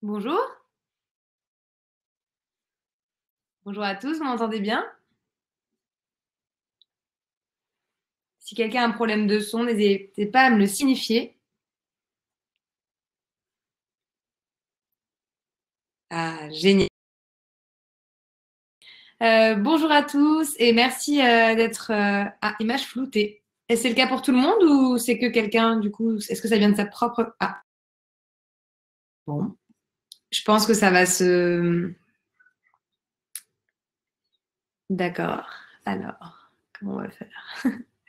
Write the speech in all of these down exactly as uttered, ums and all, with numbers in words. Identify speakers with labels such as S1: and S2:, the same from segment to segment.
S1: Bonjour. Bonjour à tous, vous m'entendez bien? Si quelqu'un a un problème de son, n'hésitez pas à me le signifier. Ah, génial. Euh, bonjour à tous et merci euh, d'être euh, à image floutée. Et c'est le cas pour tout le monde ou c'est que quelqu'un, du coup, est-ce que ça vient de sa propre... Ah, bon. Je pense que ça va se... D'accord. Alors, comment on va faire?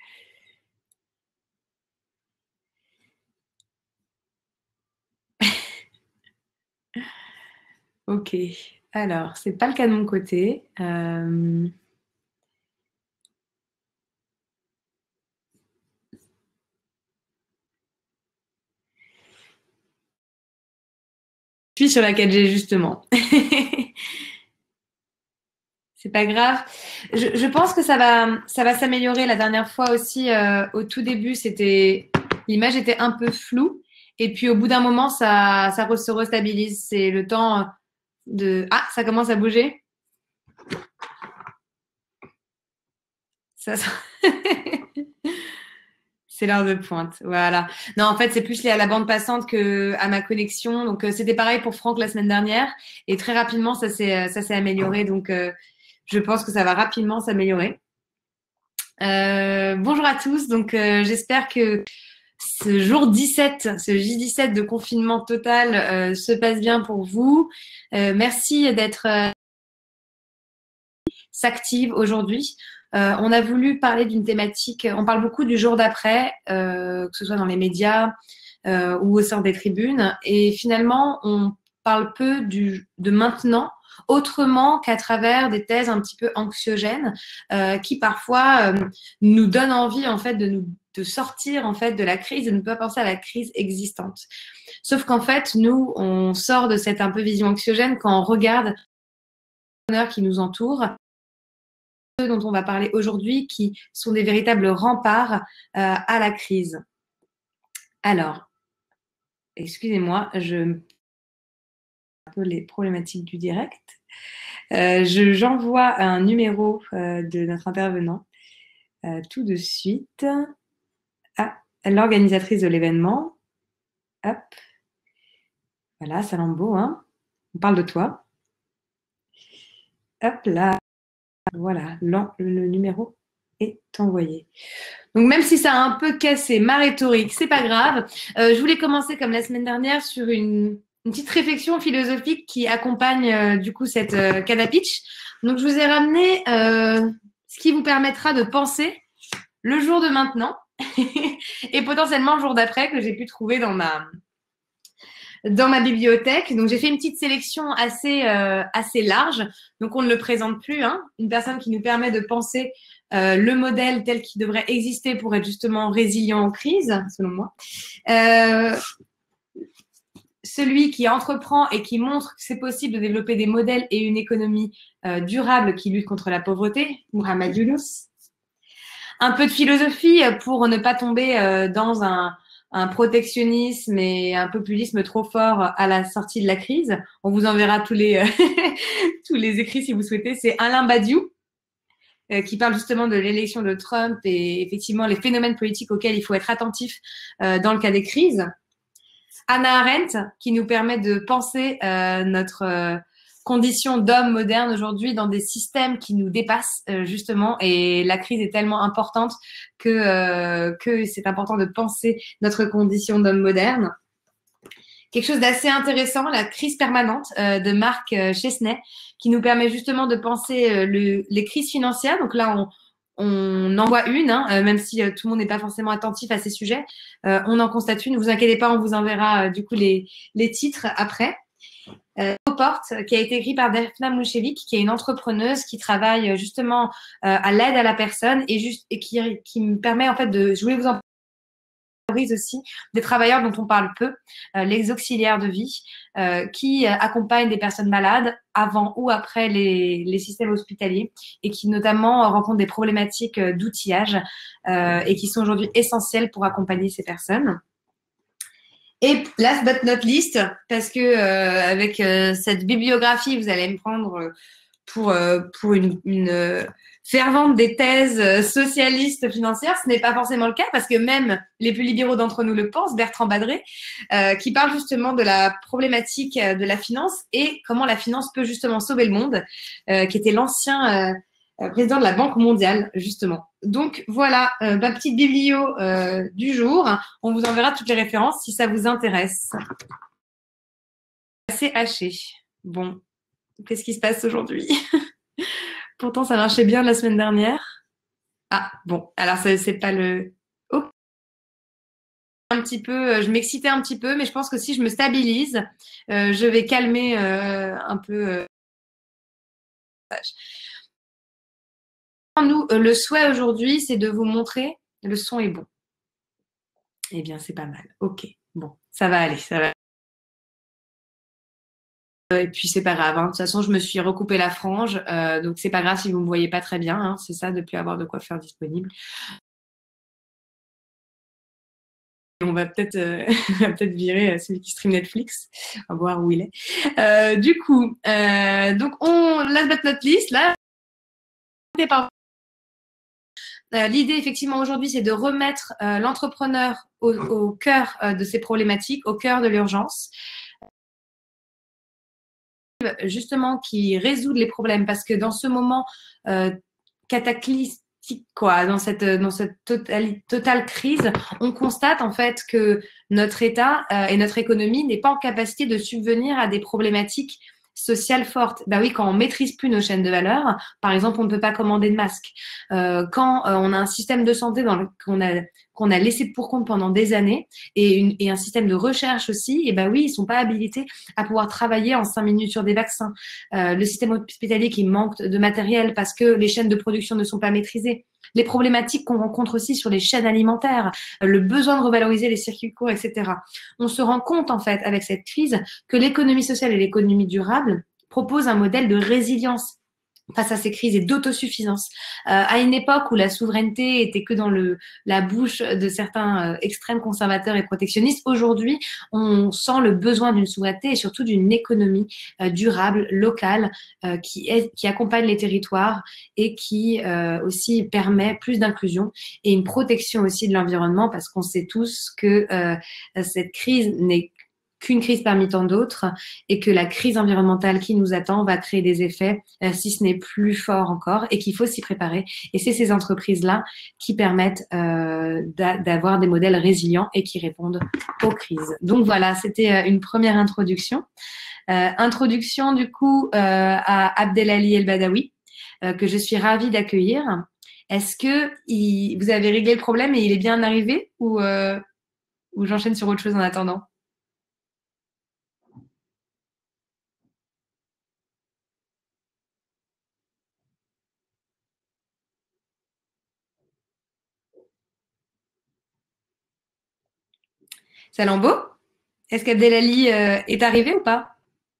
S1: Ok. Alors, c'est pas le cas de mon côté. Euh, Je suis sur la quatre G justement. C'est pas grave. Je, je pense que ça va, ça va s'améliorer. La dernière fois aussi, euh, au tout début, c'était l'image était un peu floue. Et puis au bout d'un moment, ça, ça re- se restabilise. C'est le temps de... Ah, ça commence à bouger. Ça, ça- C'est l'heure de pointe. Voilà. Non, en fait, c'est plus lié à la bande passante que à ma connexion. Donc, euh, c'était pareil pour Franck la semaine dernière. Et très rapidement, ça s'est, ça s'est amélioré. Donc, euh, je pense que ça va rapidement s'améliorer. Euh, bonjour à tous. Donc, euh, j'espère que ce jour dix-sept, ce J dix-sept de confinement total euh, se passe bien pour vous. Euh, merci d'être euh, s'active aujourd'hui. Euh, on a voulu parler d'une thématique, on parle beaucoup du jour d'après, euh, que ce soit dans les médias euh, ou au sein des tribunes. Et finalement, on parle peu du, de maintenant, autrement qu'à travers des thèses un petit peu anxiogènes euh, qui parfois euh, nous donnent envie en fait de nous de sortir en fait de la crise et de ne pas penser à la crise existante. Sauf qu'en fait, nous, on sort de cette un peu vision anxiogène quand on regarde les qui nous entourent, ceux dont on va parler aujourd'hui, qui sont des véritables remparts euh, à la crise. Alors, excusez-moi, je un peu les problématiques du direct. Euh, je, j'envoie un numéro euh, de notre intervenant euh, tout de suite à l'organisatrice de l'événement. Hop, voilà, Salambo, hein. On parle de toi. Hop là, voilà, le numéro est envoyé. Donc même si ça a un peu cassé ma rhétorique, c'est pas grave. Euh, je voulais commencer comme la semaine dernière sur une, une petite réflexion philosophique qui accompagne euh, du coup cette euh, Cadapitch. Donc je vous ai ramené euh, ce qui vous permettra de penser le jour de maintenant et potentiellement le jour d'après que j'ai pu trouver dans ma dans ma bibliothèque. Donc j'ai fait une petite sélection assez euh, assez large. Donc on ne le présente plus, hein. Une personne qui nous permet de penser euh, le modèle tel qu'il devrait exister pour être justement résilient en crise, selon moi. Euh, celui qui entreprend et qui montre que c'est possible de développer des modèles et une économie euh, durable qui lutte contre la pauvreté, Muhammad Yunus. Un peu de philosophie pour ne pas tomber euh, dans un, un protectionnisme et un populisme trop fort à la sortie de la crise. On vous enverra tous les, euh, tous les écrits si vous souhaitez. C'est Alain Badiou euh, qui parle justement de l'élection de Trump et effectivement les phénomènes politiques auxquels il faut être attentif euh, dans le cas des crises. Hannah Arendt qui nous permet de penser euh, notre euh, condition d'homme moderne aujourd'hui dans des systèmes qui nous dépassent euh, justement et la crise est tellement importante que, euh, que c'est important de penser notre condition d'homme moderne. Quelque chose d'assez intéressant, la crise permanente euh, de Marc euh, Chesney qui nous permet justement de penser euh, le, les crises financières. Donc là, on, on en voit une, hein, euh, même si euh, tout le monde n'est pas forcément attentif à ces sujets. Euh, on en constate une. Ne vous inquiétez pas, on vous enverra euh, du coup les, les titres après. Euh, Porte, qui a été écrit par Daphna Mouchevic, qui est une entrepreneuse qui travaille euh, justement euh, à l'aide à la personne et, juste, et qui, qui me permet en fait de. Je voulais vous en aussi des travailleurs dont on parle peu, euh, les auxiliaires de vie, euh, qui euh, accompagnent des personnes malades avant ou après les, les systèmes hospitaliers et qui notamment euh, rencontrent des problématiques euh, d'outillage euh, et qui sont aujourd'hui essentielles pour accompagner ces personnes. Et last but not least, parce que euh, avec euh, cette bibliographie, vous allez me prendre pour, euh, pour une, une euh, fervente des thèses euh, socialistes financières. Ce n'est pas forcément le cas parce que même les plus libéraux d'entre nous le pensent, Bertrand Badré, euh, qui parle justement de la problématique euh, de la finance et comment la finance peut justement sauver le monde, euh, qui était l'ancien euh, président de la Banque mondiale, justement. Donc, voilà euh, ma petite biblio euh, du jour. On vous enverra toutes les références si ça vous intéresse. Assez haché. Bon, qu'est-ce qui se passe aujourd'hui? Pourtant, ça marchait bien la semaine dernière. Ah, bon, alors c'est pas le... Oh. Un petit peu, je m'excitais un petit peu, mais je pense que si je me stabilise, euh, je vais calmer euh, un peu... Euh... Nous, euh, le souhait aujourd'hui, c'est de vous montrer le son est bon. Eh bien, c'est pas mal. Ok, bon, ça va aller, ça va. Et puis, c'est pas grave. Hein. De toute façon, je me suis recoupé la frange, euh, donc c'est pas grave si vous me voyez pas très bien. Hein. C'est ça, de plus avoir de quoi faire disponible. On va peut-être euh, peut virer celui qui stream Netflix. On va voir où il est. Euh, du coup, euh, donc on last but not least, là. Euh, L'idée, effectivement, aujourd'hui, c'est de remettre euh, l'entrepreneur au, au cœur euh, de ces problématiques, au cœur de l'urgence. Justement, qui résout les problèmes, parce que dans ce moment euh, cataclysmique, quoi, dans cette, dans cette totale, totale crise, on constate en fait que notre État euh, et notre économie n'est pas en capacité de subvenir à des problématiques sociales fortes. Bah oui, quand on maîtrise plus nos chaînes de valeur, par exemple, on ne peut pas commander de masques. Euh, quand euh, on a un système de santé dans le, qu'on a qu'on a laissé pour compte pendant des années et, une, et un système de recherche aussi, et ben oui, ils sont pas habilités à pouvoir travailler en cinq minutes sur des vaccins. Euh, le système hospitalier qui manque de matériel parce que les chaînes de production ne sont pas maîtrisées. Les problématiques qu'on rencontre aussi sur les chaînes alimentaires, le besoin de revaloriser les circuits courts, et cetera. On se rend compte en fait avec cette crise que l'économie sociale et l'économie durable proposent un modèle de résilience face à ces crises et d'autosuffisance. Euh, à une époque où la souveraineté était que dans le, la bouche de certains euh, extrêmes conservateurs et protectionnistes, aujourd'hui, on sent le besoin d'une souveraineté et surtout d'une économie euh, durable, locale, euh, qui, est, qui accompagne les territoires et qui euh, aussi permet plus d'inclusion et une protection aussi de l'environnement parce qu'on sait tous que euh, cette crise n'est qu'une crise parmi tant d'autres et que la crise environnementale qui nous attend va créer des effets, euh, si ce n'est plus fort encore, et qu'il faut s'y préparer. Et c'est ces entreprises-là qui permettent euh, d'avoir des modèles résilients et qui répondent aux crises. Donc voilà, c'était une première introduction. Euh, introduction du coup euh, à Abdelali El Badawi, euh, que je suis ravie d'accueillir. Est-ce que il, vous avez réglé le problème et il est bien arrivé ou, euh, ou j'enchaîne sur autre chose en attendant? Salambo, est-ce qu'Abdelali euh, est arrivé ou pas?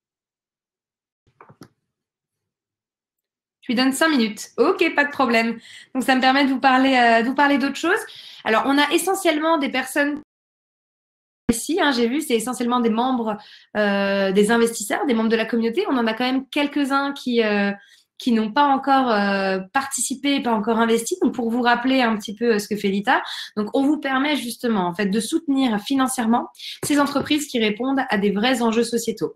S1: Je lui donne cinq minutes. Ok, pas de problème. Donc ça me permet de vous parler, euh, de vous parler d'autre chose. Alors on a essentiellement des personnes ici, hein, j'ai vu, c'est essentiellement des membres, euh, des investisseurs, des membres de la communauté. On en a quand même quelques-uns qui euh, qui n'ont pas encore euh, participé, pas encore investi. Donc pour vous rappeler un petit peu ce que fait l'I T A, donc on vous permet justement en fait de soutenir financièrement ces entreprises qui répondent à des vrais enjeux sociétaux.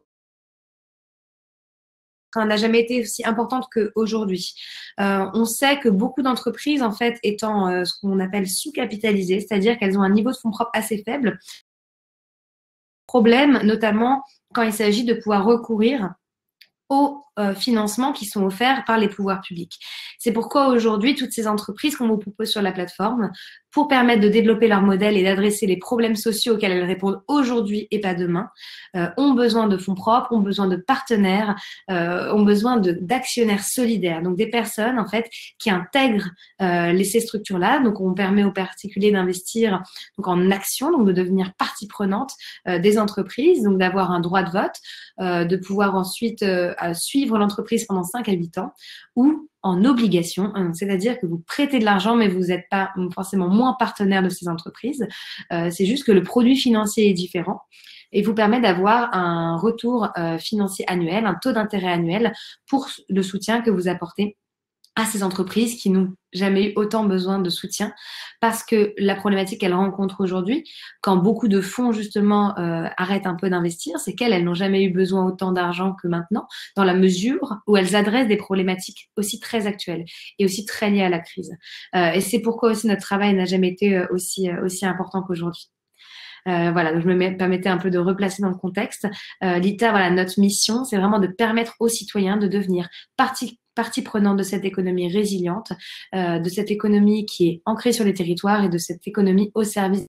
S1: N'a jamais été aussi importante qu'aujourd'hui. Euh, on sait que beaucoup d'entreprises, en fait, étant euh, ce qu'on appelle sous-capitalisées, c'est-à-dire qu'elles ont un niveau de fonds propres assez faible, problème notamment quand il s'agit de pouvoir recourir aux euh, financements qui sont offerts par les pouvoirs publics. C'est pourquoi aujourd'hui, toutes ces entreprises qu'on vous propose sur la plateforme, pour permettre de développer leur modèle et d'adresser les problèmes sociaux auxquels elles répondent aujourd'hui et pas demain, euh, ont besoin de fonds propres, ont besoin de partenaires, euh, ont besoin d'actionnaires solidaires, donc des personnes en fait qui intègrent euh, les, ces structures-là. Donc on permet aux particuliers d'investir donc en actions, donc de devenir partie prenante euh, des entreprises, donc d'avoir un droit de vote, euh, de pouvoir ensuite euh, suivre l'entreprise pendant cinq à huit ans, ou en obligation, hein, c'est-à-dire que vous prêtez de l'argent, mais vous n'êtes pas forcément moins partenaire de ces entreprises. Euh, c'est juste que le produit financier est différent et vous permet d'avoir un retour euh, financier annuel, un taux d'intérêt annuel pour le soutien que vous apportez à ces entreprises qui n'ont jamais eu autant besoin de soutien, parce que la problématique qu'elles rencontrent aujourd'hui, quand beaucoup de fonds justement euh, arrêtent un peu d'investir, c'est qu'elles elles n'ont jamais eu besoin autant d'argent que maintenant, dans la mesure où elles adressent des problématiques aussi très actuelles et aussi très liées à la crise. Euh, et c'est pourquoi aussi notre travail n'a jamais été euh, aussi, euh, aussi important qu'aujourd'hui. Euh, voilà, donc je me permettais un peu de replacer dans le contexte. Euh, L'I T A, voilà, notre mission, c'est vraiment de permettre aux citoyens de devenir partie partie prenante de cette économie résiliente, euh, de cette économie qui est ancrée sur les territoires et de cette économie au service.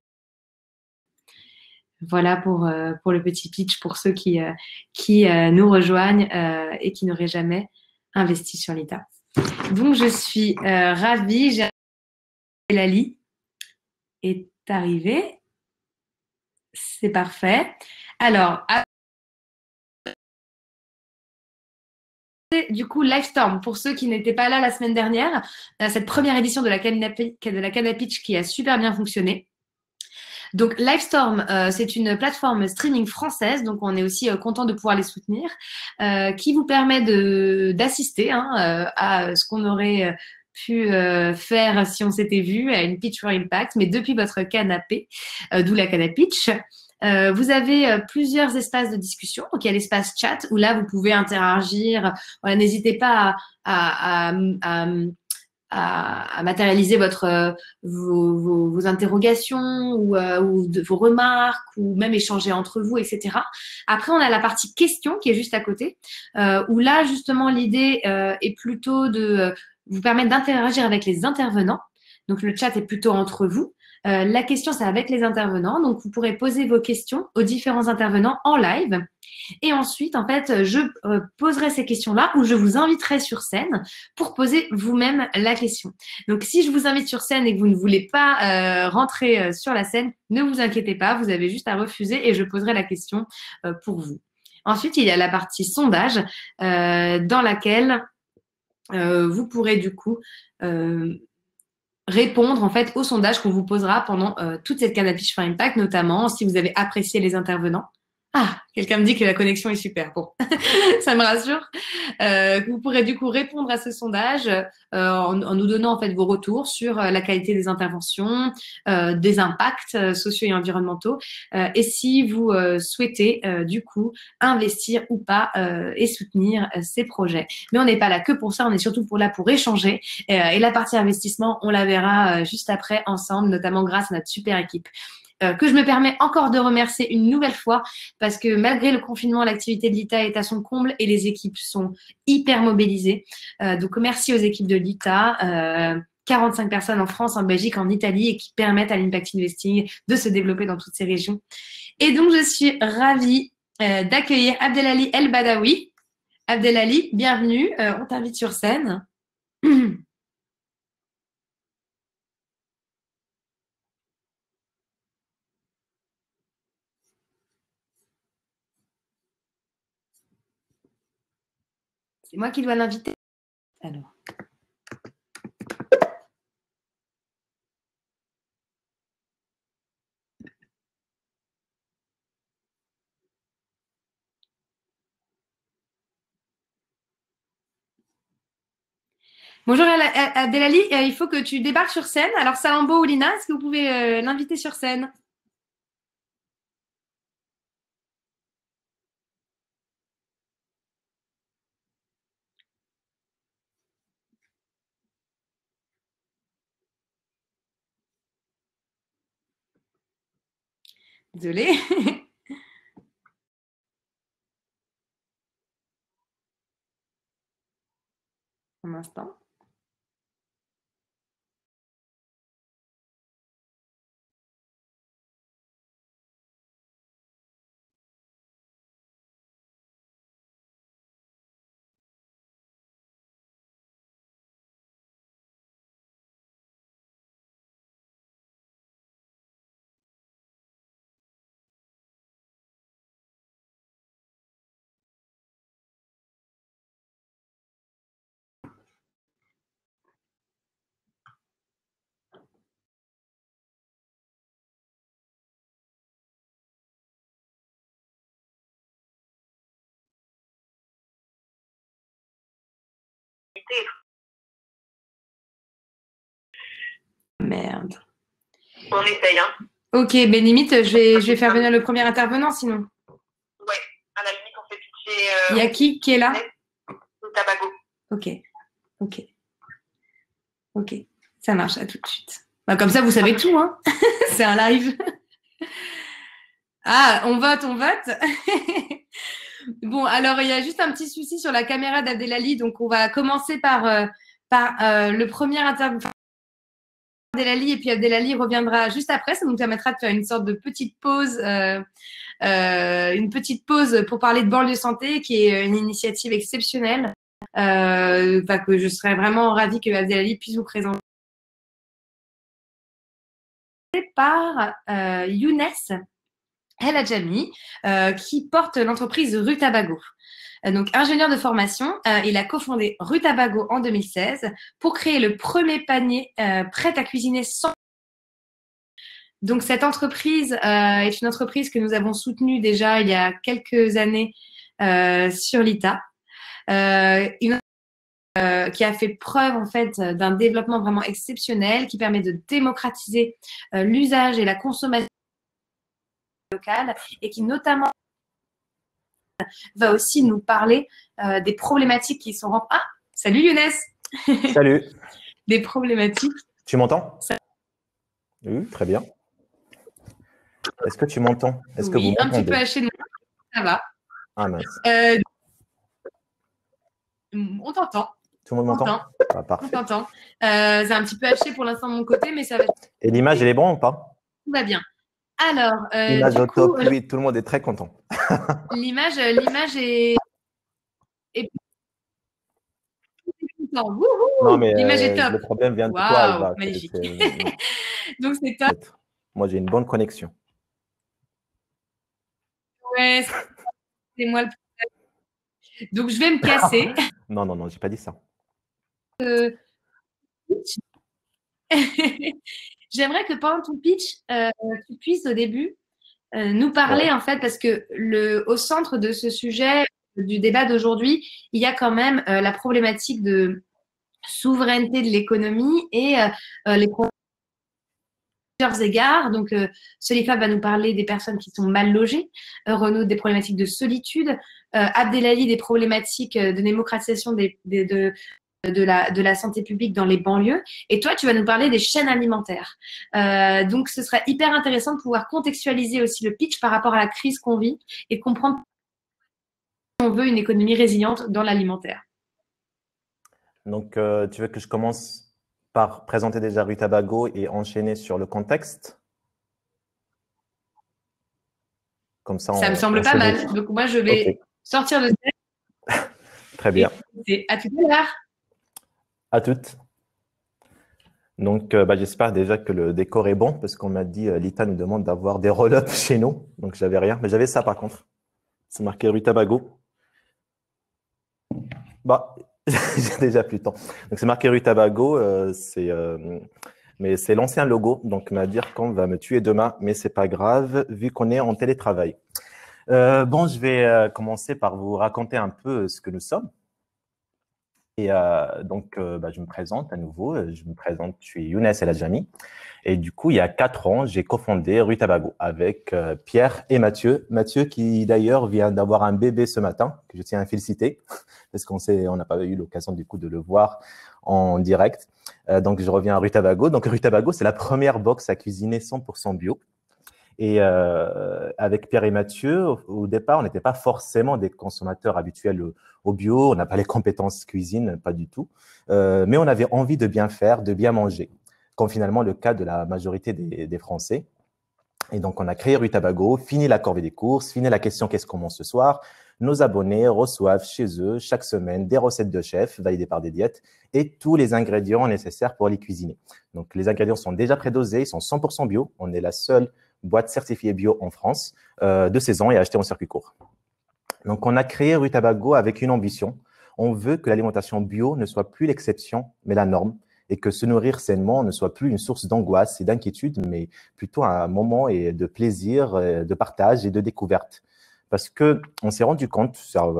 S1: Voilà pour, euh, pour le petit pitch pour ceux qui, euh, qui euh, nous rejoignent euh, et qui n'auraient jamais investi sur l'I T A. Donc, je suis euh, ravie. J'ai Lali est arrivée. C'est parfait. Alors, du coup, Livestorm, pour ceux qui n'étaient pas là la semaine dernière, euh, cette première édition de la Canapitch qui a super bien fonctionné. Donc, Livestorm, euh, c'est une plateforme streaming française, donc on est aussi euh, content de pouvoir les soutenir, euh, qui vous permet de d'assister hein, euh, à ce qu'on aurait euh, pu euh, faire si on s'était vu à une Pitch for Impact, mais depuis votre canapé, euh, d'où la Canapitch. Euh, vous avez euh, plusieurs espaces de discussion. Donc, il y a l'espace chat où là, vous pouvez interagir. Voilà, n'hésitez pas à, à, à, à à, à matérialiser votre, euh, vos, vos, vos interrogations ou, euh, ou de, vos remarques ou même échanger entre vous, et cetera. Après, on a la partie questions qui est juste à côté, euh, où là, justement, l'idée euh, est plutôt de euh, vous permettre d'interagir avec les intervenants. Donc, le chat est plutôt entre vous. Euh, la question, c'est avec les intervenants. Donc, vous pourrez poser vos questions aux différents intervenants en live. Et ensuite, en fait, je euh, poserai ces questions-là ou je vous inviterai sur scène pour poser vous-même la question. Donc, si je vous invite sur scène et que vous ne voulez pas euh, rentrer euh, sur la scène, ne vous inquiétez pas, vous avez juste à refuser et je poserai la question euh, pour vous. Ensuite, il y a la partie sondage euh, dans laquelle euh, vous pourrez du coup euh, répondre en fait au sondage qu'on vous posera pendant euh, toute cette Canapitch for Impact, notamment si vous avez apprécié les intervenants. Ah, quelqu'un me dit que la connexion est super. Bon, ça me rassure. Euh, vous pourrez du coup répondre à ce sondage euh, en, en nous donnant en fait vos retours sur euh, la qualité des interventions, euh, des impacts euh, sociaux et environnementaux, euh, et si vous euh, souhaitez euh, du coup investir ou pas euh, et soutenir euh, ces projets. Mais on n'est pas là que pour ça, on est surtout pour là pour échanger. Euh, et la partie investissement, on la verra euh, juste après ensemble, notamment grâce à notre super équipe. Euh, que je me permets encore de remercier une nouvelle fois parce que malgré le confinement, l'activité de l'I T A est à son comble et les équipes sont hyper mobilisées. Euh, donc, merci aux équipes de l'I T A. Euh, quarante-cinq personnes en France, en Belgique, en Italie et qui permettent à l'Impact Investing de se développer dans toutes ces régions. Et donc, je suis ravie euh, d'accueillir Abdelali El Badawi. Abdelali, bienvenue. Euh, on t'invite sur scène. C'est moi qui dois l'inviter. Alors. Bonjour Abdelali, euh, il faut que tu débarques sur scène. Alors Salambo ou Lina, est-ce que vous pouvez euh, l'inviter sur scène? Désolée. Un instant.
S2: qualité.
S1: Merde.
S2: On essaye, hein.
S1: Ok, mais limite, je vais, je vais faire venir le premier intervenant sinon.
S2: Ouais, à la limite, on fait pitcher. Euh,
S1: Il y a qui qui est là?
S2: Au Tabago.
S1: Ok, ok, ok. Ça marche, à tout de suite. Bah, comme ça, vous savez tout, hein. C'est un live. Ah, on vote, on vote. Bon, alors, il y a juste un petit souci sur la caméra d'Abdelali. Donc, on va commencer par, euh, par euh, le premier intervenant d'Abdelali et puis Abdelali reviendra juste après. Ça nous permettra de faire une sorte de petite pause, euh, euh, une petite pause pour parler de Banlieue Santé, qui est une initiative exceptionnelle. Euh, bah, que je serais vraiment ravie que Abdelali puisse vous présenter. Par euh, Younes El Adjami, euh, qui porte l'entreprise Rutabago. Euh, donc, ingénieur de formation, euh, il a cofondé Rutabago en deux mille seize pour créer le premier panier euh, prêt à cuisiner sans. Donc, cette entreprise euh, est une entreprise que nous avons soutenue déjà il y a quelques années euh, sur l'I T A. Euh, une Euh, qui a fait preuve en fait d'un développement vraiment exceptionnel, qui permet de démocratiser euh, l'usage et la consommation locale, et qui notamment va aussi nous parler euh, des problématiques qui sont... Ah, salut Younes.
S3: Salut.
S1: Des problématiques.
S3: Tu m'entends? Oui, très bien. Est-ce que tu m'entends? Est-ce que
S1: oui,
S3: vous
S1: un petit peu haché, de... ça va.
S3: Ah mince.
S1: Euh... On t'entend.
S3: Tout le monde m'entend? Ah, parfait.
S1: On t'entend. Euh, c'est un petit peu haché pour l'instant de mon côté, mais ça va.
S3: Et l'image, elle est bonne ou pas?
S1: Tout va bien. Alors, euh,
S3: l'image
S1: du
S3: au
S1: coup,
S3: top,
S1: euh,
S3: oui, tout le monde est très content.
S1: L'image, l'image est... est...
S3: Non, mais
S1: l'image est
S3: euh,
S1: top.
S3: le problème vient de
S1: Wow,
S3: toi, Eva.
S1: Magnifique.
S3: C'est...
S1: Donc, c'est top.
S3: Moi, j'ai une bonne connexion.
S1: Ouais, c'est moi le problème. Donc, je vais me casser.
S3: Non, non, non, j'ai pas dit ça.
S1: Euh... J'aimerais que pendant ton pitch, euh, tu puisses au début euh, nous parler, ouais. en fait, parce que le, au centre de ce sujet, du débat d'aujourd'hui, il y a quand même euh, la problématique de souveraineté de l'économie et euh, les problèmes à plusieurs égards. Donc, euh, Solifa va nous parler des personnes qui sont mal logées, euh, Renaud des problématiques de solitude, euh, Abdelali des problématiques de démocratisation des, des, de, de, la, de la santé publique dans les banlieues. Et toi, tu vas nous parler des chaînes alimentaires. Euh, donc, ce serait hyper intéressant de pouvoir contextualiser aussi le pitch par rapport à la crise qu'on vit et comprendre si on veut une économie résiliente dans l'alimentaire.
S3: Donc, euh, tu veux que je commence par présenter déjà Rutabago et enchaîner sur le contexte? Comme ça,
S1: ça
S3: on,
S1: me semble pas mal. Dit. Donc, moi, je vais okay. sortir de cette.
S3: Très bien.
S1: Et à tout à l'heure.
S3: À toutes. Donc, euh, bah, j'espère déjà que le décor est bon, parce qu'on m'a dit, euh, l'I T A nous demande d'avoir des roll-ups chez nous. Donc, j'avais rien. Mais j'avais ça, par contre. C'est marqué Rutabago. Bah, j'ai déjà plus de temps. Donc, c'est marqué Rutabago. Euh, c'est... Euh, Mais c'est l'ancien logo, donc m'a dire qu'on va me tuer demain, mais c'est pas grave, vu qu'on est en télétravail. Euh, bon, je vais euh, commencer par vous raconter un peu ce que nous sommes. Et euh, donc, euh, bah, je me présente à nouveau. Je me présente, je suis Younes El Adjami. Et du coup, il y a quatre ans, j'ai cofondé Rutabago avec euh, Pierre et Mathieu. Mathieu qui d'ailleurs vient d'avoir un bébé ce matin, que je tiens à féliciter, parce qu'on s'est, on n'a pas eu l'occasion du coup de le voir en direct. Euh, donc, je reviens à Rutabago. Donc, Rutabago, c'est la première box à cuisiner cent pour cent bio. Et euh, avec Pierre et Mathieu, au, au départ, on n'était pas forcément des consommateurs habituels au, au bio. On n'a pas les compétences cuisine, pas du tout. Euh, mais on avait envie de bien faire, de bien manger, comme finalement le cas de la majorité des, des Français. Et donc, on a créé Rutabago, fini la corvée des courses, fini la question « Qu'est-ce qu'on mange ce soir ?» Nos abonnés reçoivent chez eux chaque semaine des recettes de chef validées par des diètes et tous les ingrédients nécessaires pour les cuisiner. Donc, les ingrédients sont déjà prédosés, ils sont cent pour cent bio. On est la seule boîte certifiée bio en France euh, de saison et achetée en circuit court. Donc, on a créé Rutabago avec une ambition. On veut que l'alimentation bio ne soit plus l'exception, mais la norme, et que se nourrir sainement ne soit plus une source d'angoisse et d'inquiétude, mais plutôt un moment et de plaisir, de partage et de découverte. Parce qu'on s'est rendu compte, ça,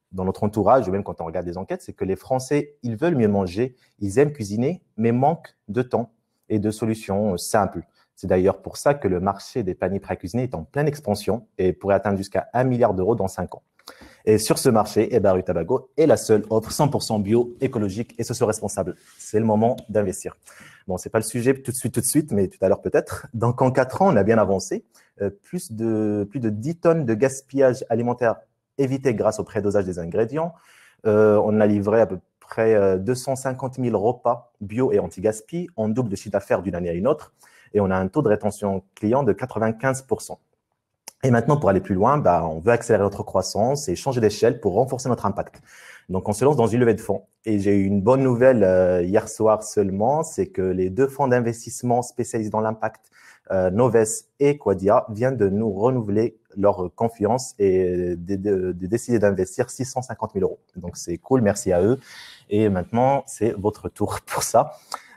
S3: dans notre entourage, ou même quand on regarde des enquêtes, c'est que les Français, ils veulent mieux manger, ils aiment cuisiner, mais manquent de temps et de solutions simples. C'est d'ailleurs pour ça que le marché des paniers prêts à cuisiner est en pleine expansion et pourrait atteindre jusqu'à un milliard d'euros dans cinq ans. Et sur ce marché, eh ben, Rutabaga est la seule offre cent pour cent bio, écologique et socio-responsable. C'est le moment d'investir. Bon, ce n'est pas le sujet tout de suite, tout de suite, mais tout à l'heure peut-être. Donc, en quatre ans, on a bien avancé. Euh, plus, de, plus de dix tonnes de gaspillage alimentaire évité grâce au prédosage des ingrédients. Euh, on a livré à peu près euh, deux cent cinquante mille repas bio et anti-gaspi. On double le chiffre d'affaires d'une année à une autre. Et on a un taux de rétention client de quatre-vingt-quinze pour cent. Et maintenant, pour aller plus loin, bah, on veut accélérer notre croissance et changer d'échelle pour renforcer notre impact. Donc, on se lance dans une levée de fonds. Et j'ai eu une bonne nouvelle euh, hier soir seulement, c'est que les deux fonds d'investissement spécialisés dans l'impact, euh, Noves et Quadia, viennent de nous renouveler leur confiance et de, de, de décider d'investir six cent cinquante mille euros. Donc, c'est cool, merci à eux. Et maintenant, c'est votre tour pour ça.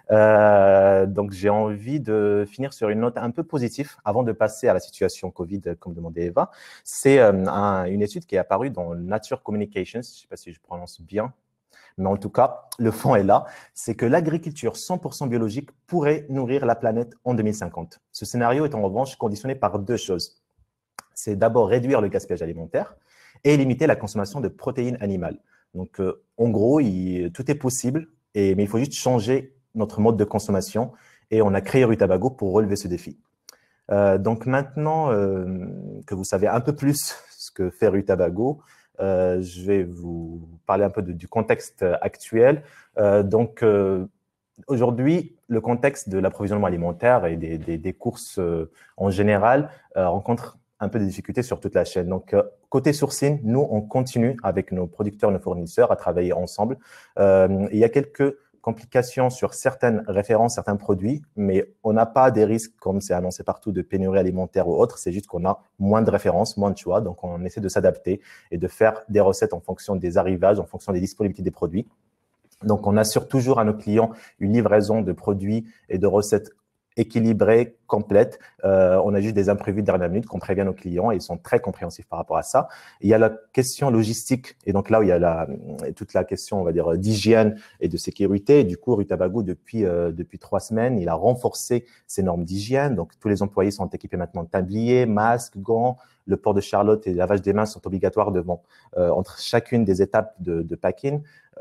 S3: Euh, donc, j'ai envie de finir sur une note un peu positive avant de passer à la situation Covid, comme demandait Eva. C'est euh, un, une étude qui est apparue dans Nature Communications, je ne sais pas si je prononce bien, mais en tout cas, le fond est là. C'est que l'agriculture cent pour cent biologique pourrait nourrir la planète en deux mille cinquante. Ce scénario est en revanche conditionné par deux choses. C'est d'abord réduire le gaspillage alimentaire et limiter la consommation de protéines animales. Donc, euh, en gros, il, tout est possible, et, mais il faut juste changer notre mode de consommation, et on a créé Rutabaga pour relever ce défi. Euh, donc maintenant euh, que vous savez un peu plus ce que fait Rutabaga, euh, je vais vous parler un peu de, du contexte actuel. Euh, donc euh, aujourd'hui, le contexte de l'approvisionnement alimentaire et des, des, des courses euh, en général euh, rencontre un peu de difficultés sur toute la chaîne. Donc, euh, côté sourcing, nous, on continue avec nos producteurs et nos fournisseurs à travailler ensemble. Euh, il y a quelques complications sur certaines références, certains produits, mais on n'a pas des risques, comme c'est annoncé partout, de pénurie alimentaire ou autre. C'est juste qu'on a moins de références, moins de choix. Donc, on essaie de s'adapter et de faire des recettes en fonction des arrivages, en fonction des disponibilités des produits. Donc, on assure toujours à nos clients une livraison de produits et de recettes équilibrée, complète. Euh, on a juste des imprévus de dernière minute qu'on prévient nos clients et ils sont très compréhensifs par rapport à ça. Il y a la question logistique et donc là où il y a la, toute la question, on va dire, d'hygiène et de sécurité. Et du coup, Rutabaga, depuis, euh, depuis trois semaines, il a renforcé ses normes d'hygiène. Donc, tous les employés sont équipés maintenant de tabliers, masques, gants. Le port de Charlotte et le lavage des mains sont obligatoires devant, euh, entre chacune des étapes de, de packing.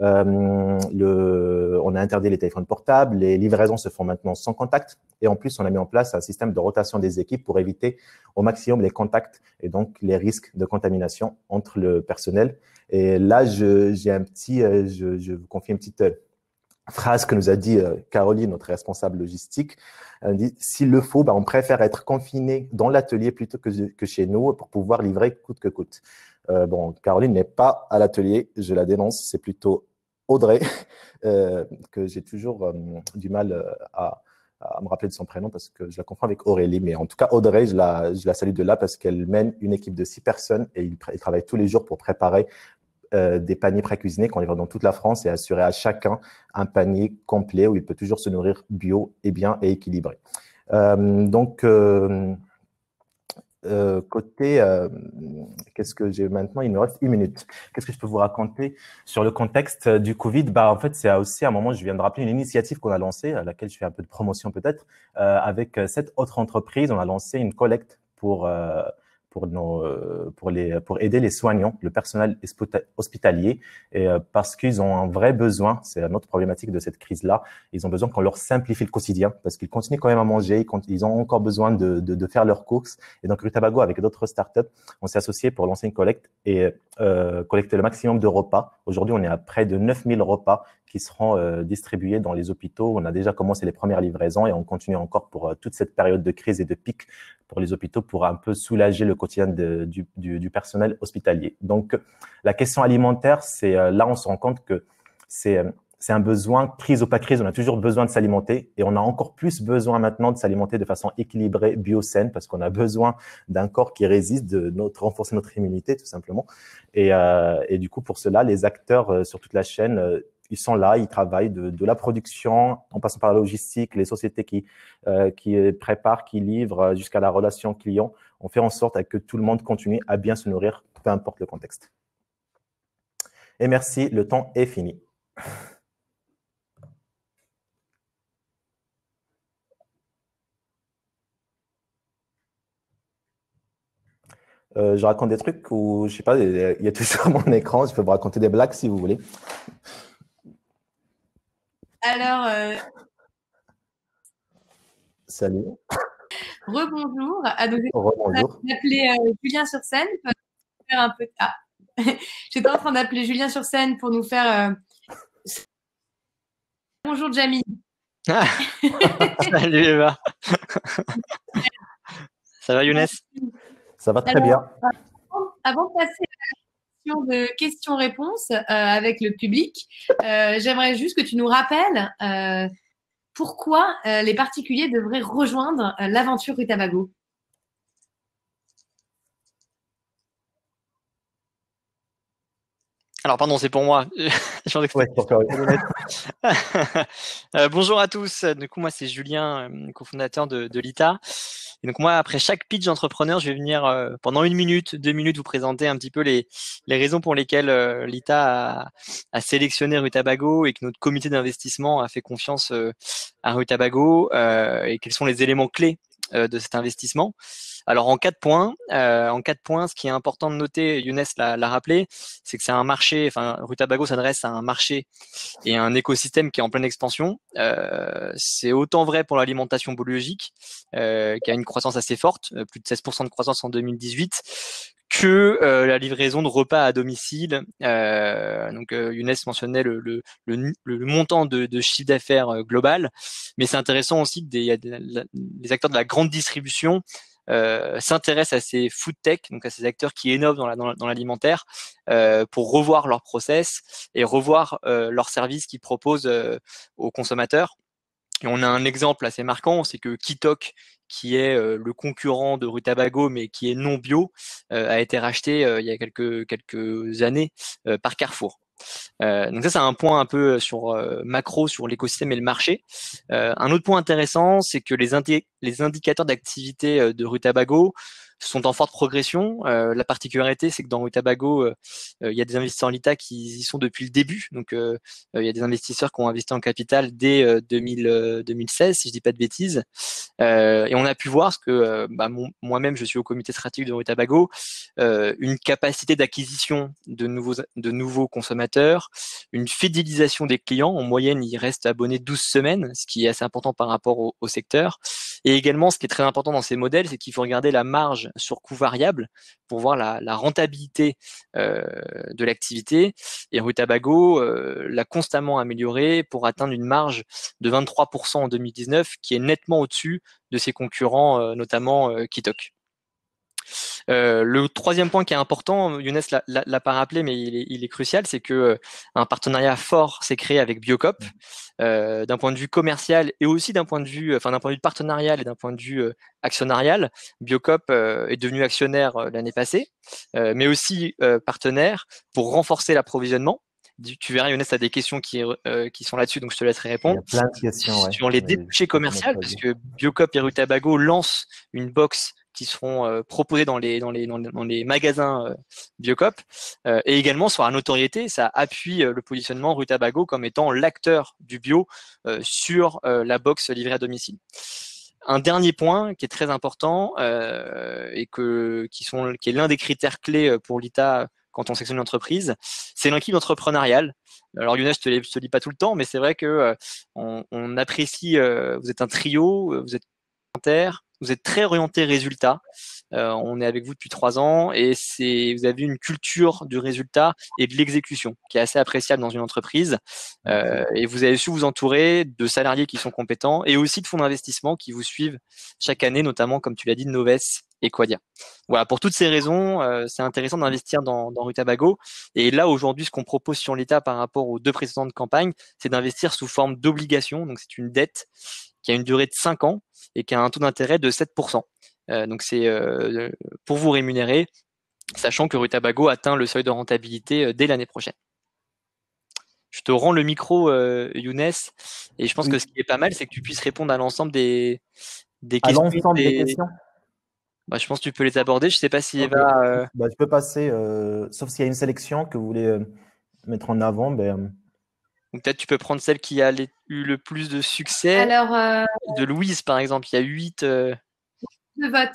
S3: Euh, le, on a interdit les téléphones portables, les livraisons se font maintenant sans contact et en plus on a mis en place un système de rotation des équipes pour éviter au maximum les contacts et donc les risques de contamination entre le personnel. Et là, j'ai un petit, je, je vous confie une petite phrase que nous a dit Caroline, notre responsable logistique. Elle dit, s'il le faut, bah, on préfère être confiné dans l'atelier plutôt que, que chez nous pour pouvoir livrer coûte que coûte. Euh, bon, Caroline n'est pas à l'atelier, je la dénonce, c'est plutôt Audrey, euh, que j'ai toujours euh, du mal à, à me rappeler de son prénom parce que je la confonds avec Aurélie. Mais en tout cas, Audrey, je la, je la salue de là parce qu'elle mène une équipe de six personnes et ils, ils travaillent tous les jours pour préparer euh, des paniers pré-cuisinés qu'on livre dans toute la France et assurer à chacun un panier complet où il peut toujours se nourrir bio et bien et équilibré. Euh, donc, euh, Euh, côté, euh, qu'est-ce que j'ai maintenant? Il me reste une minute. Qu'est-ce que je peux vous raconter sur le contexte du Covid? Bah, en fait, c'est aussi un moment, je viens de rappeler une initiative qu'on a lancée, à laquelle je fais un peu de promotion peut-être, euh, avec sept autres entreprises. On a lancé une collecte pour euh, pour nos pour les pour aider les soignants, le personnel hospitalier, et euh, parce qu'ils ont un vrai besoin. C'est notre problématique de cette crise-là. Ils ont besoin qu'on leur simplifie le quotidien parce qu'ils continuent quand même à manger, ils ont encore besoin de de, de faire leurs courses. Et donc Rutabaga, avec d'autres startups, on s'est associé pour lancer une collecte et euh, collecter le maximum de repas. Aujourd'hui, on est à près de neuf mille repas qui seront euh, distribués dans les hôpitaux. On a déjà commencé les premières livraisons et on continue encore pour euh, toute cette période de crise et de pic pour les hôpitaux pour un peu soulager le quotidien de, du, du, du personnel hospitalier. Donc, la question alimentaire, c'est euh, là, on se rend compte que c'est euh, c'est un besoin, crise ou pas crise, on a toujours besoin de s'alimenter et on a encore plus besoin maintenant de s'alimenter de façon équilibrée, bio-saine, parce qu'on a besoin d'un corps qui résiste, de notre, renforcer notre immunité tout simplement. Et, euh, et du coup, pour cela, les acteurs euh, sur toute la chaîne, euh, ils sont là, ils travaillent de, de la production, en passant par la logistique, les sociétés qui, euh, qui préparent, qui livrent, jusqu'à la relation client. On fait en sorte que tout le monde continue à bien se nourrir, peu importe le contexte. Et merci, le temps est fini. Euh, je raconte des trucs où, je sais pas, il y a tout sur mon écran. Je peux vous raconter des blagues si vous voulez.
S1: Alors, euh...
S3: salut.
S1: Rebonjour. À nos
S3: Rebonjour.
S1: D'appeler euh, Julien sur scène pour nous faire un peu. Ah, j'étais en train d'appeler Julien sur scène pour nous faire. Euh... Bonjour Jamie.
S4: Ah. Salut Eva. Ça va Younes?
S3: Ça va très
S1: Alors,
S3: bien.
S1: Avant de passer à la session de questions-réponses euh, avec le public, euh, j'aimerais juste que tu nous rappelles euh, pourquoi euh, les particuliers devraient rejoindre euh, l'aventure Rutabago.
S4: Alors pardon, c'est pour moi.
S3: Ouais, pour toi, oui.
S4: euh, bonjour à tous. Du coup, moi c'est Julien, euh, cofondateur de, de l'I T A. Et donc moi, après chaque pitch d'entrepreneur, je vais venir euh, pendant une minute, deux minutes vous présenter un petit peu les, les raisons pour lesquelles euh, l'I T A a, a sélectionné Rutabago et que notre comité d'investissement a fait confiance euh, à Rutabago euh, et quels sont les éléments clés euh, de cet investissement. Alors en quatre points, euh, en quatre points, ce qui est important de noter, Younes l'a, l'a rappelé, c'est que c'est un marché. Enfin, Rutabago s'adresse à un marché et à un écosystème qui est en pleine expansion. Euh, c'est autant vrai pour l'alimentation biologique, euh, qui a une croissance assez forte, plus de seize pour cent de croissance en deux mille dix-huit, que euh, la livraison de repas à domicile. Euh, donc euh, Younes mentionnait le, le, le, le montant de, de chiffre d'affaires euh, global, mais c'est intéressant aussi que des, y a des, les acteurs de la grande distribution Euh, s'intéressent à ces food tech, donc à ces acteurs qui innovent dans, la, dans, dans l'alimentaire, euh, pour revoir leur process et revoir euh, leurs services qu'ils proposent euh, aux consommateurs. Et on a un exemple assez marquant, c'est que Kitok, qui est euh, le concurrent de Rutabago, mais qui est non bio, euh, a été racheté euh, il y a quelques, quelques années euh, par Carrefour. Euh, donc ça, c'est un point un peu sur euh, macro sur l'écosystème et le marché. Euh, un autre point intéressant, c'est que les, indi- les indicateurs d'activité euh, de Rutabago sont en forte progression. Euh, la particularité, c'est que dans Rutabago, euh, euh, il y a des investisseurs en l'I T A qui y sont depuis le début. Donc, euh, euh, il y a des investisseurs qui ont investi en capital dès euh, deux mille, euh, deux mille seize, si je dis pas de bêtises. Euh, et on a pu voir ce que euh, bah, mon, moi-même, je suis au comité stratégique de Rutabago, euh, une capacité d'acquisition de nouveaux, de nouveaux consommateurs, une fidélisation des clients. En moyenne, ils restent abonnés douze semaines, ce qui est assez important par rapport au, au secteur. Et également, ce qui est très important dans ces modèles, c'est qu'il faut regarder la marge sur coût variable pour voir la, la rentabilité euh, de l'activité. Et Rutabago euh, l'a constamment amélioré pour atteindre une marge de vingt-trois pour cent en deux mille dix-neuf, qui est nettement au-dessus de ses concurrents, euh, notamment euh, Kitok. Euh, le troisième point qui est important, Younes l'a, l'a, l'a pas rappelé, mais il est, il est crucial, c'est que euh, un partenariat fort s'est créé avec Biocop, euh, d'un point de vue commercial et aussi d'un point de vue, enfin d'un point de vue partenarial et d'un point de vue euh, actionnarial. Biocop euh, est devenu actionnaire euh, l'année passée, euh, mais aussi euh, partenaire pour renforcer l'approvisionnement. Tu verras, Younes, tu as des questions qui, euh, qui sont là-dessus, donc je te laisserai répondre.
S3: Il y a plein de questions, ouais.
S4: Sur les débouchés commerciaux, parce que Biocop et Rutabago lancent une box qui seront euh, proposés dans les dans les dans les, dans les magasins euh, Biocop, euh, et également sur la notoriété, ça appuie euh, le positionnement Rutabago comme étant l'acteur du bio euh, sur euh, la box livrée à domicile. Un dernier point qui est très important euh, et que qui sont qui est l'un des critères clés pour l'I T A quand on sélectionne une entreprise, c'est l'équipe entrepreneuriale. Alors Younes, je ne te le dis pas tout le temps, mais c'est vrai que euh, on, on apprécie. Euh, vous êtes un trio, vous êtes inter. Vous êtes très orienté résultat. Euh, on est avec vous depuis trois ans et c'est, vous avez une culture du résultat et de l'exécution qui est assez appréciable dans une entreprise. Euh, et vous avez su vous entourer de salariés qui sont compétents et aussi de fonds d'investissement qui vous suivent chaque année, notamment, comme tu l'as dit, de Noves et Quadia. Voilà, pour toutes ces raisons, euh, c'est intéressant d'investir dans, dans Rutabago. Et là, aujourd'hui, ce qu'on propose sur l'État par rapport aux deux précédentes campagnes, c'est d'investir sous forme d'obligation. Donc, c'est une dette qui a une durée de cinq ans et qui a un taux d'intérêt de sept pour cent. Euh, donc, c'est euh, pour vous rémunérer, sachant que Rutabago atteint le seuil de rentabilité euh, dès l'année prochaine. Je te rends le micro, euh, Younes, et je pense oui. que ce qui est pas mal, c'est que tu puisses répondre à l'ensemble des, des
S3: à
S4: questions.
S3: À l'ensemble des,
S4: des
S3: questions
S4: bah, je pense que tu peux les aborder. Je ne sais pas si
S3: okay.
S4: Eva… Euh...
S3: Bah, je peux passer, euh, sauf s'il y a une sélection que vous voulez… Euh... mettre en avant, ben,
S4: Donc peut-être tu peux prendre celle qui a les- eu le plus de succès.
S1: Alors, euh,
S4: De Louise, par exemple, il y a huit. Euh...
S1: de vote.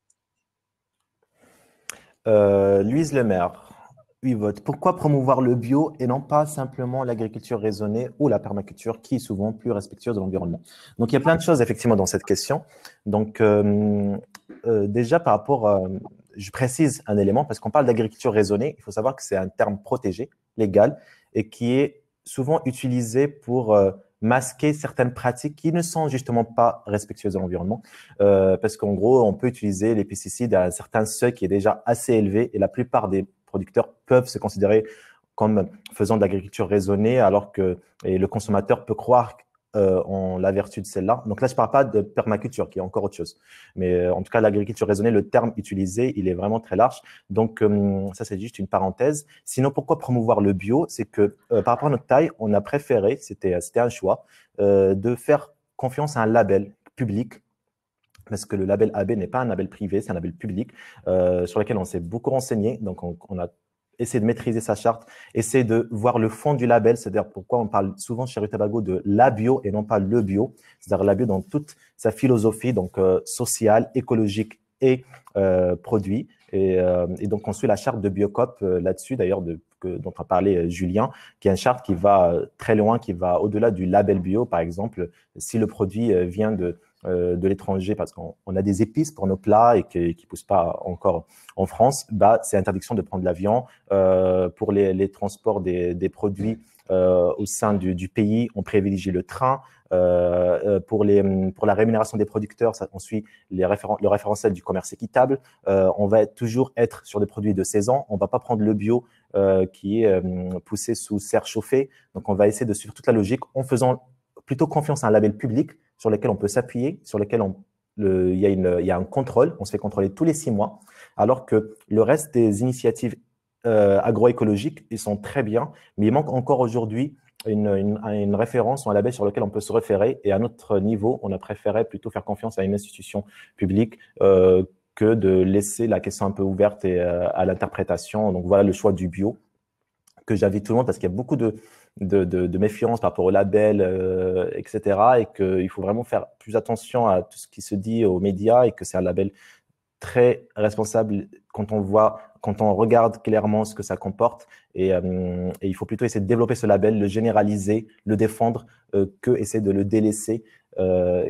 S3: euh, Louise Lemaire, huit votes. Pourquoi promouvoir le bio et non pas simplement l'agriculture raisonnée ou la permaculture qui est souvent plus respectueuse de l'environnement? Donc, il y a plein de choses effectivement dans cette question. Donc, euh, euh, déjà par rapport, à, je précise un élément parce qu'on parle d'agriculture raisonnée, il faut savoir que c'est un terme protégé, légal et qui est souvent utilisé pour euh, masquer certaines pratiques qui ne sont justement pas respectueuses de l'environnement. Euh, parce qu'en gros, on peut utiliser les pesticides à un certain seuil qui est déjà assez élevé et la plupart des producteurs peuvent se considérer comme faisant de l'agriculture raisonnée alors que et le consommateur peut croire euh, en la vertu de celle-là. Donc là, je ne parle pas de permaculture, qui est encore autre chose. Mais euh, en tout cas, l'agriculture raisonnée, le terme utilisé, il est vraiment très large. Donc euh, ça, c'est juste une parenthèse. Sinon, pourquoi promouvoir le bio? C'est que euh, par rapport à notre taille, on a préféré, c'était c'était un choix, euh, de faire confiance à un label public parce que le label A B n'est pas un label privé, c'est un label public euh, sur lequel on s'est beaucoup renseigné. Donc, on, on a essayé de maîtriser sa charte, essayer de voir le fond du label, c'est-à-dire pourquoi on parle souvent chez Rutabago de la bio et non pas le bio, c'est-à-dire la bio dans toute sa philosophie, donc euh, sociale, écologique et euh, produit. Et, euh, et donc, on suit la charte de Biocop euh, là-dessus, d'ailleurs, de, que, dont a parlé euh, Julien, qui est une charte qui va euh, très loin, qui va au-delà du label bio, par exemple, si le produit euh, vient de Euh, de l'étranger parce qu'on on a des épices pour nos plats et qui ne poussent pas encore en France, bah, c'est interdiction de prendre l'avion. Euh, pour les, les transports des, des produits euh, au sein du, du pays, on privilégie le train. Euh, pour, les, pour la rémunération des producteurs, ça, on suit les référen le référentiel du commerce équitable. Euh, on va toujours être sur des produits de saison. On ne va pas prendre le bio euh, qui est euh, poussé sous serre chauffée. Donc, on va essayer de suivre toute la logique en faisant plutôt confiance à un label public sur lequel on peut s'appuyer, sur lequel on, le, il, y a une, il y a un contrôle, on se fait contrôler tous les six mois, alors que le reste des initiatives euh, agroécologiques, ils sont très bien, mais il manque encore aujourd'hui une, une, une référence ou un label sur lequel on peut se référer. Et à notre niveau, on a préféré plutôt faire confiance à une institution publique euh, que de laisser la question un peu ouverte et, euh, à l'interprétation. Donc voilà le choix du bio que j'invite tout le monde parce qu'il y a beaucoup de, de, de, de méfiance par rapport au label, euh, et cetera. Et qu'il faut vraiment faire plus attention à tout ce qui se dit aux médias et que c'est un label très responsable quand on voit, quand on regarde clairement ce que ça comporte. Et, euh, et il faut plutôt essayer de développer ce label, le généraliser, le défendre, euh, que essayer de le délaisser euh,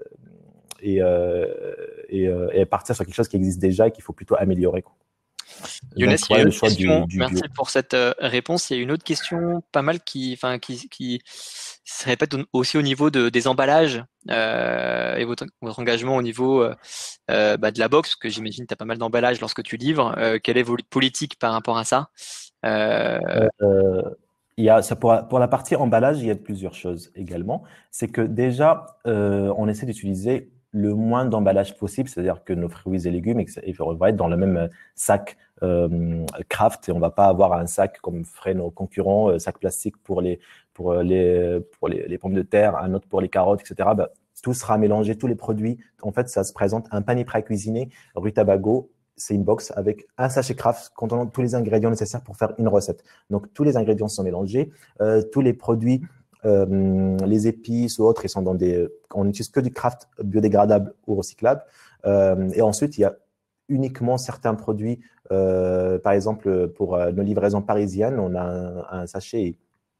S3: et, euh, et, euh, et partir sur quelque chose qui existe déjà et qu'il faut plutôt améliorer, quoi.
S4: Younes,
S3: Donc,
S4: il y a
S3: ouais,
S4: une
S3: le
S4: autre
S3: choix
S4: question.
S3: du, du
S4: Merci
S3: bio.
S4: pour cette euh, réponse. Il y a une autre question, pas mal, qui, enfin, qui, qui se répète aussi au niveau de, des emballages euh, et votre, votre engagement au niveau euh, euh, bah, de la box, que j'imagine que tu as pas mal d'emballages lorsque tu livres. Euh, quelle est votre politique par rapport à ça? euh...
S3: Euh, il y a, ça pour, pour la partie emballage, il y a plusieurs choses également. C'est que déjà, euh, on essaie d'utiliser le moins d'emballage possible, c'est-à-dire que nos fruits et légumes ils vont être dans le même sac euh, craft et on ne va pas avoir un sac comme feraient nos concurrents, euh, sac plastique pour les, pour les, pour les, les pommes de terre, un autre pour les carottes, et cetera. Bah, tout sera mélangé, tous les produits. En fait, ça se présente un panier pré-cuisiné, Rutabago. C'est une box avec un sachet Kraft contenant tous les ingrédients nécessaires pour faire une recette. Donc, tous les ingrédients sont mélangés. Euh, tous les produits, euh, les épices ou autres, ils sont dans des… On n'utilise que du Kraft biodégradable ou recyclable. Euh, et ensuite, il y a uniquement certains produits. Euh, par exemple, pour euh, nos livraisons parisiennes, on a un, un sachet…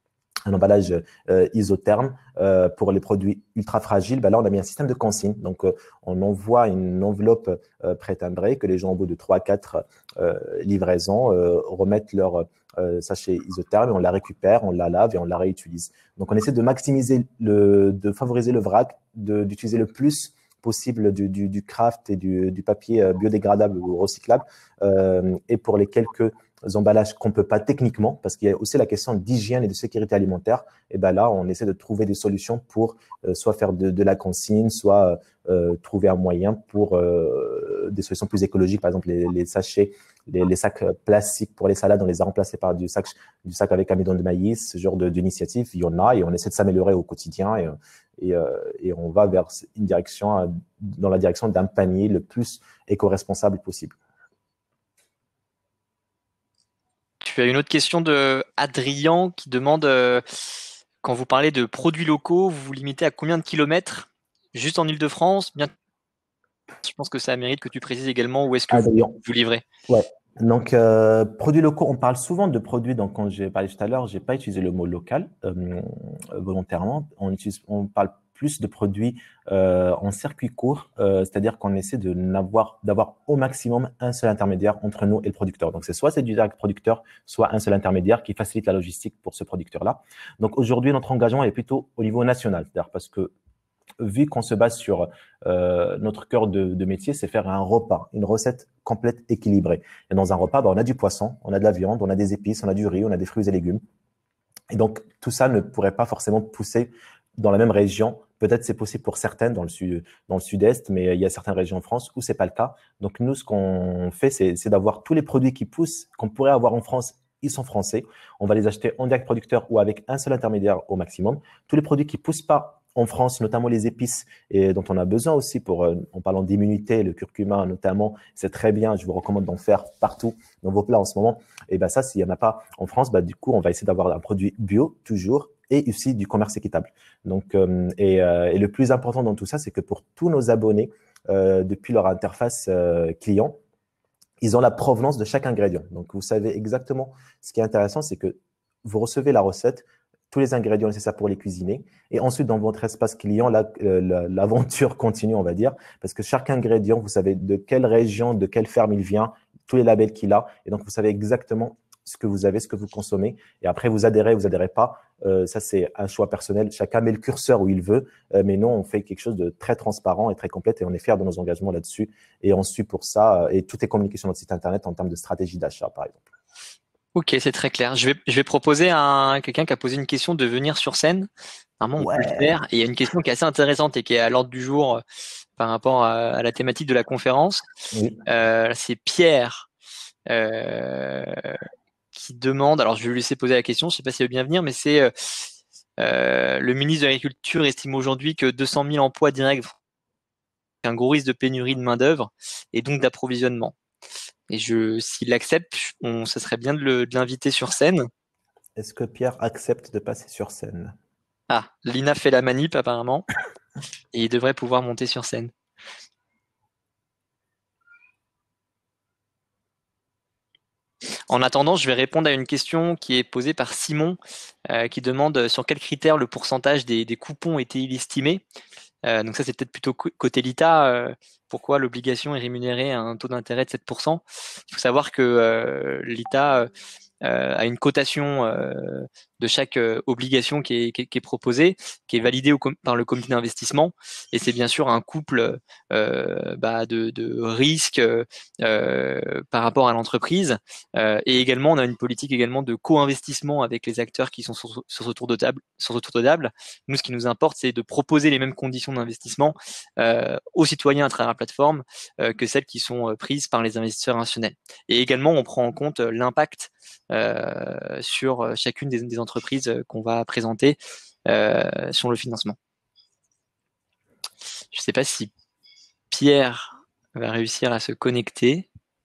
S3: un emballage euh, isotherme euh, pour les produits ultra fragiles. Ben là, on a mis un système de consigne. Donc, euh, on envoie une enveloppe euh, pré-timbrée que les gens, au bout de trois à quatre euh, livraisons, euh, remettent leur euh, sachet isotherme et on la récupère, on la lave et on la réutilise. Donc, on essaie de maximiser, le, de favoriser le vrac, d'utiliser le plus possible du, du, du craft et du, du papier biodégradable ou recyclable. Euh, et pour les quelques emballages qu'on ne peut pas techniquement, parce qu'il y a aussi la question d'hygiène et de sécurité alimentaire, et ben là, on essaie de trouver des solutions pour euh, soit faire de, de la consigne, soit euh, trouver un moyen pour euh, des solutions plus écologiques, par exemple les, les sachets, les, les sacs plastiques pour les salades, on les a remplacés par du sac, du sac avec amidon de maïs, ce genre d'initiative, il y en a, et on essaie de s'améliorer au quotidien, et, et, euh, et on va vers une direction, dans la direction d'un panier le plus éco-responsable possible.
S4: Tu as une autre question de Adrien qui demande euh, quand vous parlez de produits locaux, vous vous limitez à combien de kilomètres? Juste en Île-de-France? Bien, je pense que ça mérite que tu précises également où est-ce que vous, vous livrez.
S3: Ouais. Donc, euh, produits locaux, on parle souvent de produits. Donc, quand j'ai parlé tout à l'heure, j'ai pas utilisé le mot local euh, volontairement. On utilise, on parle plus de produits euh, en circuit court, euh, c'est-à-dire qu'on essaie de n'avoir, d'avoir au maximum un seul intermédiaire entre nous et le producteur. Donc, c'est soit c'est du direct producteur, soit un seul intermédiaire qui facilite la logistique pour ce producteur-là. Donc, aujourd'hui, notre engagement est plutôt au niveau national, c'est-à-dire parce que vu qu'on se base sur euh, notre cœur de, de métier, c'est faire un repas, une recette complète équilibrée. Et dans un repas, bah, on a du poisson, on a de la viande, on a des épices, on a du riz, on a des fruits et légumes. Et donc, tout ça ne pourrait pas forcément pousser dans la même région. Peut-être c'est possible pour certaines dans le sud, dans le sud-est, mais il y a certaines régions en France où c'est pas le cas. Donc, nous, ce qu'on fait, c'est, c'est d'avoir tous les produits qui poussent, qu'on pourrait avoir en France. Ils sont français. On va les acheter en direct producteur ou avec un seul intermédiaire au maximum. Tous les produits qui poussent pas en France, notamment les épices, et dont on a besoin aussi pour, euh, en parlant d'immunité, le curcuma notamment, c'est très bien. Je vous recommande d'en faire partout dans vos plats en ce moment. Et ben ça, s'il y en a pas en France, bah du coup, on va essayer d'avoir un produit bio toujours et aussi du commerce équitable. Donc, euh, et, euh, et le plus important dans tout ça, c'est que pour tous nos abonnés, euh, depuis leur interface euh, client, ils ont la provenance de chaque ingrédient. Donc, vous savez exactement. Ce qui est intéressant, c'est que vous recevez la recette, tous les ingrédients nécessaires pour les cuisiner. Et ensuite, dans votre espace client, la, la, l'aventure continue, on va dire, parce que chaque ingrédient, vous savez de quelle région, de quelle ferme il vient, tous les labels qu'il a. Et donc, vous savez exactement ce que vous avez, ce que vous consommez. Et après, vous adhérez, vous adhérez pas. Euh, ça, c'est un choix personnel. Chacun met le curseur où il veut. Euh, mais nous, on fait quelque chose de très transparent et très complet. Et on est fiers de nos engagements là-dessus. Et on suit pour ça. Et tout est communiqué sur notre site Internet en termes de stratégie d'achat, par exemple.
S4: Ok, c'est très clair. Je vais, je vais proposer à quelqu'un qui a posé une question de venir sur scène. Normalement, on ouais. peut le faire. Et il y a une question qui est assez intéressante et qui est à l'ordre du jour euh, par rapport à, à la thématique de la conférence. Oui. Euh, c'est Pierre euh, qui demande, alors je vais lui laisser poser la question, je ne sais pas s'il veut bien venir, mais c'est euh, euh, le ministre de l'Agriculture estime aujourd'hui que deux cent mille emplois directs, un gros risque de pénurie de main-d'œuvre et donc d'approvisionnement. Et je, s'il accepte, on, ça serait bien de, le, de l'inviter sur scène.
S3: Est-ce que Pierre accepte de passer sur scène?
S4: Ah, Lina fait la manip apparemment. Et il devrait pouvoir monter sur scène. En attendant, je vais répondre à une question qui est posée par Simon, euh, qui demande sur quels critères le pourcentage des, des coupons était-il estimé. Euh, donc ça, c'est peut-être plutôt côté l'État. Euh, pourquoi l'obligation est rémunérée à un taux d'intérêt de sept pour cent? Il faut savoir que euh, l'État euh, a une cotation euh, de chaque euh, obligation qui est, qui, est, qui est proposée, qui est validée au com- par le comité d'investissement. Et c'est bien sûr un couple euh, bah, de, de risques euh, par rapport à l'entreprise. Euh, et également, on a une politique également de co-investissement avec les acteurs qui sont sur, sur ce tour de table. Sur ce tour de table. Nous, ce qui nous importe, c'est de proposer les mêmes conditions d'investissement euh, aux citoyens à travers la plateforme euh, que celles qui sont euh, prises par les investisseurs institutionnels. Et également, on prend en compte euh, l'impact euh, sur chacune des, des entreprises qu'on va présenter euh, sur le financement. Je ne sais pas si Pierre va réussir à se connecter.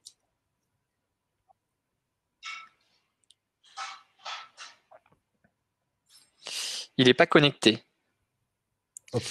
S4: Il n'est pas connecté.
S3: Ok.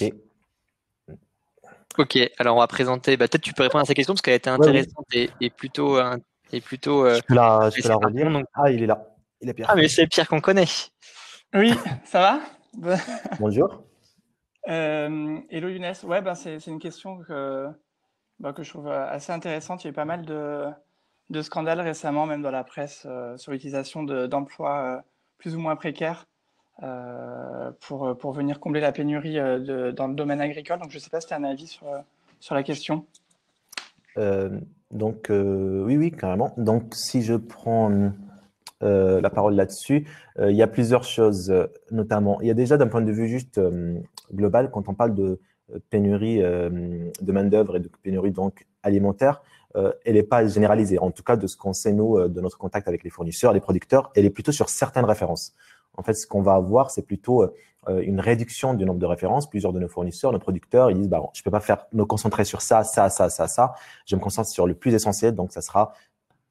S4: Ok, alors on va présenter. Bah, peut-être tu peux répondre à sa question parce qu'elle a été intéressante ouais, oui. et, et plutôt. Euh, et plutôt euh,
S3: je peux la, je peux la relire. Donc... Ah, il est là. Il est Pierre.
S4: Ah, mais c'est Pierre qu'on connaît.
S5: Oui, ça va.
S3: Bonjour.
S5: Euh, hello Younes. Ouais, ben, c'est, c'est une question que, ben, que je trouve assez intéressante. Il y a eu pas mal de, de scandales récemment, même dans la presse, euh, sur l'utilisation de, d'emplois euh, plus ou moins précaires euh, pour, pour venir combler la pénurie euh, de, dans le domaine agricole. Donc, je ne sais pas si tu as un avis sur, sur la question.
S3: Euh, donc, euh, oui, oui, carrément. Donc, si je prends euh, la parole là-dessus, euh, il y a plusieurs choses, euh, notamment. Il y a déjà d'un point de vue juste euh, global, quand on parle de euh, pénurie euh, de main-d'œuvre et de pénurie donc alimentaire, euh, elle n'est pas généralisée. En tout cas, de ce qu'on sait, nous, euh, de notre contact avec les fournisseurs, les producteurs, elle est plutôt sur certaines références. En fait, ce qu'on va avoir, c'est plutôt euh, une réduction du nombre de références. Plusieurs de nos fournisseurs, nos producteurs, ils disent bah, « je ne peux pas faire, me concentrer sur ça, ça, ça, ça, ça. Je me concentre sur le plus essentiel, donc ça sera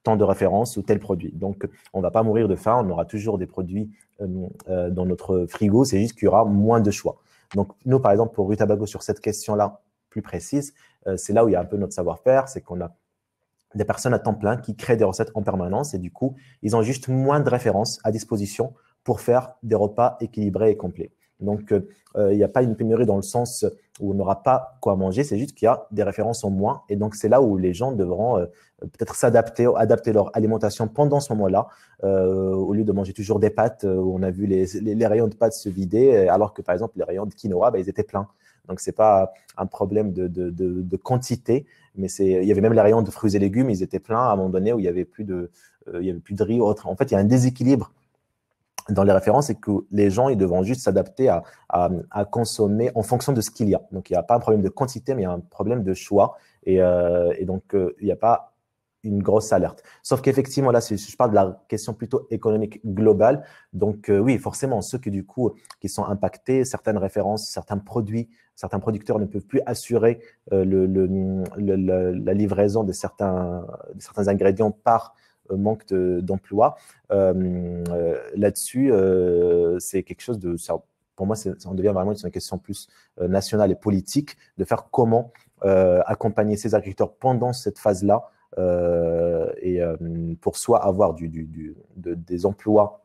S3: tant de références ou tel produit. Donc, on ne va pas mourir de faim, on aura toujours des produits euh, euh, dans notre frigo, c'est juste qu'il y aura moins de choix. Donc, nous, par exemple, pour Rutabago, sur cette question-là plus précise, euh, c'est là où il y a un peu notre savoir-faire, c'est qu'on a des personnes à temps plein qui créent des recettes en permanence et du coup, ils ont juste moins de références à disposition pour faire des repas équilibrés et complets. Donc, euh, il n'y a pas une pénurie dans le sens où on n'aura pas quoi manger, c'est juste qu'il y a des références en moins. Et donc, c'est là où les gens devront euh, peut-être s'adapter, adapter leur alimentation pendant ce moment-là, euh, au lieu de manger toujours des pâtes, euh, où on a vu les, les, les rayons de pâtes se vider, alors que, par exemple, les rayons de quinoa, bah, ils étaient pleins. Donc, ce n'est pas un problème de, de, de, de quantité, mais c'est, il y avait même les rayons de fruits et légumes, ils étaient pleins à un moment donné où il n'y avait plus de, euh, il y avait plus de riz ou autre. En fait, il y a un déséquilibre dans les références, c'est que les gens, ils devront juste s'adapter à, à, à consommer en fonction de ce qu'il y a. Donc, il n'y a pas un problème de quantité, mais il y a un problème de choix. Et, euh, et donc, euh, il n'y a pas une grosse alerte. Sauf qu'effectivement, là, si je parle de la question plutôt économique globale, donc euh, oui, forcément, ceux qui, du coup, qui sont impactés, certaines références, certains produits, certains producteurs ne peuvent plus assurer euh, le, le, le, le, la livraison de certains, de certains ingrédients par manque d'emploi. Euh, euh, Là-dessus, euh, c'est quelque chose de… Ça, pour moi, ça devient vraiment une question plus euh, nationale et politique de faire comment euh, accompagner ces agriculteurs pendant cette phase-là euh, et euh, pour soit avoir du, du, du, de, des emplois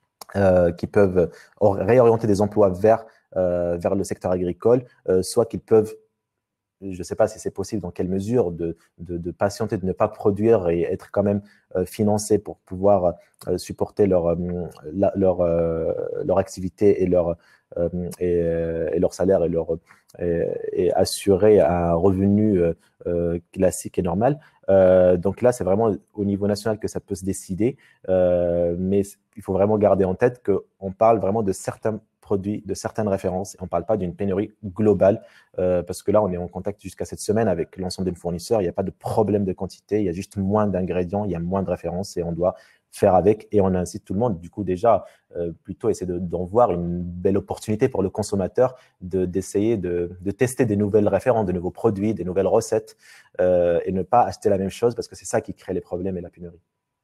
S3: euh, qui peuvent réorienter des emplois vers, euh, vers le secteur agricole, euh, soit qu'ils peuvent, je ne sais pas si c'est possible, dans quelle mesure, de, de, de patienter, de ne pas produire et être quand même euh, financé pour pouvoir euh, supporter leur, euh, la, leur, euh, leur activité et leur, euh, et, et leur salaire et, leur, et, et assurer un revenu euh, classique et normal. Euh, donc là, c'est vraiment au niveau national que ça peut se décider, euh, mais il faut vraiment garder en tête qu'on parle vraiment de certains produits, de certaines références. Et on ne parle pas d'une pénurie globale euh, parce que là, on est en contact jusqu'à cette semaine avec l'ensemble des fournisseurs. Il n'y a pas de problème de quantité, il y a juste moins d'ingrédients, il y a moins de références et on doit faire avec. Et on incite tout le monde, du coup, déjà, euh, plutôt essayer d'en de, voir une belle opportunité pour le consommateur d'essayer de, de, de tester des nouvelles références, de nouveaux produits, des nouvelles recettes euh, et ne pas acheter la même chose parce que c'est ça qui crée les problèmes et la pénurie.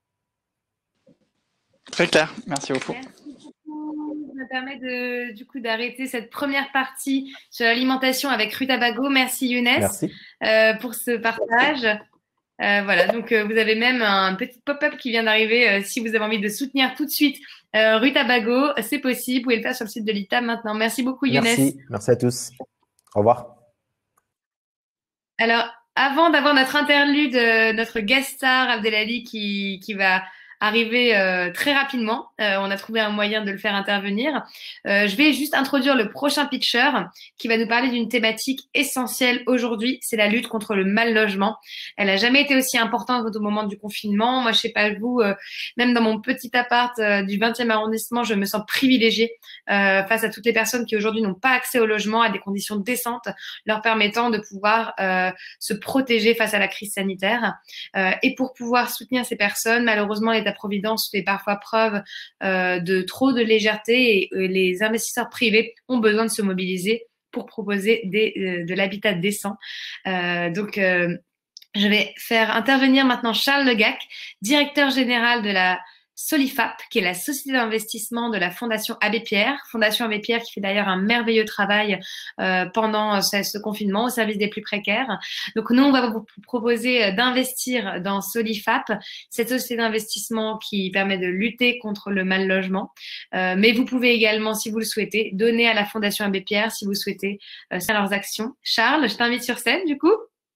S5: Très clair, merci beaucoup.
S1: Merci. Ça me permet de, du coup d'arrêter cette première partie sur l'alimentation avec Rutabago. Merci Younes
S3: Merci.
S1: Euh, pour ce partage. Euh, voilà, donc euh, vous avez même un petit pop-up qui vient d'arriver. Euh, si vous avez envie de soutenir tout de suite euh, Rutabago, c'est possible. Vous pouvez le faire sur le site de l'I T A maintenant. Merci beaucoup Younes.
S3: Merci, merci à tous. Au revoir.
S1: Alors, avant d'avoir notre interlude, euh, notre guest star Abdelali qui, qui va arriver euh, très rapidement. Euh, on a trouvé un moyen de le faire intervenir. Euh, je vais juste introduire le prochain pitcher qui va nous parler d'une thématique essentielle aujourd'hui, c'est la lutte contre le mal logement. Elle n'a jamais été aussi importante au moment du confinement. Moi, je sais pas vous, euh, même dans mon petit appart euh, du vingtième arrondissement, je me sens privilégiée euh, face à toutes les personnes qui aujourd'hui n'ont pas accès au logement à des conditions décentes, leur permettant de pouvoir euh, se protéger face à la crise sanitaire. Euh, et pour pouvoir soutenir ces personnes, malheureusement, l'État Providence fait parfois preuve euh, de trop de légèreté et euh, les investisseurs privés ont besoin de se mobiliser pour proposer des, euh, de l'habitat décent. Euh, donc, euh, je vais faire intervenir maintenant Charles Legac, directeur général de la Solifap, qui est la société d'investissement de la Fondation Abbé Pierre. Fondation Abbé Pierre qui fait d'ailleurs un merveilleux travail euh, pendant ce, ce confinement au service des plus précaires. Donc nous, on va vous proposer d'investir dans Solifap, cette société d'investissement qui permet de lutter contre le mal logement. Euh, mais vous pouvez également, si vous le souhaitez, donner à la Fondation Abbé Pierre si vous souhaitez euh, faire leurs actions. Charles, je t'invite sur scène du coup.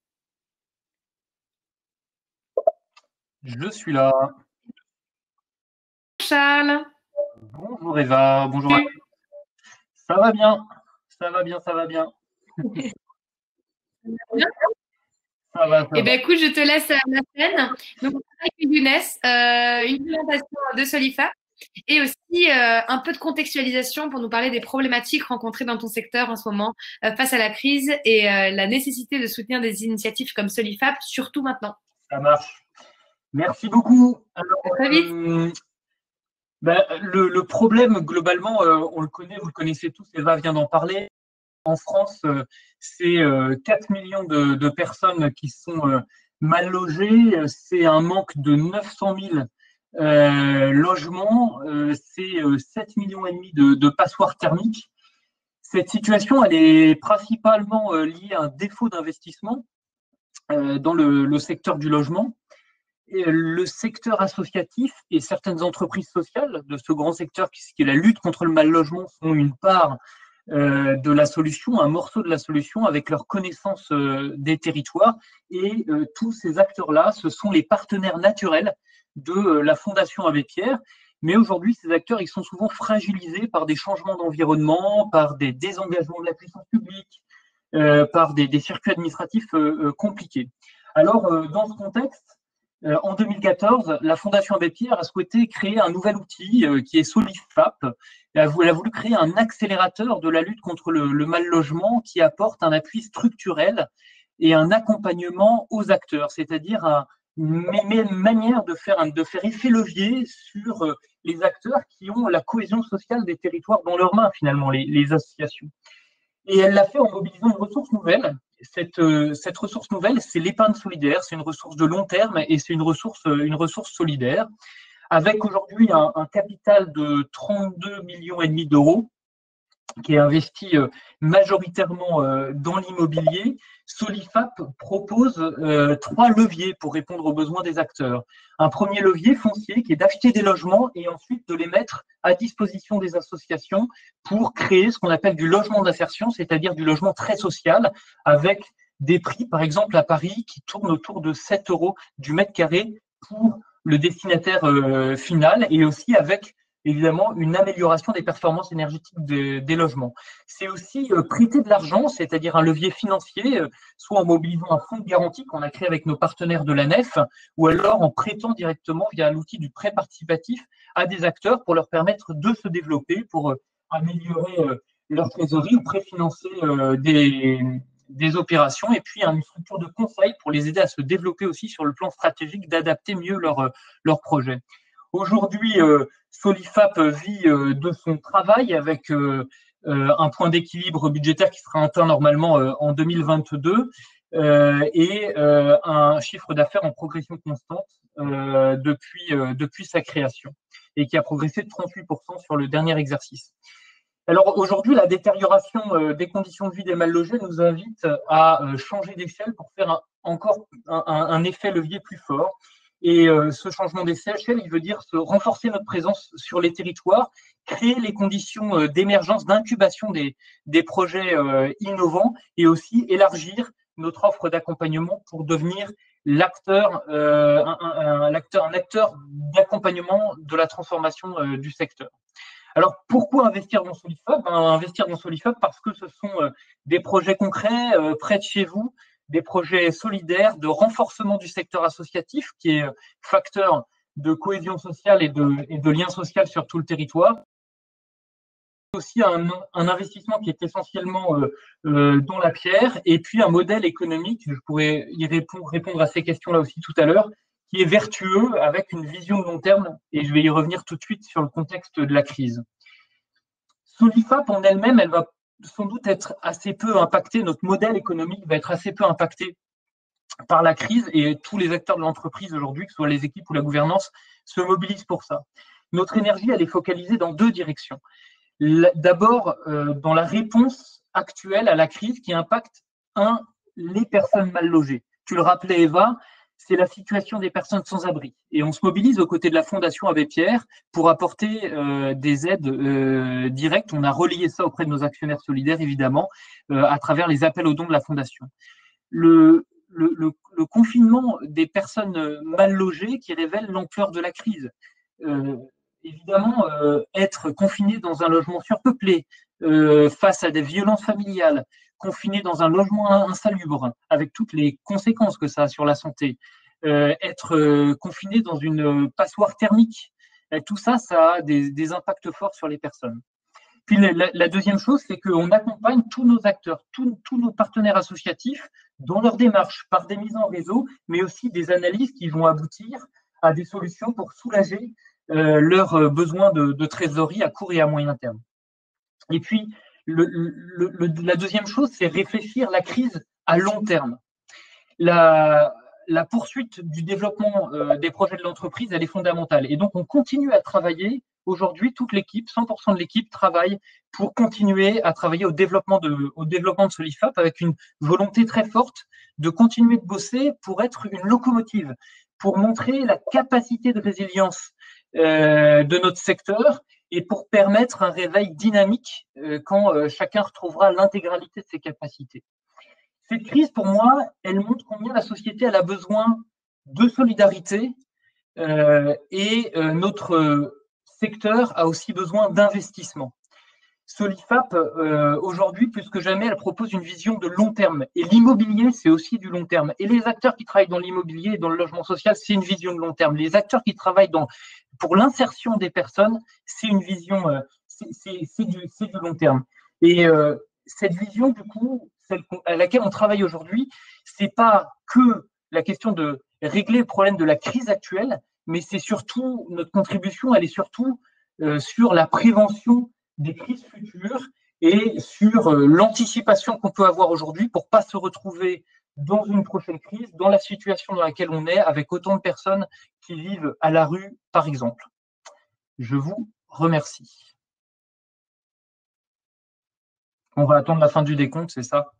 S6: Je suis là.
S1: Charles.
S6: Bonjour Eva, bonjour. À... Ça va bien, ça va bien, ça va bien. Ça va, ça
S1: Eh bien,
S6: va.
S1: écoute, je te laisse la scène. Donc, avec Younes, euh, une présentation de Solifap et aussi euh, un peu de contextualisation pour nous parler des problématiques rencontrées dans ton secteur en ce moment euh, face à la crise et euh, la nécessité de soutenir des initiatives comme Solifap, surtout maintenant.
S6: Ça marche. Merci beaucoup. Alors,
S1: à très vite.
S6: Euh, ben, le, le problème, globalement, euh, on le connaît, vous le connaissez tous, Eva vient d'en parler. En France, euh, c'est euh, quatre millions de, de personnes qui sont euh, mal logés, c'est un manque de neuf cent mille euh, logements, euh, c'est euh, sept millions et demi de, de passoires thermiques. Cette situation, elle est principalement euh, liée à un défaut d'investissement euh, dans le, le secteur du logement. Et le secteur associatif et certaines entreprises sociales de ce grand secteur qui est la lutte contre le mal logement sont une part euh, de la solution, un morceau de la solution avec leur connaissance euh, des territoires. Et euh, tous ces acteurs-là, ce sont les partenaires naturels de euh, la Fondation Abbé Pierre. Mais aujourd'hui, ces acteurs, ils sont souvent fragilisés par des changements d'environnement, par des désengagements de la puissance publique, euh, par des, des circuits administratifs euh, euh, compliqués. Alors, euh, dans ce contexte, Euh, en deux mille quatorze, la Fondation Abbé Pierre a souhaité créer un nouvel outil euh, qui est Solifap. Elle a, voulu, elle a voulu créer un accélérateur de la lutte contre le, le mal logement qui apporte un appui structurel et un accompagnement aux acteurs, c'est-à-dire un, une manière de faire, de faire effet levier sur euh, les acteurs qui ont la cohésion sociale des territoires dans leurs mains, finalement, les, les associations. Et elle l'a fait en mobilisant une ressource nouvelle. Cette, euh, cette ressource nouvelle, c'est l'épargne solidaire. C'est une ressource de long terme et c'est une ressource, une ressource solidaire. Avec aujourd'hui un, un capital de trente-deux millions et demi d'euros qui est investi euh, majoritairement euh, dans l'immobilier, Solifap propose euh, trois leviers pour répondre aux besoins des acteurs. Un premier levier foncier qui est d'acheter des logements et ensuite de les mettre à disposition des associations pour créer ce qu'on appelle du logement d'insertion, c'est-à-dire du logement très social, avec des prix, par exemple à Paris, qui tournent autour de sept euros du mètre carré pour le destinataire euh, final, et aussi avec évidemment une amélioration des performances énergétiques des, des logements. C'est aussi euh, prêter de l'argent, c'est-à-dire un levier financier, euh, soit en mobilisant un fonds de garantie qu'on a créé avec nos partenaires de la Nef, ou alors en prêtant directement via l'outil du prêt participatif à des acteurs pour leur permettre de se développer, pour euh, améliorer euh, leur trésorerie ou préfinancer euh, des, des opérations, et puis une structure de conseil pour les aider à se développer aussi sur le plan stratégique, d'adapter mieux leur, leur projet. Aujourd'hui, euh, Solifap vit euh, de son travail avec euh, euh, un point d'équilibre budgétaire qui sera atteint normalement euh, en deux mille vingt-deux euh, et euh, un chiffre d'affaires en progression constante euh, depuis, euh, depuis sa création et qui a progressé de trente-huit pour cent sur le dernier exercice. Alors aujourd'hui, la détérioration euh, des conditions de vie des mal logés nous invite à euh, changer d'échelle pour faire un, encore un, un effet levier plus fort. Et euh, ce changement d'échelle, il veut dire se renforcer notre présence sur les territoires, créer les conditions euh, d'émergence, d'incubation des, des projets euh, innovants et aussi élargir notre offre d'accompagnement pour devenir l'acteur, euh, un, un, un, un acteur d'accompagnement de la transformation euh, du secteur. Alors, pourquoi investir dans Solifap? Ben, investir dans Solifap parce que ce sont euh, des projets concrets euh, près de chez vous, des projets solidaires de renforcement du secteur associatif qui est facteur de cohésion sociale et de, et de lien social sur tout le territoire. Aussi un, un investissement qui est essentiellement euh, euh, dans la pierre et puis un modèle économique, je pourrais y répondre, répondre à ces questions-là aussi tout à l'heure, qui est vertueux avec une vision de long terme, et je vais y revenir tout de suite sur le contexte de la crise. Solifap en elle-même, elle va sans doute être assez peu impactée, notre modèle économique va être assez peu impacté par la crise et tous les acteurs de l'entreprise aujourd'hui, que ce soit les équipes ou la gouvernance, se mobilisent pour ça. Notre énergie, elle est focalisée dans deux directions. D'abord, euh, dans la réponse actuelle à la crise qui impacte, un, les personnes mal logées. Tu le rappelais, Eva, c'est la situation des personnes sans abri. Et on se mobilise aux côtés de la Fondation Abbé Pierre pour apporter euh, des aides euh, directes. On a relayé ça auprès de nos actionnaires solidaires, évidemment, euh, à travers les appels aux dons de la Fondation. Le, le, le, le confinement des personnes mal logées qui révèle l'ampleur de la crise. Euh, évidemment, euh, être confiné dans un logement surpeuplé, euh, face à des violences familiales, confiné dans un logement insalubre, avec toutes les conséquences que ça a sur la santé, euh, être euh, confiné dans une passoire thermique, et tout ça, ça a des, des impacts forts sur les personnes. Puis la, la deuxième chose, c'est qu'on accompagne tous nos acteurs, tous, tous nos partenaires associatifs dans leur démarche, par des mises en réseau, mais aussi des analyses qui vont aboutir à des solutions pour soulager euh, leurs besoins de, de trésorerie à court et à moyen terme. Et puis, le, le, le, la deuxième chose, c'est réfléchir la crise à long terme. La, la poursuite du développement euh, des projets de l'entreprise, elle est fondamentale. Et donc, on continue à travailler. Aujourd'hui, toute l'équipe, cent pour cent de l'équipe travaille pour continuer à travailler au développement de, au développement de Solifap avec une volonté très forte de continuer de bosser pour être une locomotive, pour montrer la capacité de résilience euh, de notre secteur et pour permettre un réveil dynamique euh, quand euh, chacun retrouvera l'intégralité de ses capacités. Cette crise, pour moi, elle montre combien la société elle a besoin de solidarité euh, et euh, notre secteur a aussi besoin d'investissement. Solifap, euh, aujourd'hui, plus que jamais, elle propose une vision de long terme. Et l'immobilier, c'est aussi du long terme. Et les acteurs qui travaillent dans l'immobilier et dans le logement social, c'est une vision de long terme. Les acteurs qui travaillent dans, pour l'insertion des personnes, c'est une vision, euh, c'est du, du long terme. Et euh, cette vision, du coup, celle à laquelle on travaille aujourd'hui, c'est pas que la question de régler le problème de la crise actuelle, mais c'est surtout, notre contribution, elle est surtout euh, sur la prévention des crises futures et sur euh, l'anticipation qu'on peut avoir aujourd'hui pour pas se retrouver dans une prochaine crise, dans la situation dans laquelle on est, avec autant de personnes qui vivent à la rue, par exemple. Je vous remercie. On va attendre la fin du décompte, c'est ça?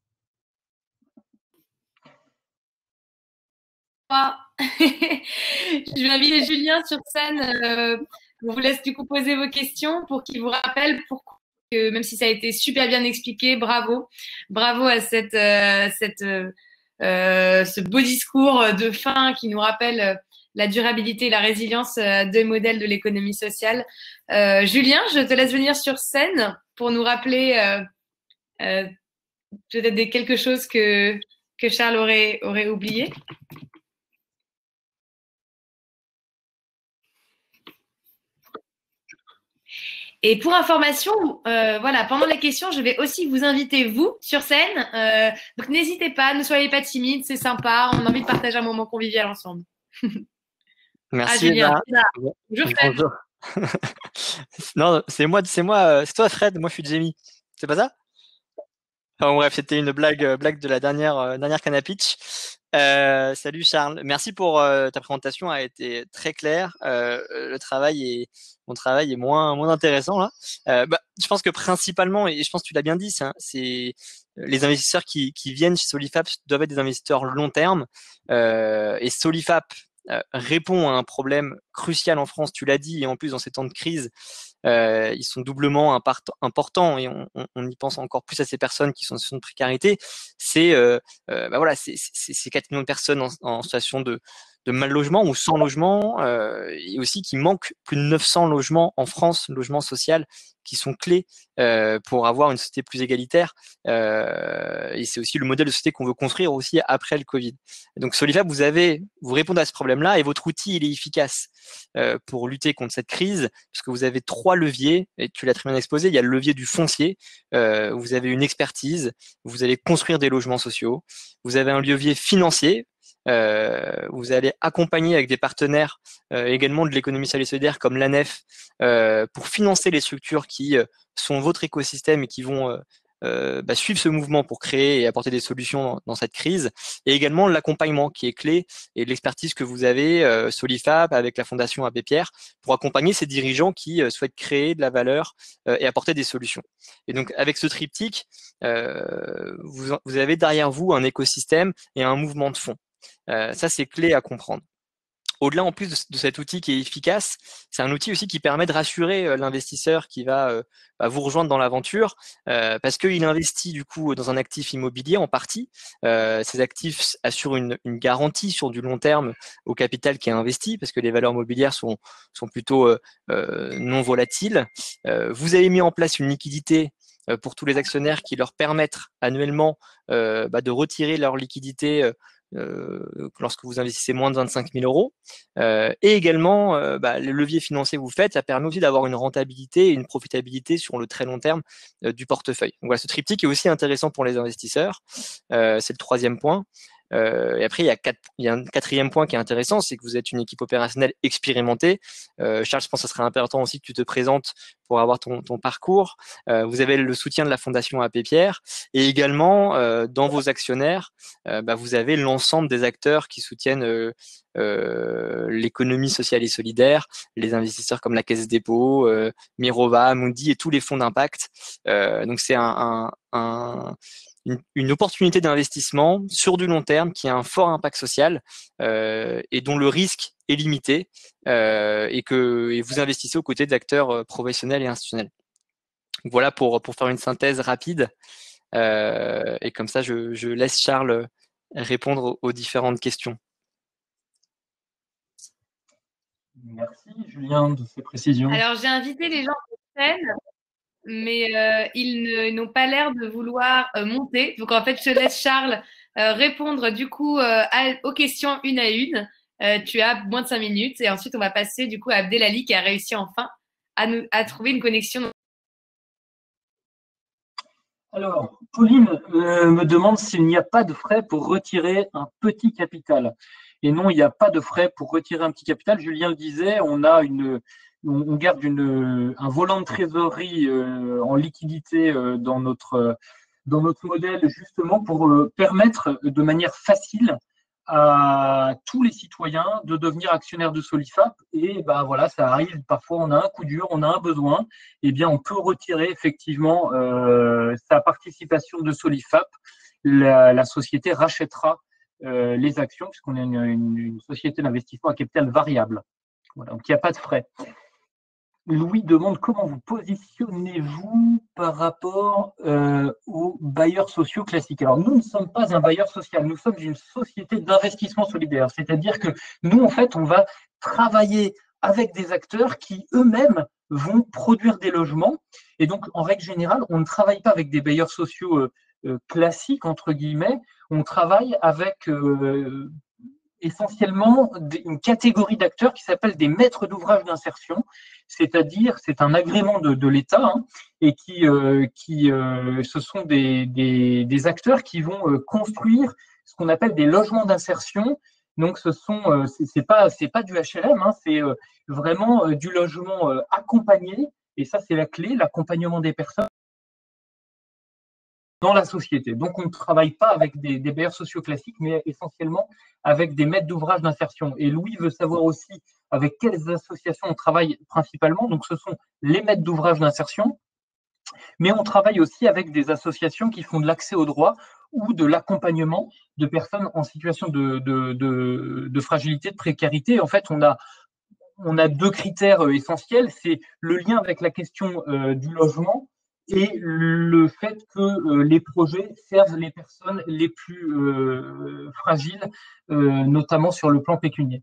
S1: Je vais inviter Julien sur scène. Euh, on vous laisse du coup poser vos questions pour qu'il vous rappelle pourquoi, que, même si ça a été super bien expliqué, bravo. Bravo à cette, euh, cette, euh, ce beau discours de fin qui nous rappelle la durabilité et la résilience des modèles de l'économie sociale. Euh, Julien, je te laisse venir sur scène pour nous rappeler euh, euh, peut-être quelque chose que, que Charles aurait, aurait oublié. Et pour information, euh, voilà, pendant les questions, je vais aussi vous inviter, vous, sur scène. Euh, donc, n'hésitez pas, ne soyez pas timides, c'est sympa. On a envie de partager un moment convivial ensemble.
S4: Merci,
S1: ah, Julien.
S4: Eva.
S1: Bonjour, Fred.
S4: Bonjour. Non, c'est moi, c'est moi, c'est toi, Fred. Moi, je suis Jamie. C'est pas ça? Enfin, bref, c'était une blague, blague de la dernière, euh, dernière canne à pitch. Euh, salut Charles, merci pour euh, ta présentation, a été très claire. Euh, le travail est, mon travail est moins, moins intéressant là. Euh, bah, je pense que principalement, et je pense que tu l'as bien dit, c'est les investisseurs qui, qui viennent chez Solifap doivent être des investisseurs long terme. Euh, et Solifap euh, répond à un problème crucial en France, tu l'as dit, et en plus dans ces temps de crise. Euh, ils sont doublement importants et on, on, on y pense encore plus à ces personnes qui sont en situation de précarité. C'est euh, euh, bah voilà, c'est ces quatre millions de personnes en, en situation de, de mal logement ou sans logement, euh, et aussi qui manquent plus de neuf cents logements en France, logements sociaux, qui sont clés euh, pour avoir une société plus égalitaire. Euh, et c'est aussi le modèle de société qu'on veut construire aussi après le Covid. Et donc Solifap, vous avez, vous répondez à ce problème-là et votre outil il est efficace euh, pour lutter contre cette crise, parce que vous avez trois leviers et tu l'as très bien exposé. Il y a le levier du foncier, euh, vous avez une expertise, vous allez construire des logements sociaux, vous avez un levier financier. Euh, vous allez accompagner avec des partenaires euh, également de l'économie sociale et solidaire comme l'A N E F euh, pour financer les structures qui euh, sont votre écosystème et qui vont euh, euh, bah, suivre ce mouvement pour créer et apporter des solutions dans, dans cette crise, et également l'accompagnement qui est clé et l'expertise que vous avez euh, Solifap avec la Fondation Abbé Pierre pour accompagner ces dirigeants qui euh, souhaitent créer de la valeur euh, et apporter des solutions. Et donc avec ce triptyque, euh, vous, vous avez derrière vous un écosystème et un mouvement de fond. Euh, ça, c'est clé à comprendre. Au-delà, en plus de, de cet outil qui est efficace, c'est un outil aussi qui permet de rassurer euh, l'investisseur qui va euh, bah, vous rejoindre dans l'aventure, euh, parce qu'il investit du coup dans un actif immobilier en partie. Euh, ces actifs assurent une, une garantie sur du long terme au capital qui est investi, parce que les valeurs mobilières sont, sont plutôt euh, euh, non volatiles. Euh, vous avez mis en place une liquidité euh, pour tous les actionnaires qui leur permettent annuellement euh, bah, de retirer leur liquidité euh, Euh, lorsque vous investissez moins de vingt-cinq mille euros. Euh, et également, euh, bah, le levier financier que vous faites, ça permet aussi d'avoir une rentabilité et une profitabilité sur le très long terme euh, du portefeuille. Donc voilà, ce triptyque est aussi intéressant pour les investisseurs. Euh, c'est le troisième point. Euh, et après, il y, a quatre, il y a un quatrième point qui est intéressant, c'est que vous êtes une équipe opérationnelle expérimentée. Euh, Charles, je pense que ce serait important aussi que tu te présentes pour avoir ton, ton parcours. Euh, vous avez le soutien de la Fondation Abbé Pierre et également, euh, dans vos actionnaires, euh, bah, vous avez l'ensemble des acteurs qui soutiennent euh, euh, l'économie sociale et solidaire, les investisseurs comme la Caisse des dépôts, euh, Mirova, Amundi et tous les fonds d'impact. Euh, donc, c'est un, un, un Une, une opportunité d'investissement sur du long terme qui a un fort impact social euh, et dont le risque est limité euh, et que et vous investissez aux côtés d'acteurs professionnels et institutionnels. Donc voilà pour, pour faire une synthèse rapide euh, et comme ça je, je laisse Charles répondre aux, aux différentes questions.
S6: Merci Julien de ces précisions.
S1: Alors j'ai invité les gens sur scène, mais euh, ils ne- n'ont pas l'air de vouloir euh, monter. Donc, en fait, je te laisse, Charles, euh, répondre du coup euh, à- aux questions une à une. Euh, tu as moins de cinq minutes. Et ensuite, on va passer du coup à Abdelali qui a réussi enfin à, nous, à trouver une connexion.
S6: Alors, Pauline euh, me demande s'il n'y a pas de frais pour retirer un petit capital. Et non, il n'y a pas de frais pour retirer un petit capital. Julien le disait, on a une, on garde une, un volant de trésorerie euh, en liquidité euh, dans notre, dans notre modèle justement pour euh, permettre de manière facile à tous les citoyens de devenir actionnaires de Solifap. Et ben voilà, ça arrive. Parfois, on a un coup dur, on a un besoin. Eh bien, on peut retirer effectivement euh, sa participation de Solifap. La, la société rachètera euh, les actions puisqu'on est une, une, une société d'investissement à capital variable. Voilà, donc il n'y a pas de frais. Louis demande comment vous positionnez-vous par rapport euh, aux bailleurs sociaux classiques. Alors, nous ne sommes pas un bailleur social, nous sommes une société d'investissement solidaire. C'est-à-dire que nous, en fait, on va travailler avec des acteurs qui eux-mêmes vont produire des logements. Et donc, en règle générale, on ne travaille pas avec des bailleurs sociaux euh, euh, classiques, entre guillemets. On travaille avec euh, essentiellement une catégorie d'acteurs qui s'appelle des maîtres d'ouvrage d'insertion, c'est-à-dire c'est un agrément de, de l'État hein, et qui, euh, qui euh, ce sont des, des, des acteurs qui vont euh, construire ce qu'on appelle des logements d'insertion. Donc ce sont euh, c'est pas c'est pas du H L M, hein, c'est euh, vraiment euh, du logement euh, accompagné et ça c'est la clé, l'accompagnement des personnes dans la société. Donc, on ne travaille pas avec des, des bailleurs sociaux classiques, mais essentiellement avec des maîtres d'ouvrage d'insertion. Et Louis veut savoir aussi avec quelles associations on travaille principalement. Donc, ce sont les maîtres d'ouvrage d'insertion, mais on travaille aussi avec des associations qui font de l'accès au droit ou de l'accompagnement de personnes en situation de, de, de, de fragilité, de précarité. En fait, on a on a deux critères essentiels, c'est le lien avec la question euh, du logement et le fait que euh, les projets servent les personnes les plus euh, fragiles, euh, notamment sur le plan pécuniaire.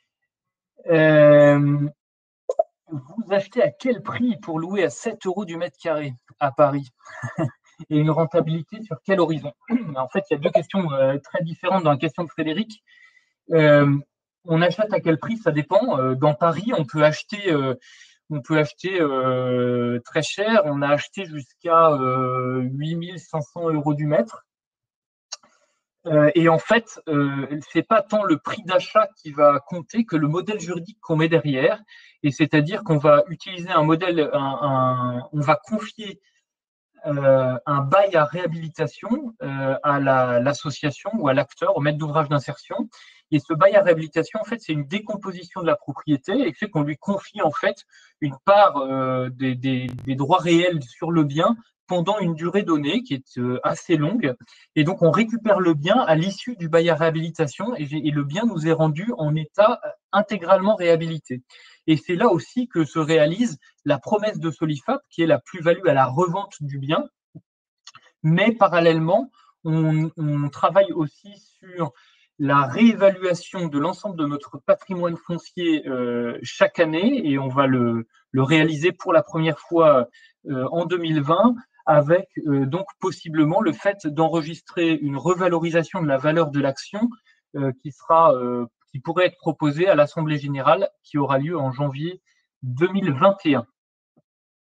S6: Euh, vous achetez à quel prix pour louer à sept euros du mètre carré à Paris et une rentabilité sur quel horizon? En fait, il y a deux questions euh, très différentes dans la question de Frédéric. Euh, on achète à quel prix? Ça dépend. Euh, dans Paris, on peut acheter euh, on peut acheter euh, très cher. On a acheté jusqu'à euh, huit mille cinq cents euros du mètre. Euh, et en fait, euh, c'est pas tant le prix d'achat qui va compter que le modèle juridique qu'on met derrière. Et c'est-à-dire qu'on va utiliser un modèle, un, un, on va confier euh, un bail à réhabilitation euh, à la, l'association ou à l'acteur, au maître d'ouvrage d'insertion. Et ce bail à réhabilitation, en fait, c'est une décomposition de la propriété et fait qu'on lui confie en fait une part euh, des, des, des droits réels sur le bien pendant une durée donnée qui est euh, assez longue. Et donc, on récupère le bien à l'issue du bail à réhabilitation et, et le bien nous est rendu en état intégralement réhabilité. Et c'est là aussi que se réalise la promesse de Solifap, qui est la plus-value à la revente du bien. Mais parallèlement, on, on travaille aussi sur la réévaluation de l'ensemble de notre patrimoine foncier euh, chaque année et on va le, le réaliser pour la première fois euh, en deux mille vingt avec euh, donc possiblement le fait d'enregistrer une revalorisation de la valeur de l'action euh, qui sera euh, qui pourrait être proposée à l'Assemblée générale qui aura lieu en janvier deux mille vingt et un.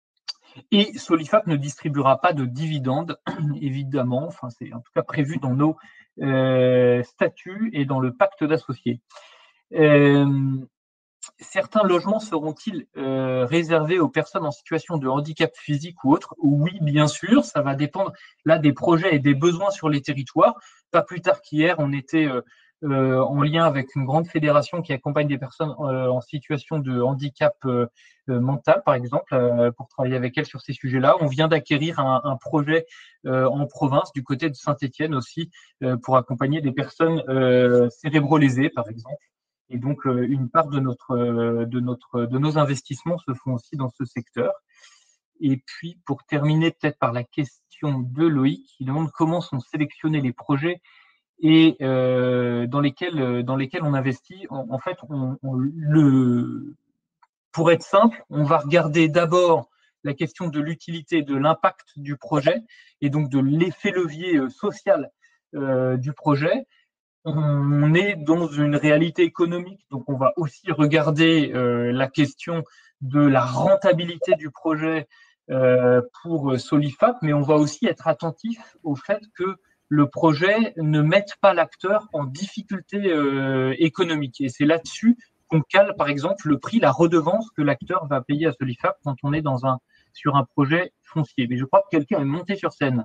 S6: Et Solifap ne distribuera pas de dividendes, évidemment, enfin, c'est en tout cas prévu dans nos euh, statuts et dans le pacte d'associés. Euh, certains logements seront-ils euh, réservés aux personnes en situation de handicap physique ou autre? Oui, bien sûr, ça va dépendre là des projets et des besoins sur les territoires. Pas plus tard qu'hier, on était euh, euh, en lien avec une grande fédération qui accompagne des personnes euh, en situation de handicap euh, euh, mental, par exemple, euh, pour travailler avec elles sur ces sujets-là. On vient d'acquérir un, un projet euh, en province, du côté de Saint-Étienne aussi, euh, pour accompagner des personnes euh, cérébro-lésées, par exemple. Et donc, euh, une part de, notre, euh, de, notre, de nos investissements se font aussi dans ce secteur. Et puis, pour terminer peut-être par la question de Loïc, qui demande comment sont sélectionnés les projets et euh, dans, lesquels, dans lesquels on investit. En, en fait, on, on, le, pour être simple, on va regarder d'abord la question de l'utilité, de l'impact du projet et donc de l'effet levier social euh, du projet. On est dans une réalité économique, donc on va aussi regarder euh, la question de la rentabilité du projet euh, pour Solifap, mais on va aussi être attentif au fait que le projet ne mette pas l'acteur en difficulté euh, économique. Et c'est là-dessus qu'on cale, par exemple, le prix, la redevance que l'acteur va payer à Solifap quand on est dans un, sur un projet foncier. Mais je crois que quelqu'un est monté sur scène.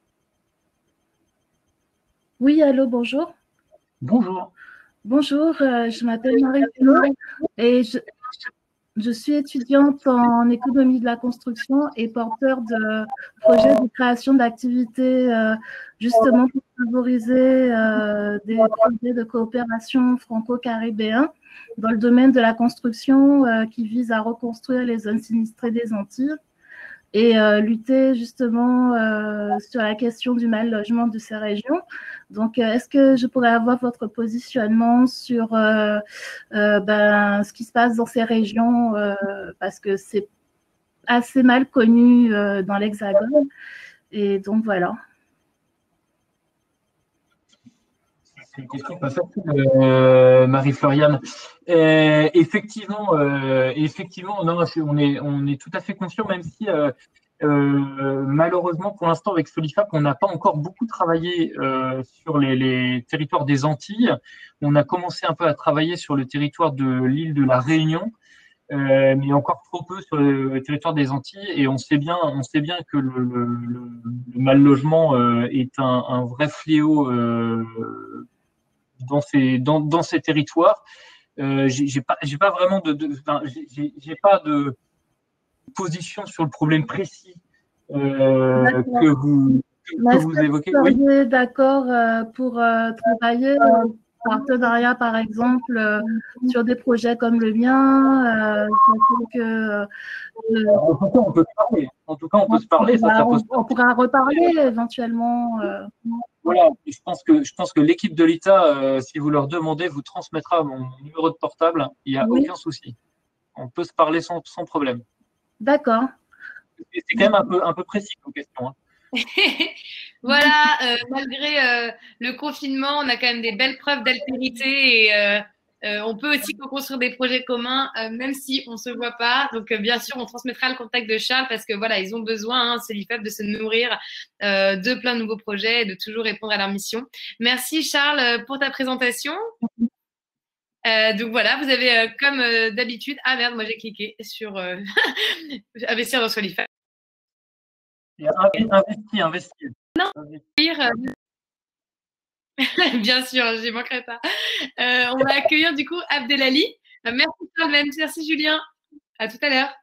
S7: Oui, allô, bonjour.
S6: Bonjour.
S7: Bonjour, euh, je m'appelle Marie et je, je suis étudiante en économie de la construction et porteur de projets de création d'activités euh, justement pour favoriser euh, des projets de coopération franco-caribéens dans le domaine de la construction euh, qui vise à reconstruire les zones sinistrées des Antilles et euh, lutter justement euh, sur la question du mal logement de ces régions. Donc, euh, est-ce que je pourrais avoir votre positionnement sur euh, euh, ben, ce qui se passe dans ces régions euh, parce que c'est assez mal connu euh, dans l'Hexagone. Et donc, voilà.
S6: C'est une question pas facile, euh, Marie-Floriane. Euh, effectivement, euh, effectivement, non, on est, on est tout à fait conscient, même si euh, euh, malheureusement, pour l'instant, avec Solifap, on n'a pas encore beaucoup travaillé euh, sur les, les territoires des Antilles. On a commencé un peu à travailler sur le territoire de l'île de la Réunion, euh, mais encore trop peu sur le territoire des Antilles. Et on sait bien, on sait bien que le, le, le mal logement euh, est un, un vrai fléau. Euh, dans ces dans, dans ces territoires. Euh, j'ai, j'ai pas j'ai pas vraiment de, de enfin, j'ai, j'ai pas de position sur le problème précis euh, que vous que, que vous évoquez.
S7: Vous seriez
S6: oui.
S7: d'accord euh, pour euh, travailler en partenariat, par exemple, euh, sur des projets comme le mien euh, que, euh,
S6: En tout cas, on peut se parler. En tout cas, on peut se parler.
S7: On,
S6: ça, ça
S7: on,
S6: pose
S7: on pourra reparler éventuellement. Euh.
S6: Voilà. Et je pense que je pense que l'équipe de l'I T A, euh, si vous leur demandez, vous transmettra mon numéro de portable. Il n'y a
S7: Oui.
S6: aucun souci. On peut se parler sans, sans problème.
S7: D'accord.
S6: C'est quand même un peu un peu précis comme question. Hein.
S1: Voilà, euh, malgré euh, le confinement, on a quand même des belles preuves d'altérité et euh, euh, on peut aussi co-construire des projets communs, euh, même si on ne se voit pas. Donc, euh, bien sûr, on transmettra le contact de Charles parce que voilà, ils ont besoin, hein, Solifap, de se nourrir euh, de plein de nouveaux projets et de toujours répondre à leur mission. Merci Charles pour ta présentation. Euh, donc voilà, vous avez euh, comme euh, d'habitude, ah merde, moi j'ai cliqué sur euh, investir dans Solifap.
S6: Investi, investi.
S1: Non, bien sûr, je n'y manquerai pas. Euh, on va accueillir du coup Abdelali. Euh, merci Charles, merci Julien. À tout à l'heure.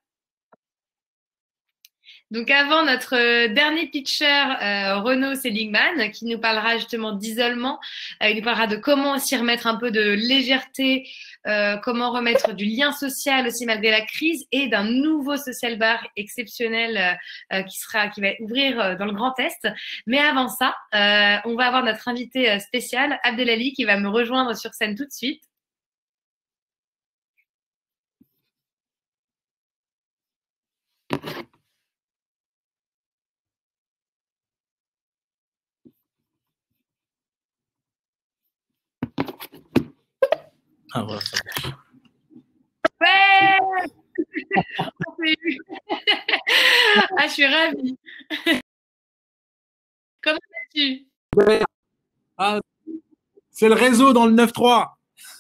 S1: Donc avant notre euh, dernier pitcher, euh, Renaud Seligman, qui nous parlera justement d'isolement, euh, il nous parlera de comment aussi remettre un peu de légèreté, euh, comment remettre du lien social aussi malgré la crise et d'un nouveau social bar exceptionnel euh, qui sera, qui va ouvrir euh, dans le Grand Est. Mais avant ça, euh, on va avoir notre invité euh, spécial, Abdelali, qui va me rejoindre sur scène tout de suite.
S8: Ah voilà, ça marche.
S1: Ouais. On s'est eu. Ah, je suis ravie. Comment vas-tu?
S8: Ah, c'est le réseau dans le neuf trois.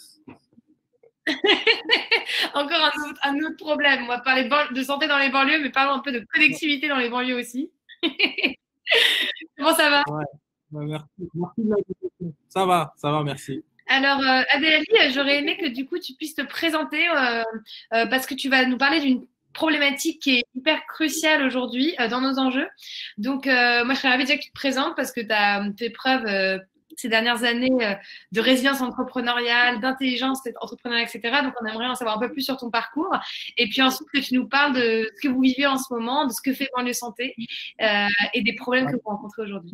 S1: Encore un autre, un autre problème. On va parler de santé dans les banlieues, mais parlons un peu de connectivité dans les banlieues aussi. Comment ça va?
S8: Ouais, ouais, merci. Merci de la question. Ça va, ça va, merci.
S1: Alors, euh, Adélaïe, j'aurais aimé que du coup, tu puisses te présenter euh, euh, parce que tu vas nous parler d'une problématique qui est hyper cruciale aujourd'hui euh, dans nos enjeux. Donc, euh, moi, je serais ravie déjà que tu te présentes parce que tu as fait preuve euh, ces dernières années euh, de résilience entrepreneuriale, d'intelligence entrepreneuriale, et cetera. Donc, on aimerait en savoir un peu plus sur ton parcours. Et puis ensuite, que tu nous parles de ce que vous vivez en ce moment, de ce que fait Banlieue Santé euh, et des problèmes que vous rencontrez aujourd'hui.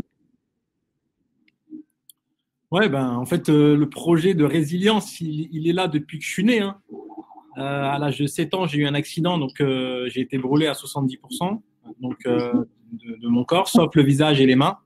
S8: Ouais, ben, en fait, euh, le projet de résilience, il, il est là depuis que je suis né. Hein. Euh, à l'âge de sept ans, j'ai eu un accident, donc euh, j'ai été brûlé à soixante-dix pour cent donc, euh, de, de mon corps, sauf le visage et les mains.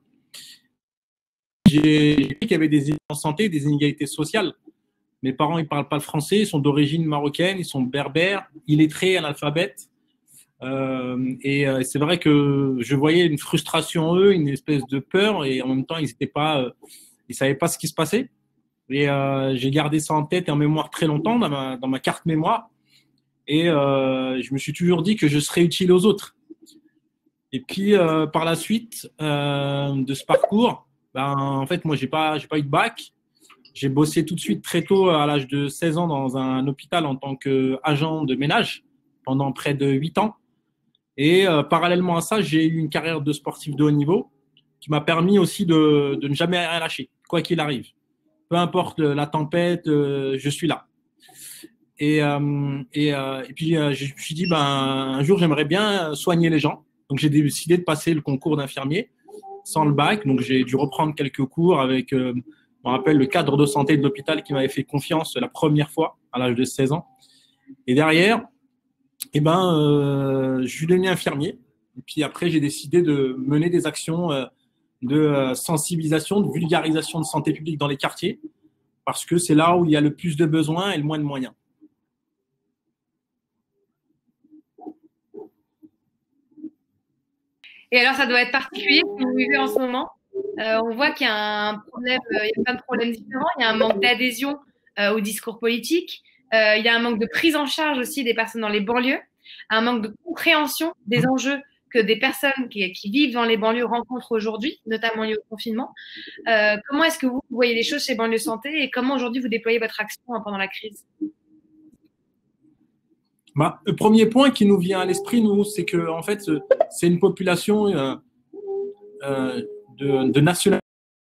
S8: J'ai vu qu'il y avait des inégalités en santé, des inégalités sociales. Mes parents, ils ne parlent pas le français, ils sont d'origine marocaine, ils sont berbères, illettrés, analphabètes. Euh, et euh, c'est vrai que je voyais une frustration en eux, une espèce de peur, et en même temps, ils n'étaient pas… Euh, ils ne savaient pas ce qui se passait. Et euh, j'ai gardé ça en tête et en mémoire très longtemps, dans ma, dans ma carte mémoire. Et euh, je me suis toujours dit que je serais utile aux autres. Et puis, euh, par la suite euh, de ce parcours, ben, en fait, moi, je n'ai pas, j'ai pas eu de bac. J'ai bossé tout de suite très tôt, à l'âge de seize ans, dans un hôpital en tant qu'agent de ménage pendant près de huit ans. Et euh, parallèlement à ça, j'ai eu une carrière de sportif de haut niveau qui m'a permis aussi de, de ne jamais rien lâcher, quoi qu'il arrive. Peu importe la tempête, euh, je suis là. Et, euh, et, euh, et puis, euh, je me suis dit, ben, un jour, j'aimerais bien soigner les gens. Donc, j'ai décidé de passer le concours d'infirmier sans le bac. Donc, j'ai dû reprendre quelques cours avec, euh, je me rappelle, le cadre de santé de l'hôpital qui m'avait fait confiance la première fois à l'âge de seize ans. Et derrière, eh ben, euh, je suis devenu infirmier. Et puis après, j'ai décidé de mener des actions euh, de sensibilisation, de vulgarisation de santé publique dans les quartiers, parce que c'est là où il y a le plus de besoins et le moins de moyens.
S1: Et alors, ça doit être particulier ce que vous vivez en ce moment. Euh, on voit qu'il y a un problème, euh, il y a plein de problèmes différents. Il y a un manque d'adhésion euh, au discours politique. Euh, il y a un manque de prise en charge aussi des personnes dans les banlieues, un manque de compréhension des enjeux que des personnes qui, qui vivent dans les banlieues rencontrent aujourd'hui, notamment liés au confinement. Euh, comment est-ce que vous voyez les choses chez Banlieue Santé et comment aujourd'hui vous déployez votre action pendant la crise?
S8: Bah, le premier point qui nous vient à l'esprit, nous, c'est que en fait, c'est une population euh, euh, de, de nationalité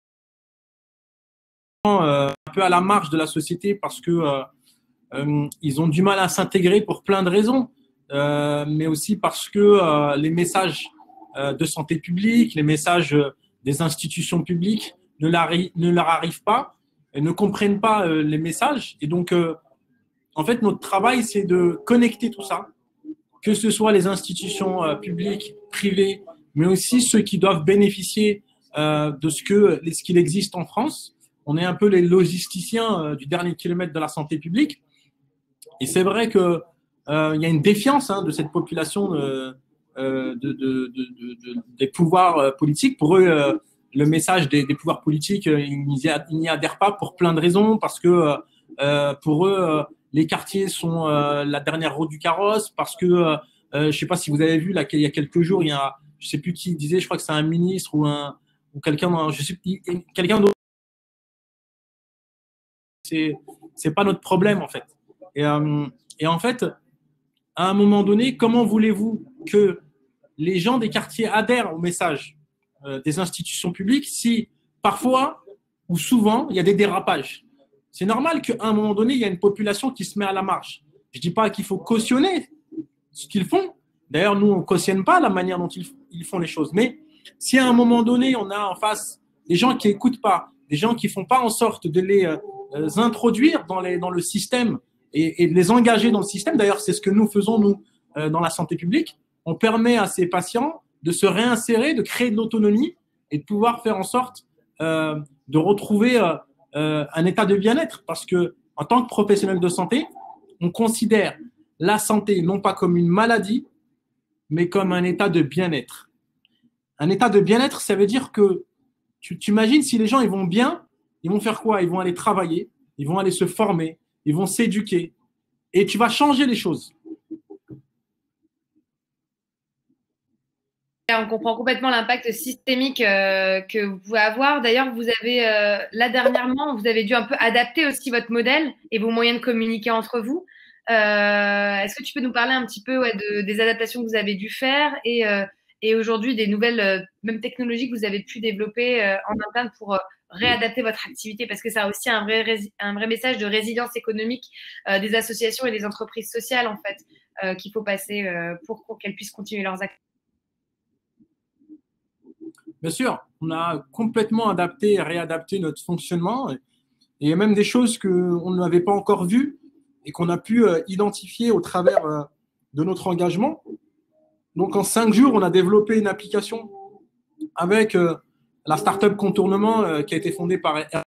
S8: euh, un peu à la marge de la société parce que euh, euh, ils ont du mal à s'intégrer pour plein de raisons. Euh, mais aussi parce que euh, les messages euh, de santé publique, les messages euh, des institutions publiques ne, ne leur arrivent pas et ne comprennent pas euh, les messages. Et donc, euh, en fait, notre travail, c'est de connecter tout ça, que ce soit les institutions euh, publiques, privées, mais aussi ceux qui doivent bénéficier euh, de ce que, ce qu'il existe en France. On est un peu les logisticiens euh, du dernier kilomètre de la santé publique. Et c'est vrai que Euh, il y a une défiance hein, de cette population euh, de, de, de, de, de, des pouvoirs euh, politiques. Pour eux, euh, le message des, des pouvoirs politiques, euh, ils n'y adhèrent pas pour plein de raisons, parce que euh, pour eux, euh, les quartiers sont euh, la dernière roue du carrosse, parce que, euh, je ne sais pas si vous avez vu, là, il y a quelques jours, il y a, je ne sais plus qui disait, je crois que c'est un ministre ou, un, ou quelqu'un, je sais plus, quelqu'un d'autre. C'est, c'est pas notre problème, en fait. Et, euh, et en fait, à un moment donné, comment voulez-vous que les gens des quartiers adhèrent au message euh, des institutions publiques si parfois ou souvent il y a des dérapages? C'est normal qu'à un moment donné, il y a une population qui se met à la marge. Je ne dis pas qu'il faut cautionner ce qu'ils font. D'ailleurs, nous, on ne cautionne pas la manière dont ils, ils font les choses. Mais si à un moment donné, on a en face des gens qui n'écoutent pas, des gens qui ne font pas en sorte de les euh, introduire dans, les, dans le système, et, et de les engager dans le système. D'ailleurs, c'est ce que nous faisons, nous, euh, dans la santé publique. On permet à ces patients de se réinsérer, de créer de l'autonomie et de pouvoir faire en sorte euh, de retrouver euh, euh, un état de bien-être. Parce que, en tant que professionnel de santé, on considère la santé, non pas comme une maladie, mais comme un état de bien-être. Un état de bien-être, ça veut dire que tu t'imagines si les gens ils vont bien, ils vont faire quoi? Ils vont aller travailler, ils vont aller se former, ils vont s'éduquer et tu vas changer les choses.
S1: On comprend complètement l'impact systémique euh, que vous pouvez avoir. D'ailleurs, vous avez, euh, là dernièrement, vous avez dû un peu adapter aussi votre modèle et vos moyens de communiquer entre vous. Euh, est-ce que tu peux nous parler un petit peu ouais, de, des adaptations que vous avez dû faire et, euh, et aujourd'hui des nouvelles, euh, même technologies que vous avez pu développer euh, en interne pour euh, réadapter votre activité? Parce que ça a aussi un vrai, un vrai message de résilience économique euh, des associations et des entreprises sociales, en fait, euh, qu'il faut passer euh, pour, pour qu'elles puissent continuer leurs activités.
S8: Bien sûr, on a complètement adapté et réadapté notre fonctionnement et il y a même des choses qu'on n'avait pas encore vues et qu'on a pu euh, identifier au travers euh, de notre engagement. Donc, en cinq jours, on a développé une application avec euh, la startup Contournement euh, qui a été fondée par R.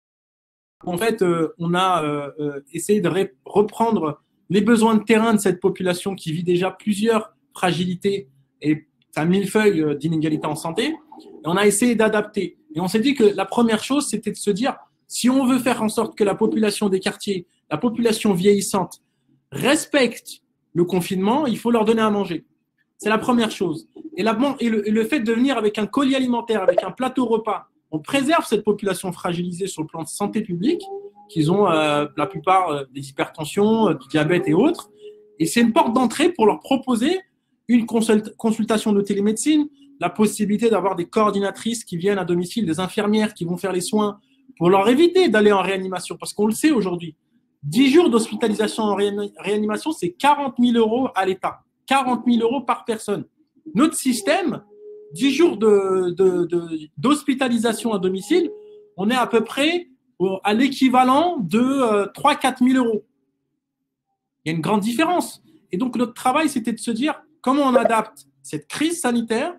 S8: En fait, euh, on a euh, euh, essayé de reprendre les besoins de terrain de cette population qui vit déjà plusieurs fragilités et un millefeuille d'inégalité en santé. Et on a essayé d'adapter. Et on s'est dit que la première chose, c'était de se dire, si on veut faire en sorte que la population des quartiers, la population vieillissante, respecte le confinement, il faut leur donner à manger. C'est la première chose. Et, la, et, le, et le fait de venir avec un colis alimentaire, avec un plateau repas, on préserve cette population fragilisée sur le plan de santé publique, qu'ils ont euh, la plupart euh, des hypertensions, euh, du diabète et autres. Et c'est une porte d'entrée pour leur proposer une consultation de télémédecine, la possibilité d'avoir des coordinatrices qui viennent à domicile, des infirmières qui vont faire les soins pour leur éviter d'aller en réanimation. Parce qu'on le sait aujourd'hui, dix jours d'hospitalisation en réanimation, c'est quarante mille euros à l'État. quarante mille euros par personne. Notre système, dix jours de, de, de, d'hospitalisation à domicile, on est à peu près à l'équivalent de euh, trois à quatre mille euros. Il y a une grande différence. Et donc, notre travail, c'était de se dire comment on adapte cette crise sanitaire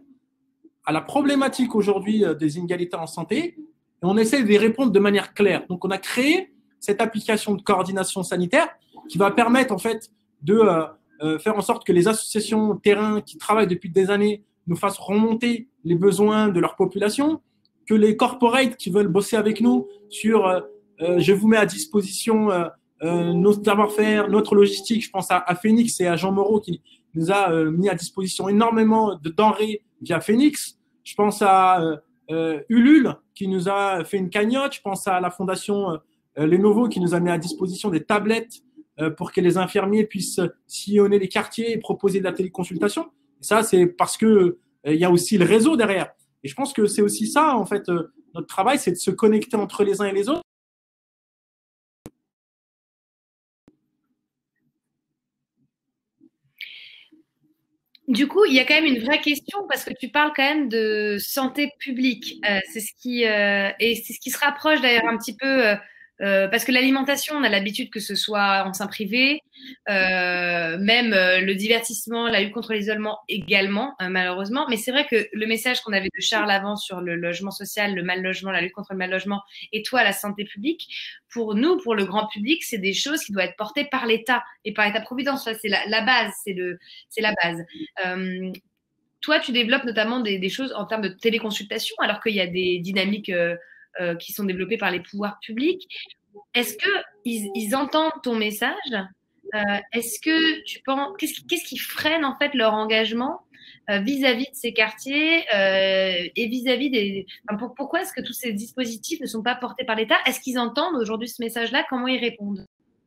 S8: à la problématique aujourd'hui des inégalités en santé et on essaie de les répondre de manière claire. Donc, on a créé cette application de coordination sanitaire qui va permettre en fait de euh, euh, faire en sorte que les associations terrain qui travaillent depuis des années nous fassent remonter les besoins de leur population, que les corporates qui veulent bosser avec nous sur euh, euh, je vous mets à disposition euh, euh, notre savoir-faire, notre logistique. Je pense à, à Phoenix et à Jean Moreau qui nous a euh, mis à disposition énormément de denrées via Phoenix. Je pense à euh, euh, Ulule qui nous a fait une cagnotte. Je pense à la fondation euh, Lenovo qui nous a mis à disposition des tablettes euh, pour que les infirmiers puissent sillonner les quartiers et proposer de la téléconsultation. Et ça, c'est parce que euh, il y a aussi le réseau derrière. Et je pense que c'est aussi ça, en fait, euh, notre travail, c'est de se connecter entre les uns et les autres.
S1: Du coup, il y a quand même une vraie question parce que tu parles quand même de santé publique. Euh, c'est ce qui euh, et c'est ce qui se rapproche d'ailleurs un petit peu euh, euh, parce que l'alimentation, on a l'habitude que ce soit en sein privé, euh, même euh, le divertissement, la lutte contre l'isolement également, euh, malheureusement. Mais c'est vrai que le message qu'on avait de Charles avant sur le logement social, le mal logement, la lutte contre le mal logement, et toi la santé publique. Pour nous, pour le grand public, c'est des choses qui doivent être portées par l'État et par l'État-providence. Ça, c'est la, la base, c'est le, c'est la base. Euh, toi, tu développes notamment des, des choses en termes de téléconsultation, alors qu'il y a des dynamiques euh, euh, qui sont développées par les pouvoirs publics. Est-ce qu'ils ils entendent ton message? euh, Est-ce que tu penses, qu'est-ce qui, qu'est-ce qui freine en fait leur engagement euh, vis-à-vis de ces quartiers euh, et vis-à-vis des… Enfin, pour, pourquoi est-ce que tous ces dispositifs ne sont pas portés par l'État? Est-ce qu'ils entendent aujourd'hui ce message-là? Comment ils répondent?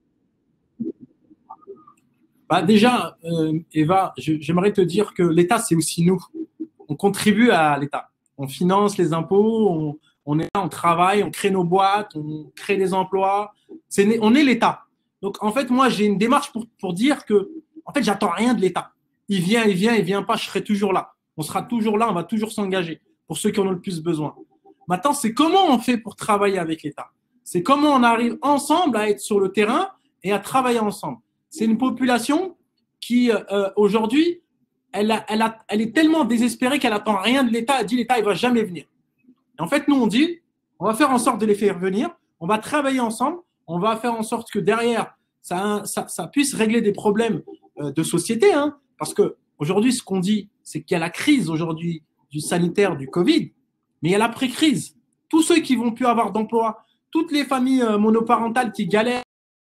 S8: Bah déjà, euh, Eva, je, j'aimerais te dire que l'État, c'est aussi nous. On contribue à l'État. On finance les impôts, on, on est là, on travaille, on crée nos boîtes, on crée des emplois. C'est, on est l'État. Donc, en fait, moi, j'ai une démarche pour, pour dire que, en fait, j'attends rien de l'État. Il vient, il vient, il vient pas, je serai toujours là. On sera toujours là, on va toujours s'engager pour ceux qui en ont le plus besoin. Maintenant, c'est comment on fait pour travailler avec l'État. C'est comment on arrive ensemble à être sur le terrain et à travailler ensemble. C'est une population qui, euh, aujourd'hui, elle, a, elle, a, elle est tellement désespérée qu'elle attend rien de l'État. Elle dit l'État, il va jamais venir. Et en fait, nous, on dit, on va faire en sorte de les faire venir. On va travailler ensemble. On va faire en sorte que derrière, ça, ça, ça puisse régler des problèmes euh, de société. Hein, parce qu'aujourd'hui, ce qu'on dit, c'est qu'il y a la crise aujourd'hui du sanitaire, du Covid, mais il y a l'après-crise. Tous ceux qui vont plus avoir d'emploi, toutes les familles euh, monoparentales qui galèrent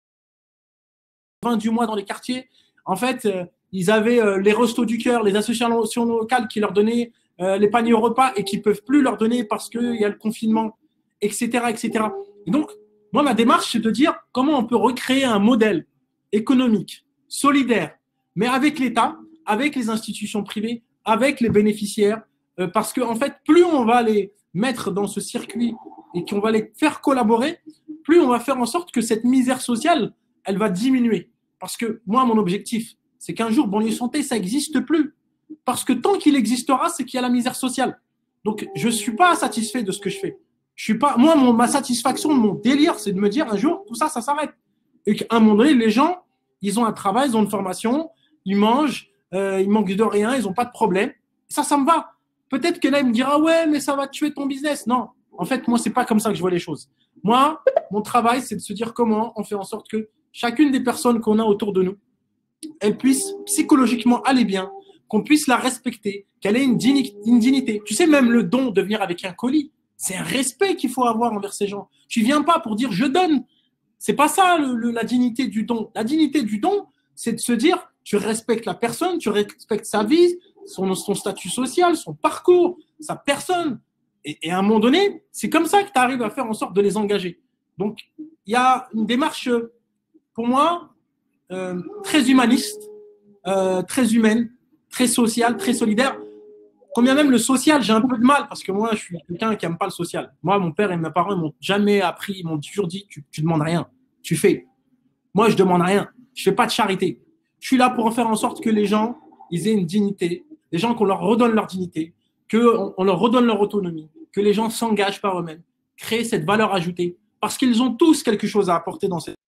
S8: vingt du mois dans les quartiers, en fait, euh, ils avaient euh, les restos du cœur, les associations locales qui leur donnaient euh, les paniers au repas et qui ne peuvent plus leur donner parce qu'il y a le confinement, et cetera, et cetera. Et donc, moi, ma démarche, c'est de dire comment on peut recréer un modèle économique, solidaire, mais avec l'État, avec les institutions privées, avec les bénéficiaires, euh, parce qu'en en fait, plus on va les mettre dans ce circuit et qu'on va les faire collaborer, plus on va faire en sorte que cette misère sociale, elle va diminuer. Parce que moi, mon objectif, c'est qu'un jour, banlieue santé, ça n'existe plus. Parce que tant qu'il existera, c'est qu'il y a la misère sociale. Donc, je ne suis pas satisfait de ce que je fais. Je suis pas, moi, mon, ma satisfaction, mon délire, c'est de me dire un jour, tout ça, ça s'arrête. Et qu'à un moment donné, les gens, ils ont un travail, ils ont une formation, ils mangent, euh, ils manquent de rien, ils n'ont pas de problème. Ça, ça me va. Peut-être que là, il me dira, ouais, mais ça va tuer ton business. Non, en fait, moi, c'est pas comme ça que je vois les choses. Moi, mon travail, c'est de se dire comment on fait en sorte que chacune des personnes qu'on a autour de nous, elle puisse psychologiquement aller bien, qu'on puisse la respecter, qu'elle ait une, digni- une dignité. Tu sais, même le don de venir avec un colis, c'est un respect qu'il faut avoir envers ces gens. Tu viens pas pour dire je donne. C'est pas ça le, le, la dignité du don. La dignité du don, c'est de se dire tu respectes la personne, tu respectes sa vie, son, son statut social, son parcours, sa personne. Et, et à un moment donné, c'est comme ça que tu arrives à faire en sorte de les engager. Donc, il y a une démarche, pour moi, euh, très humaniste, euh, très humaine, très sociale, très solidaire. Combien même le social, j'ai un peu de mal parce que moi, je suis quelqu'un qui n'aime pas le social. Moi, mon père et mes parents, ils m'ont jamais appris, ils m'ont toujours dit, tu, tu demandes rien, tu fais. Moi, je demande rien, je fais pas de charité. Je suis là pour faire en sorte que les gens, ils aient une dignité, les gens qu'on leur redonne leur dignité, qu'on on leur redonne leur autonomie, que les gens s'engagent par eux-mêmes, créer cette valeur ajoutée parce qu'ils ont tous quelque chose à apporter dans cette.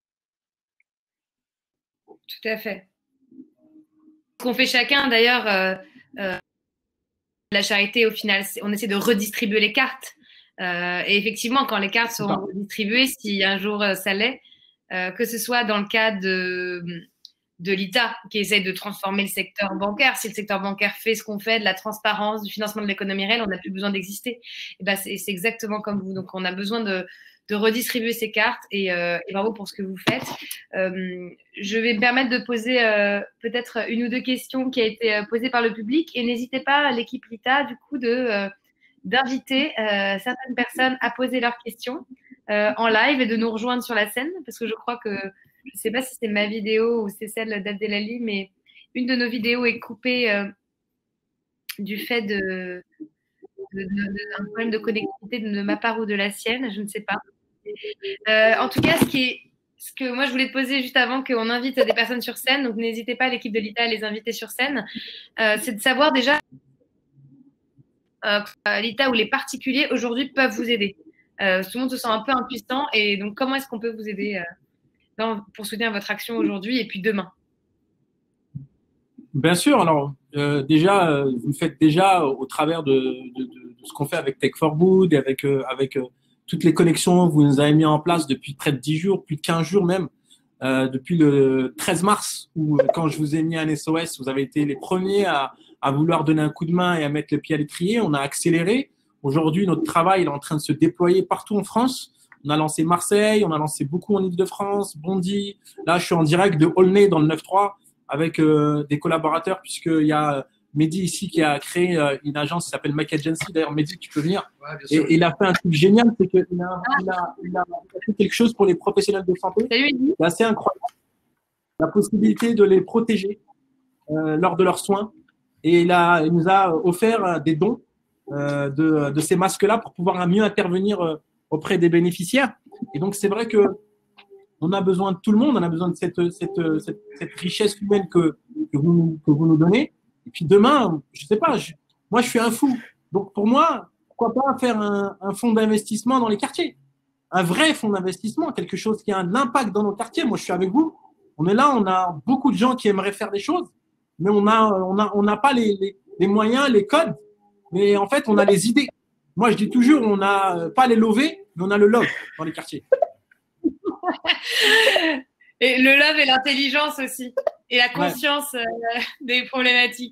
S1: Tout à fait. Ce qu'on fait chacun, d'ailleurs, euh, euh, la charité, au final, on essaie de redistribuer les cartes. Euh, et effectivement, quand les cartes seront redistribuées, si un jour euh, ça l'est, euh, que ce soit dans le cas de, de l'I T A qui essaie de transformer le secteur bancaire, si le secteur bancaire fait ce qu'on fait, de la transparence, du financement de l'économie réelle, on n'a plus besoin d'exister. Et ben, c'est, c'est exactement comme vous. Donc, on a besoin de, de redistribuer ces cartes et, euh, et bravo pour ce que vous faites. Euh, je vais me permettre de poser euh, peut-être une ou deux questions qui a été posées par le public et n'hésitez pas, l'équipe L I T A, du coup, de, euh, d'inviter euh, certaines personnes à poser leurs questions euh, en live et de nous rejoindre sur la scène parce que je crois que, je ne sais pas si c'est ma vidéo ou c'est celle d'Abdelali, mais une de nos vidéos est coupée euh, du fait de, de, de, de, d'un problème de connectivité de ma part ou de la sienne, je ne sais pas. Euh, en tout cas, ce, qui est, ce que moi je voulais te poser juste avant qu'on invite des personnes sur scène, donc n'hésitez pas, l'équipe de l'I T A, à les inviter sur scène, euh, c'est de savoir déjà euh, l'I T A ou les particuliers aujourd'hui peuvent vous aider. Euh, tout le monde se sent un peu impuissant et donc comment est-ce qu'on peut vous aider euh, dans, pour soutenir votre action aujourd'hui et puis demain?
S8: Bien sûr, alors euh, déjà, euh, vous le faites déjà au travers de, de, de, de ce qu'on fait avec Tech for Good et avec, euh, avec euh, toutes les connexions que vous nous avez mis en place depuis près de dix jours, plus de quinze jours même, euh, depuis le treize mars, où euh, quand je vous ai mis un S O S, vous avez été les premiers à, à vouloir donner un coup de main et à mettre le pied à l'étrier. On a accéléré. Aujourd'hui, notre travail est en train de se déployer partout en France. On a lancé Marseille, on a lancé beaucoup en Île-de-France, Bondy. Là, je suis en direct de Aulnay dans le neuf trois avec euh, des collaborateurs, puisqu'il y a Mehdi ici qui a créé euh, une agence qui s'appelle Make Agency. D'ailleurs, Mehdi, tu peux venir. Ouais, et, et il a fait un truc génial, c'est qu'il a, il a, il a, il a fait quelque chose pour les professionnels de santé. C'est assez incroyable. La possibilité de les protéger euh, lors de leurs soins. Et il, a, il nous a offert des dons euh, de, de ces masques-là pour pouvoir mieux intervenir euh, auprès des bénéficiaires. Et donc, c'est vrai que on a besoin de tout le monde, on a besoin de cette, cette, cette, cette richesse humaine que, que, vous, que vous nous donnez. Et puis demain, je sais pas, je, moi je suis un fou. Donc pour moi, pourquoi pas faire un, un fonds d'investissement dans les quartiers? Un vrai fonds d'investissement, quelque chose qui a un impact dans nos quartiers. Moi je suis avec vous. On est là, on a beaucoup de gens qui aimeraient faire des choses, mais on a, on a, on n'a pas les, les, les moyens, les codes. Mais en fait, on a les idées. Moi je dis toujours, on n'a pas les lovés, mais on a le love dans les quartiers.
S1: Et le love et l'intelligence aussi. Et la conscience ouais. euh, des problématiques.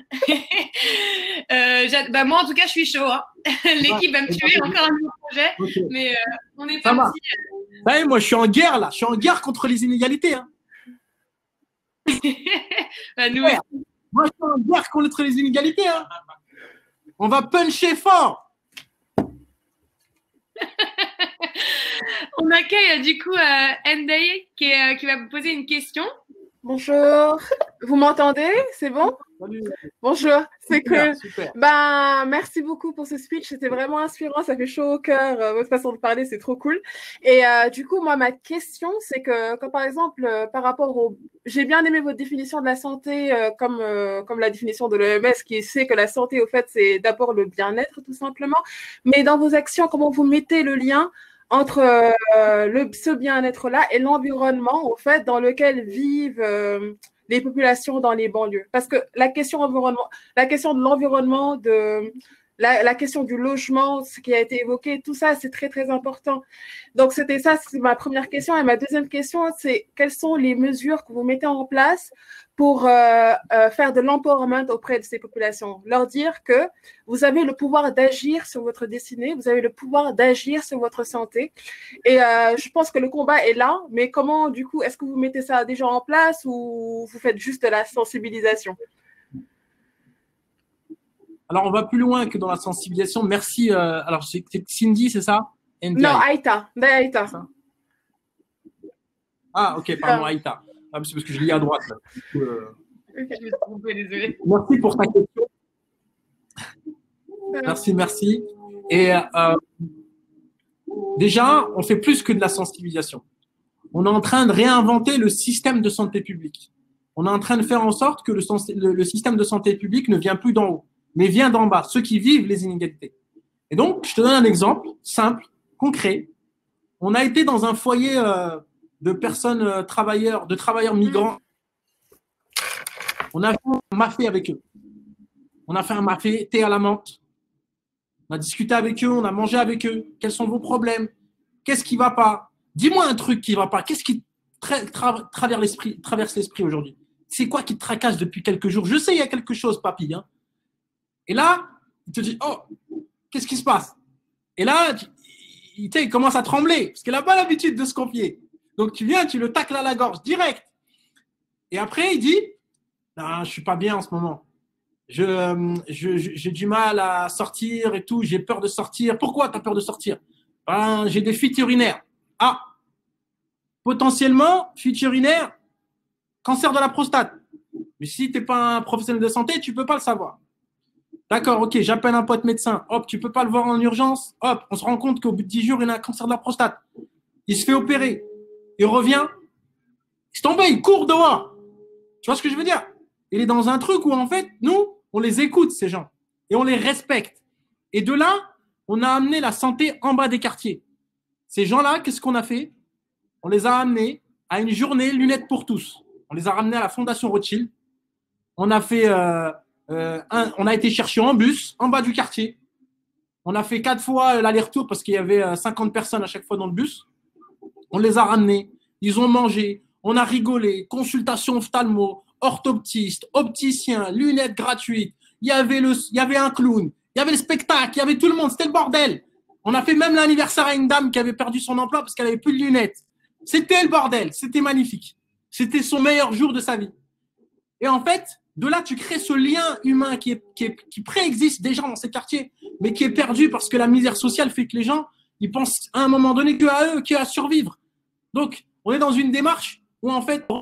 S1: euh, bah, moi, en tout cas, je suis chaud. Hein. L'équipe va me tuer, encore un nouveau projet. Okay. Mais euh, on est parti.
S8: Ouais, moi, je suis en guerre, là. Je suis en guerre contre les inégalités. Hein.
S1: bah, nous
S8: ouais. Moi, je suis en guerre contre les inégalités. Hein. On va puncher fort.
S1: On accueille du coup euh, Ndeye qui, euh, qui va vous poser une question.
S9: Bonjour, vous m'entendez? C'est bon?
S8: Salut.
S9: Bonjour, c'est
S8: super,
S9: que
S8: super.
S9: Ben, merci beaucoup pour ce speech, c'était vraiment inspirant, ça fait chaud au cœur, euh, votre façon de parler, c'est trop cool. Et euh, du coup, moi, ma question, c'est que quand par exemple, euh, par rapport au... J'ai bien aimé votre définition de la santé, euh, comme, euh, comme la définition de l'O M S, qui sait que la santé, au fait, c'est d'abord le bien-être, tout simplement. Mais dans vos actions, comment vous mettez le lien entre euh, le, ce bien-être-là et l'environnement, au fait, dans lequel vivent euh, les populations dans les banlieues. Parce que la question, environnement, la question de l'environnement, de, la, la question du logement, ce qui a été évoqué, tout ça, c'est très, très important. Donc, c'était ça, c'est ma première question. Et ma deuxième question, c'est quelles sont les mesures que vous mettez en place pour euh, euh, faire de l'empowerment auprès de ces populations, leur dire que vous avez le pouvoir d'agir sur votre destinée, vous avez le pouvoir d'agir sur votre santé. Et euh, je pense que le combat est là, mais comment, du coup, est-ce que vous mettez ça déjà en place ou vous faites juste de la sensibilisation?
S8: Alors, on va plus loin que dans la sensibilisation. Merci. Euh, alors, c'est Cindy, c'est ça?
S9: Non, Aïta. Aïta.
S8: Ah, ok, pardon, Aïta. Ah, c'est parce que je lis à droite. Là. Euh...
S1: Okay, je me suis trompée, désolée.
S8: Merci pour ta question. Merci, merci. Et euh, déjà, on fait plus que de la sensibilisation. On est en train de réinventer le système de santé publique. On est en train de faire en sorte que le, le, le système de santé publique ne vient plus d'en haut, mais vient d'en bas, ceux qui vivent les inégalités. Et donc, je te donne un exemple simple, concret. On a été dans un foyer euh, de personnes euh, travailleurs, de travailleurs migrants. On a fait un mafé avec eux. On a fait un mafé, thé à la menthe. On a discuté avec eux, on a mangé avec eux. Quels sont vos problèmes? Qu'est-ce qui ne va pas? Dis-moi un truc qui ne va pas. Qu'est-ce qui tra tra traverse l'esprit traverse l'esprit aujourd'hui? C'est quoi qui te tracasse depuis quelques jours? Je sais, il y a quelque chose, papy. Hein. Et là, il te dit, oh, qu'est-ce qui se passe? Et là, il, il commence à trembler parce qu'il n'a pas l'habitude de se confier. Donc, tu viens, tu le tacles à la gorge direct. Et après, il dit, non, je ne suis pas bien en ce moment. Je, je, j'ai du mal à sortir et tout. J'ai peur de sortir. Pourquoi tu as peur de sortir? Ben, j'ai des fuites urinaires. Ah, potentiellement, fuite urinaire, cancer de la prostate. Mais si tu n'es pas un professionnel de santé, tu ne peux pas le savoir. D'accord, ok, j'appelle un pote médecin. Hop, tu ne peux pas le voir en urgence. Hop, on se rend compte qu'au bout de dix jours, il a un cancer de la prostate. Il se fait opérer. Il revient. Il se tombe, il court dehors. Tu vois ce que je veux dire? Il est dans un truc où, en fait, nous, on les écoute, ces gens. Et on les respecte. Et de là, on a amené la santé en bas des quartiers. Ces gens-là, qu'est-ce qu'on a fait? On les a amenés à une journée lunettes pour tous. On les a ramenés à la Fondation Rothschild. On a fait, euh, euh, un, on a été chercher en bus, en bas du quartier. On a fait quatre fois l'aller-retour parce qu'il y avait cinquante personnes à chaque fois dans le bus. On les a ramenés. Ils ont mangé. On a rigolé. Consultation ophtalmo, orthoptiste, opticien, lunettes gratuites. Il y avait le, il y avait un clown. Il y avait le spectacle. Il y avait tout le monde. C'était le bordel. On a fait même l'anniversaire à une dame qui avait perdu son emploi parce qu'elle avait plus de lunettes. C'était le bordel. C'était magnifique. C'était son meilleur jour de sa vie. Et en fait, de là, tu crées ce lien humain qui, est, qui, est, qui préexiste déjà dans ces quartiers, mais qui est perdu parce que la misère sociale fait que les gens, ils pensent à un moment donné qu'à eux, qu'à survivre. Donc, on est dans une démarche où en fait,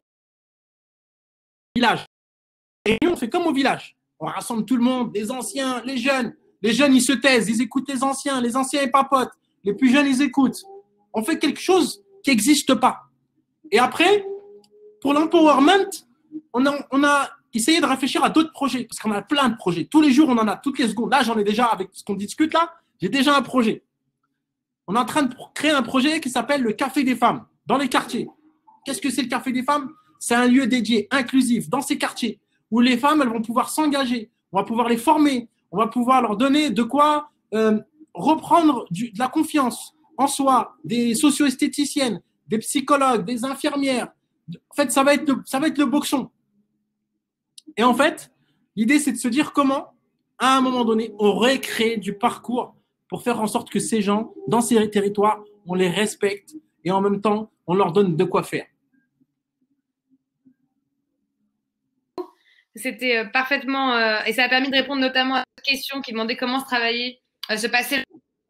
S8: village. Et on fait comme au village. On rassemble tout le monde, les anciens, les jeunes. Les jeunes, ils se taisent, ils écoutent les anciens. Les anciens, ils papotent. Les plus jeunes, ils écoutent. On fait quelque chose qui n'existe pas. Et après, pour l'empowerment, on a, on a essayé de réfléchir à d'autres projets, parce qu'on a plein de projets. Tous les jours, on en a, toutes les secondes. Là, j'en ai déjà, avec ce qu'on discute là, j'ai déjà un projet. On est en train de créer un projet qui s'appelle le Café des femmes, dans les quartiers. Qu'est-ce que c'est le Café des femmes? C'est un lieu dédié, inclusif, dans ces quartiers, où les femmes, elles vont pouvoir s'engager, on va pouvoir les former, on va pouvoir leur donner de quoi euh, reprendre du, de la confiance en soi, des socio-esthéticiennes, des psychologues, des infirmières, En fait, ça va être le, ça va être le boxon. Et en fait, l'idée, c'est de se dire comment, à un moment donné, on recrée du parcours pour faire en sorte que ces gens, dans ces territoires, on les respecte et en même temps, on leur donne de quoi faire.
S1: C'était parfaitement… Euh, et ça a permis de répondre notamment à une question qui demandait comment se travailler, euh, se passer…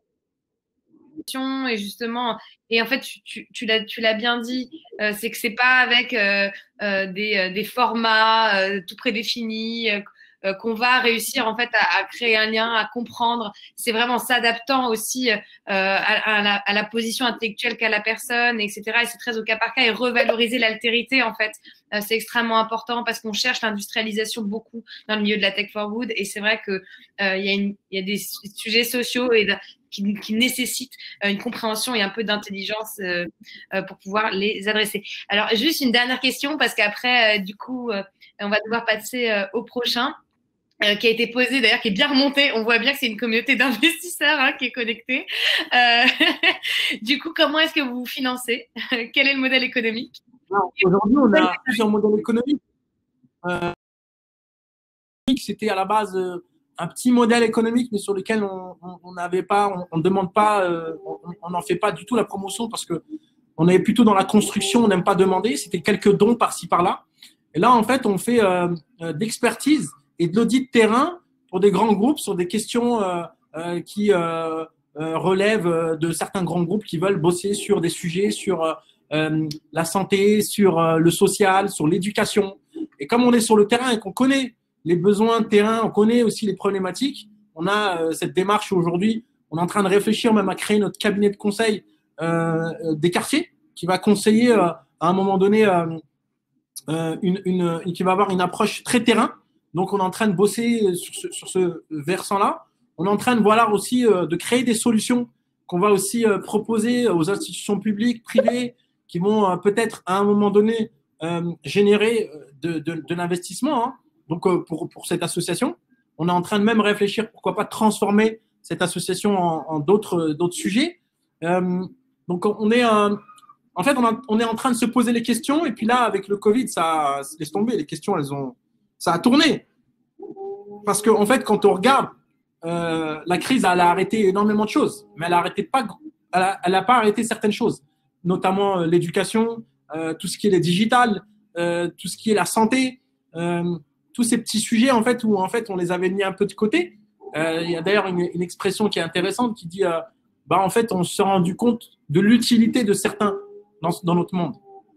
S1: Et justement, et en fait, tu, tu, tu l'as, tu l'as bien dit, euh, c'est que c'est pas avec euh, euh, des, des formats euh, tout prédéfinis euh, euh, qu'on va réussir en fait à, à créer un lien, à comprendre. C'est vraiment s'adaptant aussi euh, à, à, la, à la position intellectuelle qu'a la personne, et cetera. Et c'est très au cas par cas et revaloriser l'altérité en fait. Euh, c'est extrêmement important parce qu'on cherche l'industrialisation beaucoup dans le milieu de la tech for good. Et c'est vrai que euh, il y a une, il y a des sujets sociaux et de, Qui, qui nécessitent une compréhension et un peu d'intelligence euh, euh, pour pouvoir les adresser. Alors, juste une dernière question, parce qu'après, euh, du coup, euh, on va devoir passer euh, au prochain, euh, qui a été posé, d'ailleurs, qui est bien remonté. On voit bien que c'est une communauté d'investisseurs hein, qui est connectée. Euh, du coup, comment est-ce que vous vous financez? Quel est le modèle économique?
S8: Aujourd'hui, on a plusieurs modèles économiques. Euh, c'était à la base… Euh, un petit modèle économique, mais sur lequel on n'avait pas, on ne demande pas, euh, on n'en fait pas du tout la promotion parce que on est plutôt dans la construction, on n'aime pas demander. C'était quelques dons par-ci par-là. Et là, en fait, on fait euh, d'expertise et de l'audit de terrain pour des grands groupes sur des questions euh, euh, qui euh, euh, relèvent de certains grands groupes qui veulent bosser sur des sujets sur euh, la santé, sur euh, le social, sur l'éducation. Et comme on est sur le terrain et qu'on connaît les besoins de terrain, on connaît aussi les problématiques. On a euh, cette démarche aujourd'hui. On est en train de réfléchir même à créer notre cabinet de conseil euh, des quartiers qui va conseiller euh, à un moment donné euh, euh, une, une, qui va avoir une approche très terrain. Donc, on est en train de bosser sur ce, sur ce versant-là. On est en train de voir aussi euh, de créer des solutions qu'on va aussi euh, proposer aux institutions publiques, privées, qui vont euh, peut-être à un moment donné euh, générer de, de, de l'investissement. Hein. Donc, euh, pour, pour cette association, on est en train de même réfléchir, pourquoi pas transformer cette association en, en d'autres, d'autres sujets. Euh, donc, on est, euh, en fait, on, a, on est en train de se poser les questions. Et puis là, avec le Covid, ça laisse tomber. Les questions, elles ont, ça a tourné. Parce qu'en en fait, quand on regarde, euh, la crise, elle a arrêté énormément de choses. Mais elle n'a arrêté pas, elle a, elle a pas arrêté certaines choses, notamment euh, l'éducation, euh, tout ce qui est le digital, euh, tout ce qui est la santé. Euh, tous ces petits sujets en fait où en fait on les avait mis un peu de côté. Euh, il y a d'ailleurs une, une expression qui est intéressante qui dit euh, bah en fait on s'est rendu compte de l'utilité de certains dans, dans notre monde.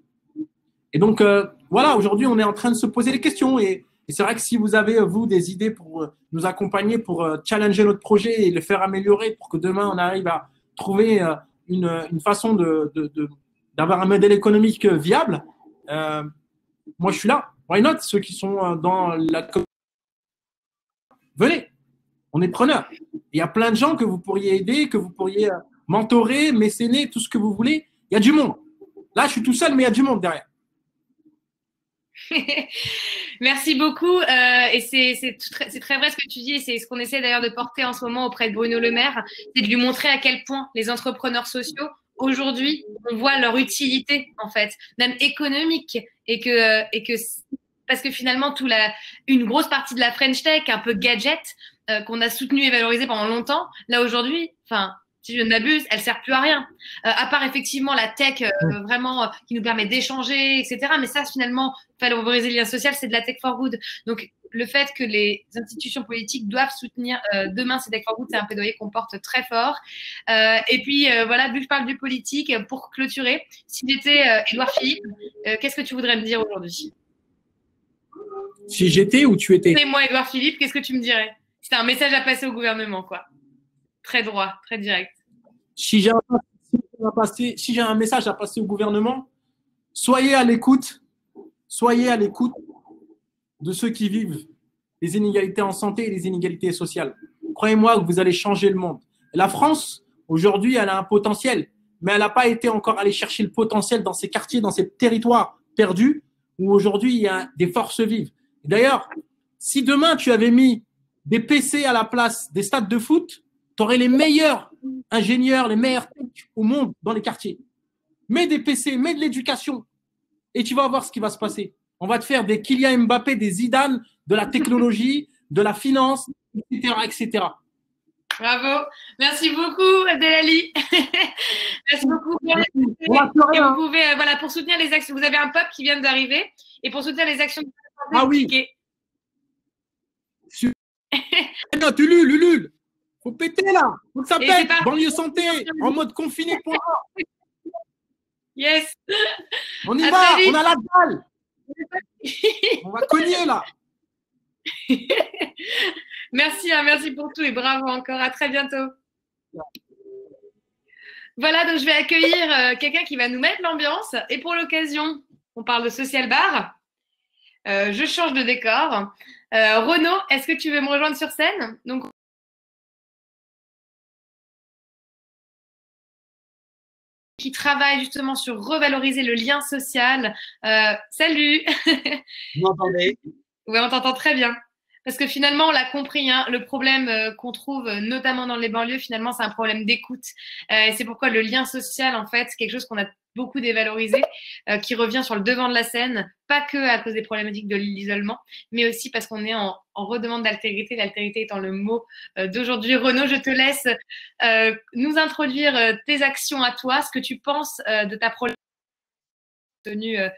S8: Et donc euh, voilà, aujourd'hui on est en train de se poser les questions et, et c'est vrai que si vous avez vous des idées pour nous accompagner, pour euh, challenger notre projet et le faire améliorer pour que demain on arrive à trouver euh, une, une façon de, de, de, d'avoir un modèle économique viable, euh, moi je suis là. Why not? Ceux qui sont dans la communauté, venez, on est preneurs. Il y a plein de gens que vous pourriez aider, que vous pourriez mentorer, mécéner, tout ce que vous voulez. Il y a du monde. Là, je suis tout seul, mais il y a du monde derrière.
S1: Merci beaucoup. Euh, et c'est, c'est, très, c'est très vrai ce que tu dis. Et c'est ce qu'on essaie d'ailleurs de porter en ce moment auprès de Bruno Le Maire. C'est de lui montrer à quel point les entrepreneurs sociaux, aujourd'hui, on voit leur utilité, en fait, même économique. Et que, et que parce que finalement, tout la, une grosse partie de la French Tech, un peu gadget, euh, qu'on a soutenu et valorisé pendant longtemps, là aujourd'hui, enfin, si je ne m'abuse, elle ne sert plus à rien. Euh, à part effectivement la tech euh, vraiment euh, qui nous permet d'échanger, et cetera. Mais ça, finalement, valoriser le lien social, c'est de la tech for good. Donc, le fait que les institutions politiques doivent soutenir euh, demain ces tech for good, c'est un plaidoyer qu'on porte très fort. Euh, et puis, euh, voilà, vu que je parle du politique, pour clôturer, si j'étais euh, Édouard Philippe, euh, qu'est-ce que tu voudrais me dire aujourd'hui?
S8: Si j'étais ou tu étais?
S1: C'est moi, Édouard Philippe, qu'est-ce que tu me dirais? C'était un message à passer au gouvernement, quoi. Très droit, très direct.
S8: Si j'ai, un, si, si j'ai un message à passer au gouvernement, soyez à l'écoute, soyez à l'écoute de ceux qui vivent les inégalités en santé et les inégalités sociales. Croyez-moi que vous allez changer le monde. La France, aujourd'hui, elle a un potentiel, mais elle n'a pas été encore allée chercher le potentiel dans ces quartiers, dans ces territoires perdus, où aujourd'hui, il y a des forces vives. D'ailleurs, si demain, tu avais mis des P C à la place des stades de foot, tu aurais les meilleurs ingénieurs, les meilleurs techs au monde dans les quartiers. Mets des P C, mets de l'éducation. et tu vas voir ce qui va se passer. On va te faire des Kylian Mbappé, des Zidane, de la technologie, de la finance, et cetera, et cetera.
S1: Bravo. Merci beaucoup, Abdelali. Merci beaucoup. Et vous pouvez, euh, voilà, pour soutenir les actions, vous avez un pop qui vient d'arriver. Et pour soutenir les actions de santé,
S8: ah oui.
S1: cliquez.
S8: Non, tu lules, lules. Faut péter là. Faut que ça
S1: Et
S8: pète.
S1: c'est pas-
S8: Banlieue santé, en mode confiné pour moi.
S1: Yes.
S8: On y
S1: À
S8: va,
S1: très vite.
S8: on a la dalle. On va cogner là.
S1: Merci, hein, merci pour tout et bravo encore. À très bientôt. Voilà, donc je vais accueillir euh, quelqu'un qui va nous mettre l'ambiance. Et pour l'occasion, on parle de social bar. Euh, je change de décor. Euh, Renaud, est-ce que tu veux me rejoindre sur scène? Donc, qui travaille justement sur revaloriser le lien social. Euh, salut.
S10: Vous m'entendez?
S1: Oui, on t'entend très bien. Parce que finalement, on l'a compris, hein, le problème euh, qu'on trouve euh, notamment dans les banlieues, finalement, c'est un problème d'écoute. Euh, et c'est pourquoi le lien social, en fait, c'est quelque chose qu'on a beaucoup dévalorisé, euh, qui revient sur le devant de la scène, pas que à cause des problématiques de l'isolement, mais aussi parce qu'on est en, en redemande d'altérité, l'altérité étant le mot euh, d'aujourd'hui. Renaud, je te laisse euh, nous introduire euh, tes actions à toi, ce que tu penses euh, de ta problématique tenue euh,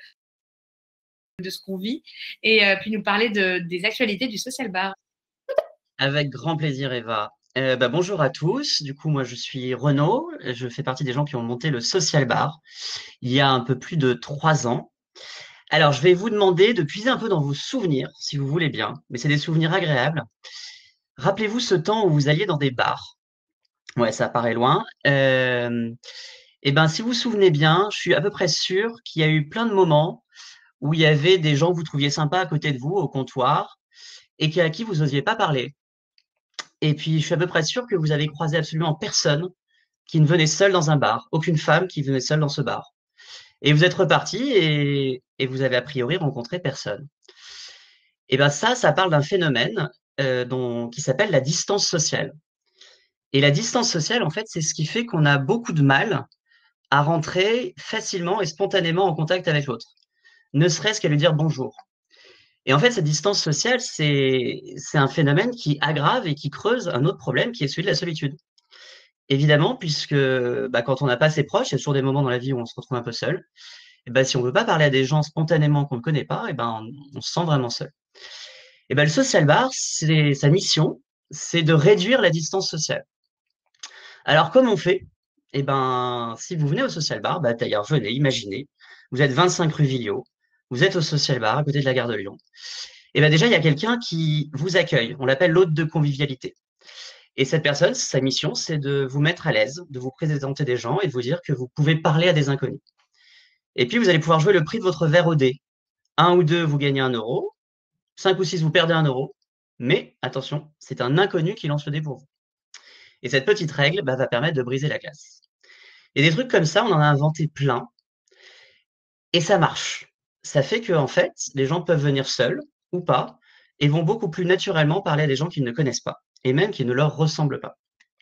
S1: de ce qu'on vit, et euh, puis nous parler de, des actualités du social bar.
S10: Avec grand plaisir, Eva. Euh, bah, bonjour à tous. Du coup, moi, je suis Renaud. Je fais partie des gens qui ont monté le Social Bar il y a un peu plus de trois ans. Alors, je vais vous demander de puiser un peu dans vos souvenirs, si vous voulez bien, mais c'est des souvenirs agréables. Rappelez-vous ce temps où vous alliez dans des bars. Ouais, ça paraît loin. Euh, et ben, si vous vous souvenez bien, je suis à peu près sûr qu'il y a eu plein de moments où il y avait des gens que vous trouviez sympas à côté de vous au comptoir et qui- à qui vous n'osiez pas parler. Et puis, je suis à peu près sûr que vous avez croisé absolument personne qui ne venait seul dans un bar, aucune femme qui venait seule dans ce bar. Et vous êtes reparti et, et vous avez a priori rencontré personne. Et bien ça, ça parle d'un phénomène euh, dont, qui s'appelle la distance sociale. Et la distance sociale, en fait, c'est ce qui fait qu'on a beaucoup de mal à rentrer facilement et spontanément en contact avec l'autre, ne serait-ce qu'à lui dire bonjour. Et en fait, cette distance sociale, c'est c'est un phénomène qui aggrave et qui creuse un autre problème qui est celui de la solitude. Évidemment, puisque bah, quand on n'a pas ses proches, il y a toujours des moments dans la vie où on se retrouve un peu seul. Et ben, si on ne veut pas parler à des gens spontanément qu'on ne connaît pas, et ben, on, on se sent vraiment seul. Et ben, le social bar, c'est sa mission, c'est de réduire la distance sociale. Alors, comment on fait? Et ben, si vous venez au social bar, bah, d'ailleurs, venez, imaginez, vous êtes vingt-cinq rue Villot, vous êtes au social bar à côté de la gare de Lyon. Et ben déjà, il y a quelqu'un qui vous accueille. On l'appelle l'hôte de convivialité. Et cette personne, sa mission, c'est de vous mettre à l'aise, de vous présenter des gens et de vous dire que vous pouvez parler à des inconnus. Et puis, vous allez pouvoir jouer le prix de votre verre au dé. Un ou deux, vous gagnez un euro. Cinq ou six, vous perdez un euro. Mais attention, c'est un inconnu qui lance le dé pour vous. Et cette petite règle bah, va permettre de briser la glace. Et des trucs comme ça, on en a inventé plein. Et ça marche. Ça fait que, en fait, les gens peuvent venir seuls ou pas et vont beaucoup plus naturellement parler à des gens qu'ils ne connaissent pas et même qui ne leur ressemblent pas.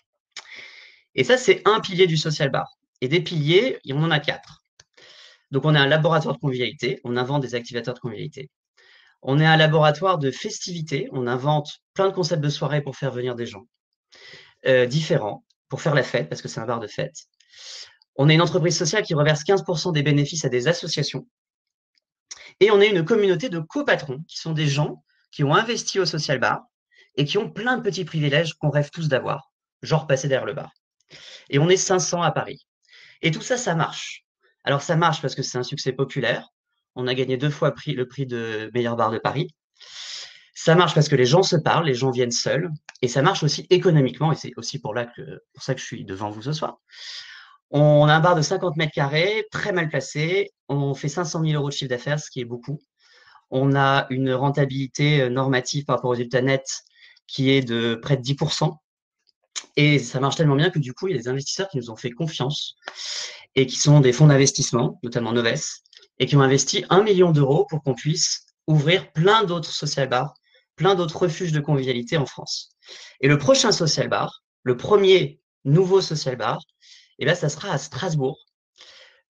S10: Et ça, c'est un pilier du social bar. Et des piliers, on en a quatre. Donc, on est un laboratoire de convivialité, on invente des activateurs de convivialité. On est un laboratoire de festivité, on invente plein de concepts de soirée pour faire venir des gens euh, différents, pour faire la fête, parce que c'est un bar de fête. On est une entreprise sociale qui reverse quinze pour cent des bénéfices à des associations. Et on est une communauté de copatrons, qui sont des gens qui ont investi au social bar et qui ont plein de petits privilèges qu'on rêve tous d'avoir, genre passer derrière le bar. Et on est cinq cents à Paris. Et tout ça, ça marche. Alors ça marche parce que c'est un succès populaire. On a gagné deux fois le prix de meilleur bar de Paris. Ça marche parce que les gens se parlent, les gens viennent seuls. Et ça marche aussi économiquement, et c'est aussi pour, là que, pour ça que je suis devant vous ce soir. On a un bar de cinquante mètres carrés, très mal placé. On fait cinq cent mille euros de chiffre d'affaires, ce qui est beaucoup. On a une rentabilité normative par rapport aux résultats nets qui est de près de dix pour cent. Et ça marche tellement bien que du coup, il y a des investisseurs qui nous ont fait confiance et qui sont des fonds d'investissement, notamment Noves, et qui ont investi un million d'euros pour qu'on puisse ouvrir plein d'autres social bars, plein d'autres refuges de convivialité en France. Et le prochain social bar, le premier nouveau social bar, eh bien, ça sera à Strasbourg,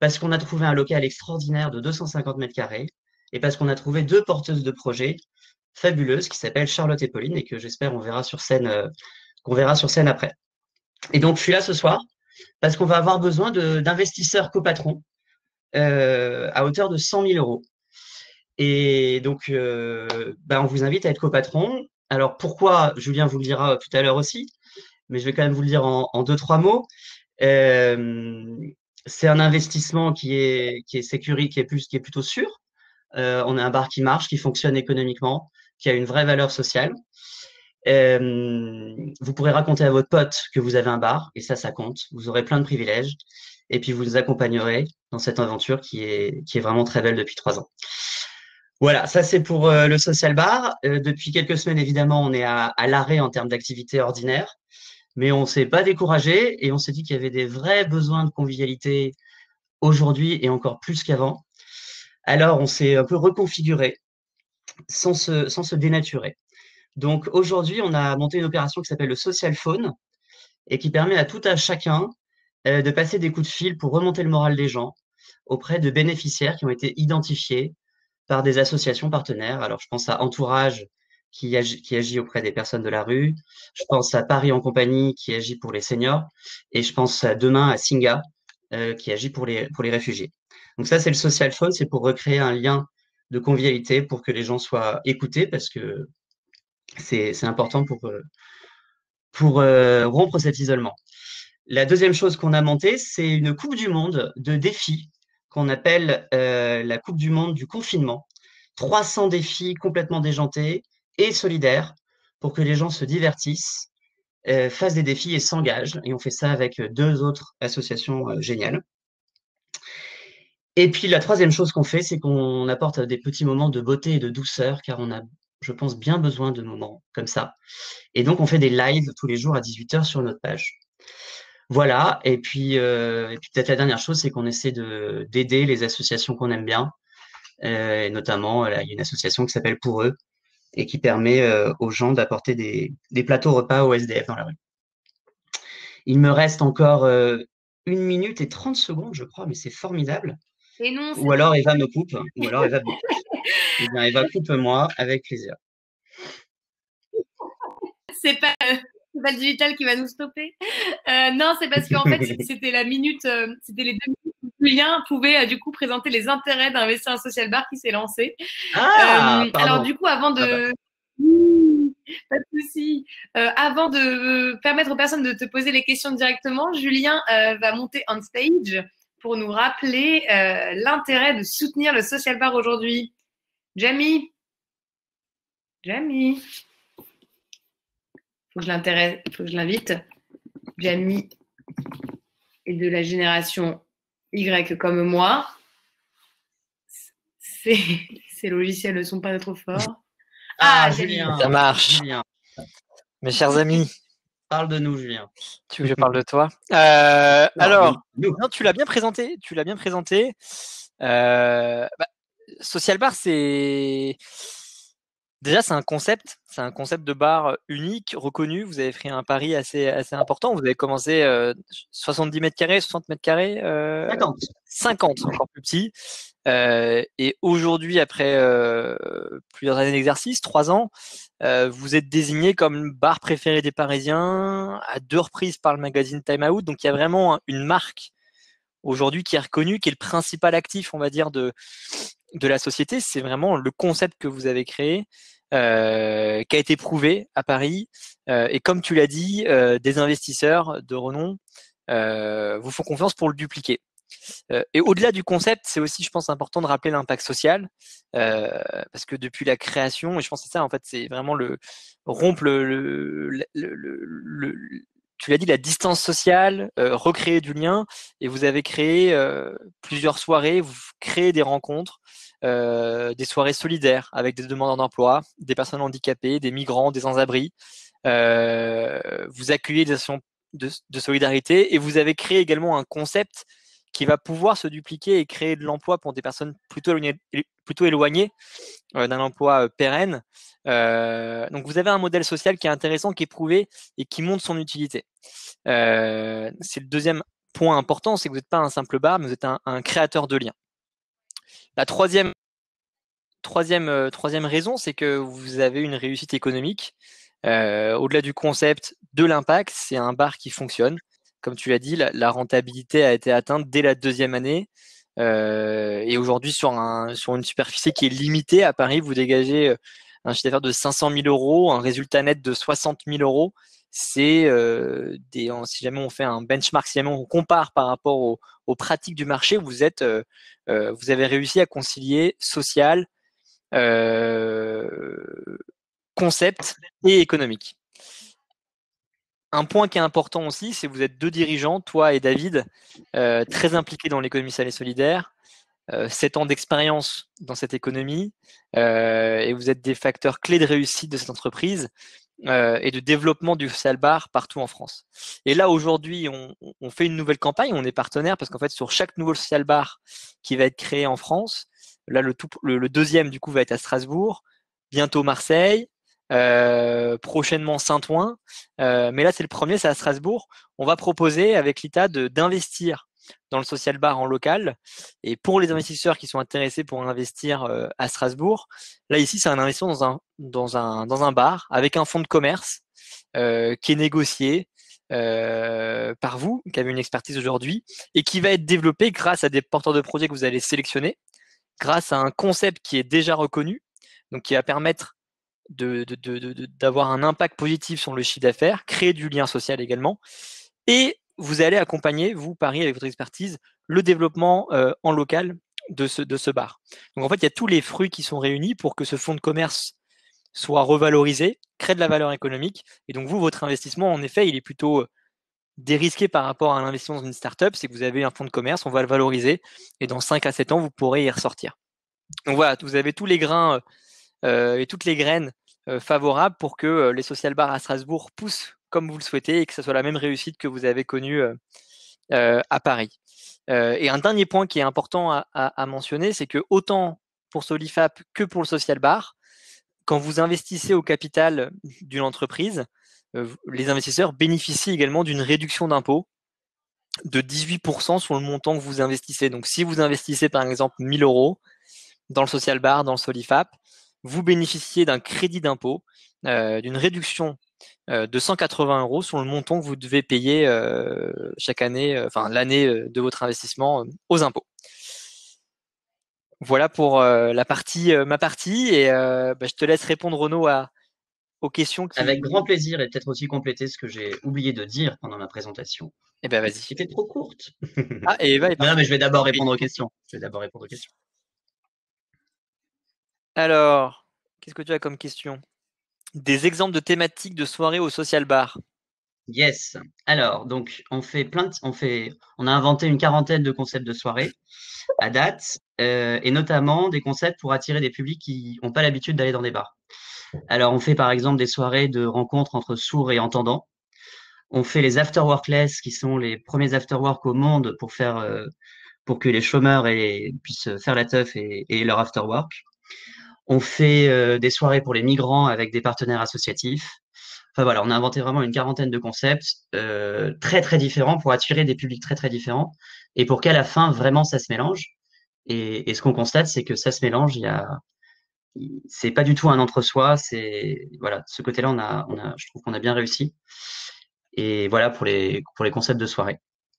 S10: parce qu'on a trouvé un local extraordinaire de deux cent cinquante mètres carrés et parce qu'on a trouvé deux porteuses de projets fabuleuses qui s'appellent Charlotte et Pauline et que j'espère on verra sur scène, euh, qu'on verra sur scène après. Et donc, je suis là ce soir parce qu'on va avoir besoin de- d'investisseurs copatrons euh, à hauteur de cent mille euros. Et donc, euh, ben, on vous invite à être copatron. Alors, pourquoi, Julien vous le dira tout à l'heure aussi, mais je vais quand même vous le dire en, en deux, trois mots. Euh, c'est un investissement qui est, qui est sécurisé, qui est, plus, qui est plutôt sûr. Euh, on a un bar qui marche, qui fonctionne économiquement, qui a une vraie valeur sociale. Euh, vous pourrez raconter à votre pote que vous avez un bar, et ça, ça compte. Vous aurez plein de privilèges, et puis vous les accompagnerez dans cette aventure qui est, qui est vraiment très belle depuis trois ans. Voilà, ça c'est pour euh, le social bar. Euh, depuis quelques semaines, évidemment, on est à, à l'arrêt en termes d'activité ordinaire, mais on ne s'est pas découragé et on s'est dit qu'il y avait des vrais besoins de convivialité aujourd'hui et encore plus qu'avant. Alors, on s'est un peu reconfiguré sans se, sans se dénaturer. Donc, aujourd'hui, on a monté une opération qui s'appelle le Social Phone et qui permet à tout à chacun euh, de passer des coups de fil pour remonter le moral des gens auprès de bénéficiaires qui ont été identifiés par des associations partenaires. Alors, je pense à Entourage qui agit, qui agit auprès des personnes de la rue. Je pense à Paris en compagnie qui agit pour les seniors. Et je pense à demain à Singa euh, qui agit pour les, pour les réfugiés. Donc ça, c'est le Social Phone. C'est pour recréer un lien de convivialité pour que les gens soient écoutés parce que c'est, c'est important pour, pour euh, rompre cet isolement. La deuxième chose qu'on a montée, c'est une Coupe du Monde de défis qu'on appelle euh, la Coupe du Monde du confinement. trois cents défis complètement déjantés et solidaires pour que les gens se divertissent, euh, fassent des défis et s'engagent. Et on fait ça avec deux autres associations euh, géniales. Et puis la troisième chose qu'on fait, c'est qu'on apporte des petits moments de beauté et de douceur, car on a, je pense, bien besoin de moments comme ça. Et donc on fait des lives tous les jours à dix-huit heures sur notre page. Voilà, et puis, euh, et puis peut-être la dernière chose, c'est qu'on essaie de, d'aider les associations qu'on aime bien, euh, et notamment, là, il y a une association qui s'appelle Pour eux, et qui permet euh, aux gens d'apporter des, des plateaux repas aux S D F dans la rue. Il me reste encore euh, une minute et trente secondes, je crois, mais c'est formidable.
S1: Et non,
S10: ou alors Eva me coupe, ou alors Eva me coupe. Eh bien, Eva, coupe-moi avec plaisir.
S1: C'est pas, euh, c'est pas le digital qui va nous stopper. Euh, non, c'est parce qu'en fait, c'était la minute, euh, c'était les deux minutes où Julien pouvait euh, du coup présenter les intérêts d'investir un social bar qui s'est lancé.
S10: Ah,
S1: euh, alors du coup, avant de,
S10: ah bah.
S1: pas de souci. Euh, avant de permettre aux personnes de te poser les questions directement, Julien euh, va monter on stage pour nous rappeler euh, l'intérêt de soutenir le social bar aujourd'hui. Jamie, Jamie. Faut que je l'intéresse, faut que je l'invite. Jamie est de la génération Y comme moi. Ces, ces logiciels ne sont pas trop forts.
S10: Ah, ah Julien,
S4: ça marche.
S10: Julien.
S4: Mes chers amis.
S10: Parle de nous, Julien.
S4: Tu veux que je parle de toi euh, non, Alors, nous. non, tu l'as bien présenté. Tu l'as bien présenté. Euh, bah, Social Bar, c'est déjà c'est un concept. C'est un concept de bar unique, reconnu. Vous avez fait un pari assez assez important. Vous avez commencé euh, soixante-dix mètres carrés, soixante mètres carrés, euh,
S10: cinquante,
S4: cinquante, encore plus petit. Euh, et aujourd'hui, après euh, plusieurs années d'exercice, trois ans, euh, vous êtes désigné comme le bar préféré des Parisiens à deux reprises par le magazine Time Out. Donc, il y a vraiment une marque aujourd'hui qui est reconnue, qui est le principal actif, on va dire, de, de la société. C'est vraiment le concept que vous avez créé, euh, qui a été prouvé à Paris. Euh, et comme tu l'as dit, euh, des investisseurs de renom euh, vous font confiance pour le dupliquer. Euh, et au-delà du concept, c'est aussi, je pense, important de rappeler l'impact social, euh, parce que depuis la création, et je pense que c'est ça, en fait, c'est vraiment le rompre le, le, le, le, le tu l'as dit, la distance sociale, euh, recréer du lien, et vous avez créé euh, plusieurs soirées, vous créez des rencontres, euh, des soirées solidaires avec des demandeurs d'emploi, des personnes handicapées, des migrants, des sans-abri. Euh, vous accueillez des actions de, de solidarité, et vous avez créé également un concept qui va pouvoir se dupliquer et créer de l'emploi pour des personnes plutôt éloignées, plutôt éloignées euh, d'un emploi euh, pérenne. Euh, donc, vous avez un modèle social qui est intéressant, qui est prouvé et qui montre son utilité. Euh, c'est le deuxième point important, c'est que vous n'êtes pas un simple bar, mais vous êtes un, un créateur de liens. La troisième, troisième, euh, troisième raison, c'est que vous avez une réussite économique. Euh, au-delà du concept de l'impact, c'est un bar qui fonctionne. Comme tu l'as dit, la, la rentabilité a été atteinte dès la deuxième année. Euh, et aujourd'hui, sur, un, sur une superficie qui est limitée, à Paris, vous dégagez un chiffre d'affaires de cinq cent mille euros, un résultat net de soixante mille euros. C'est euh, des, si jamais on fait un benchmark, si jamais on compare par rapport aux, aux pratiques du marché, vous êtes, euh, euh, vous avez réussi à concilier social, euh, concept et économique. Un point qui est important aussi, c'est que vous êtes deux dirigeants, toi et David, euh, très impliqués dans l'économie sociale et solidaire, euh, sept ans d'expérience dans cette économie, euh, et vous êtes des facteurs clés de réussite de cette entreprise euh, et de développement du social bar partout en France. Et là, aujourd'hui, on, on fait une nouvelle campagne, on est partenaire, parce qu'en fait, sur chaque nouveau social bar qui va être créé en France, là, le, tout, le, le deuxième, du coup, va être à Strasbourg, bientôt Marseille, Euh, prochainement Saint-Ouen, euh, mais là c'est le premier, c'est à Strasbourg. On va proposer avec l'I T A de d'investir dans le social bar en local, et pour les investisseurs qui sont intéressés pour investir euh, à Strasbourg, là ici c'est un investissement dans un dans un dans un bar avec un fonds de commerce euh, qui est négocié euh, par vous, qui avez une expertise aujourd'hui, et qui va être développé grâce à des porteurs de projets que vous allez sélectionner, grâce à un concept qui est déjà reconnu, donc qui va permettre de, de, de, de, d'avoir un impact positif sur le chiffre d'affaires, créer du lien social également, et vous allez accompagner, vous, Paris, avec votre expertise, le développement euh, en local de ce, de ce bar. Donc en fait, il y a tous les fruits qui sont réunis pour que ce fonds de commerce soit revalorisé, crée de la valeur économique, et donc vous, votre investissement, en effet, il est plutôt dérisqué par rapport à un investissement dans une startup, c'est que vous avez un fonds de commerce, on va le valoriser, et dans cinq à sept ans, vous pourrez y ressortir. Donc voilà, vous avez tous les grains euh, et toutes les graines euh, favorables pour que euh, les social bars à Strasbourg poussent comme vous le souhaitez et que ce soit la même réussite que vous avez connue euh, euh, à Paris. Euh, et un dernier point qui est important à, à, à mentionner, c'est que autant pour Solifap que pour le social bar, quand vous investissez au capital d'une entreprise, euh, les investisseurs bénéficient également d'une réduction d'impôt de dix-huit pour cent sur le montant que vous investissez. Donc si vous investissez par exemple mille euros dans le social bar, dans le Solifap, vous bénéficiez d'un crédit d'impôt, euh, d'une réduction euh, de cent quatre-vingts euros sur le montant que vous devez payer euh, chaque année, euh, enfin l'année de votre investissement euh, aux impôts. Voilà pour euh, la partie, euh, ma partie, et euh, bah, je te laisse répondre, Renaud, à, aux questions. Qui...
S10: Avec grand plaisir, et peut-être aussi compléter ce que j'ai oublié de dire pendant ma présentation.
S4: Eh ben vas-y.
S10: C'était trop courte.
S4: Ah, et Eva est
S10: non, mais je vais d'abord répondre aux questions. Je vais d'abord répondre aux questions.
S4: Alors, qu'est-ce que tu as comme question? Des exemples de thématiques de soirées au social bar.
S10: Yes. Alors, donc, on fait plein de, on fait, on a inventé une quarantaine de concepts de soirée à date, euh, et notamment des concepts pour attirer des publics qui n'ont pas l'habitude d'aller dans des bars. Alors, on fait par exemple des soirées de rencontres entre sourds et entendants. On fait les after-workless, qui sont les premiers after-work au monde pour faire, euh, pour que les chômeurs et, puissent faire la teuf et, et leur after-work. On fait euh, des soirées pour les migrants avec des partenaires associatifs. Enfin voilà, on a inventé vraiment une quarantaine de concepts euh, très très différents pour attirer des publics très très différents et pour qu'à la fin vraiment ça se mélange. Et, et ce qu'on constate, c'est que ça se mélange. Il y a, c'est pas du tout un entre-soi. C'est voilà, ce côté-là, on a, on a, je trouve qu'on a bien réussi. Et voilà pour les pour les concepts de soirée.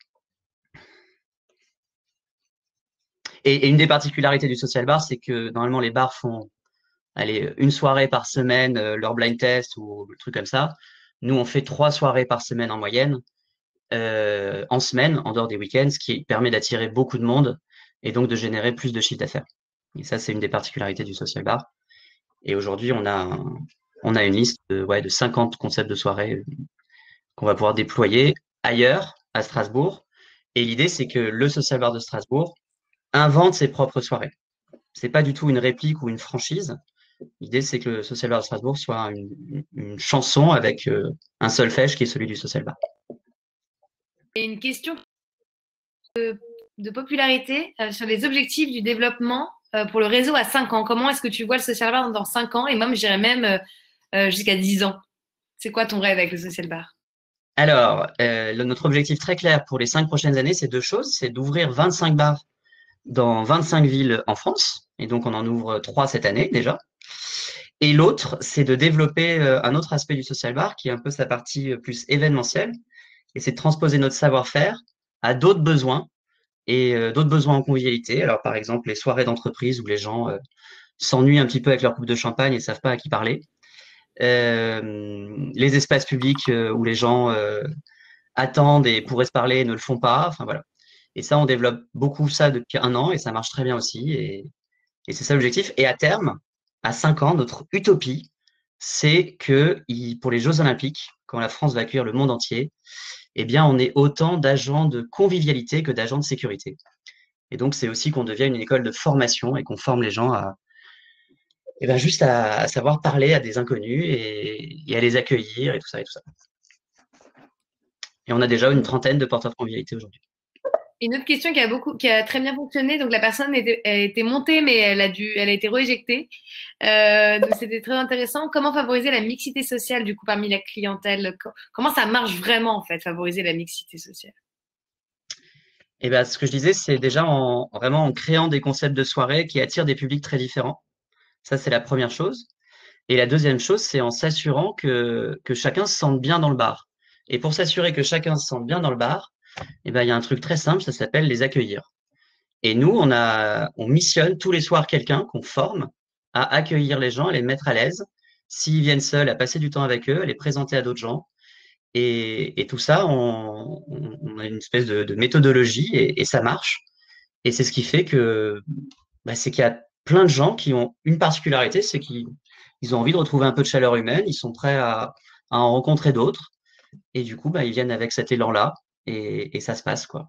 S10: Et, et une des particularités du social bar, c'est que normalement les bars font allez, une soirée par semaine, euh, leur blind test ou le truc comme ça. Nous, on fait trois soirées par semaine en moyenne, euh, en semaine, en dehors des week-ends, ce qui permet d'attirer beaucoup de monde et donc de générer plus de chiffre d'affaires. Et ça, c'est une des particularités du social bar. Et aujourd'hui, on a, un, on a une liste de, ouais, de cinquante concepts de soirée qu'on va pouvoir déployer ailleurs, à Strasbourg. Et l'idée, c'est que le social bar de Strasbourg invente ses propres soirées. C'est pas du tout une réplique ou une franchise. L'idée, c'est que le social bar de Strasbourg soit une, une chanson avec euh, un solfège qui est celui du social bar.
S1: Et une question de, de popularité euh, sur les objectifs du développement euh, pour le réseau à cinq ans. Comment est-ce que tu vois le social bar dans cinq ans? Et moi, je dirais même euh, euh, jusqu'à dix ans. C'est quoi ton rêve avec le social bar?
S10: Alors, euh, le- notre objectif très clair pour les cinq prochaines années, c'est deux choses. C'est d'ouvrir vingt-cinq bars dans vingt-cinq villes en France. Et donc, on en ouvre trois cette année déjà. Et l'autre, c'est de développer euh, un autre aspect du social bar qui est un peu sa partie euh, plus événementielle. Et c'est de transposer notre savoir-faire à d'autres besoins et euh, d'autres besoins en convivialité. Alors, par exemple, les soirées d'entreprise où les gens euh, s'ennuient un petit peu avec leur coupe de champagne et ne savent pas à qui parler. Euh, les espaces publics euh, où les gens euh, attendent et pourraient se parler et ne le font pas. Enfin, voilà. Et ça, on développe beaucoup ça depuis un an et ça marche très bien aussi. Et, et c'est ça l'objectif. Et à terme, à cinq ans, notre utopie, c'est que il- pour les Jeux Olympiques, quand la France va accueillir le monde entier, eh bien, on est autant d'agents de convivialité que d'agents de sécurité. Et donc, c'est aussi qu'on devienne une école de formation et qu'on forme les gens à, eh ben, juste à, à savoir parler à des inconnus et, et à les accueillir et tout ça et tout ça. Et on a déjà une trentaine de porteurs de convivialité aujourd'hui.
S1: Une autre question qui a beaucoup, qui a très bien fonctionné. Donc la personne était, elle était montée, mais elle a dû, elle a été rééjectée. Euh, donc c'était très intéressant. Comment favoriser la mixité sociale du coup parmi la clientèle? Co- Comment ça marche vraiment en fait, favoriser la mixité sociale?
S10: Et ben, ce que je disais, c'est déjà en, vraiment en créant des concepts de soirée qui attirent des publics très différents. Ça, c'est la première chose. Et la deuxième chose, c'est en s'assurant que, que chacun se sente bien dans le bar. Et pour s'assurer que chacun se sente bien dans le bar, eh ben, il y a un truc très simple, ça s'appelle les accueillir. Et nous, on a, on missionne tous les soirs quelqu'un qu'on forme à accueillir les gens, à les mettre à l'aise. S'ils viennent seuls, à passer du temps avec eux, à les présenter à d'autres gens. Et, et tout ça, on, on- on a une espèce de, de méthodologie et, et ça marche. Et c'est ce qui fait que, bah, c'est qu'il y a plein de gens qui ont une particularité, c'est qu'ils ils ont envie de retrouver un peu de chaleur humaine, ils sont prêts à, à en rencontrer d'autres. Et du coup, bah, ils viennent avec cet élan-là et, et ça se passe, quoi.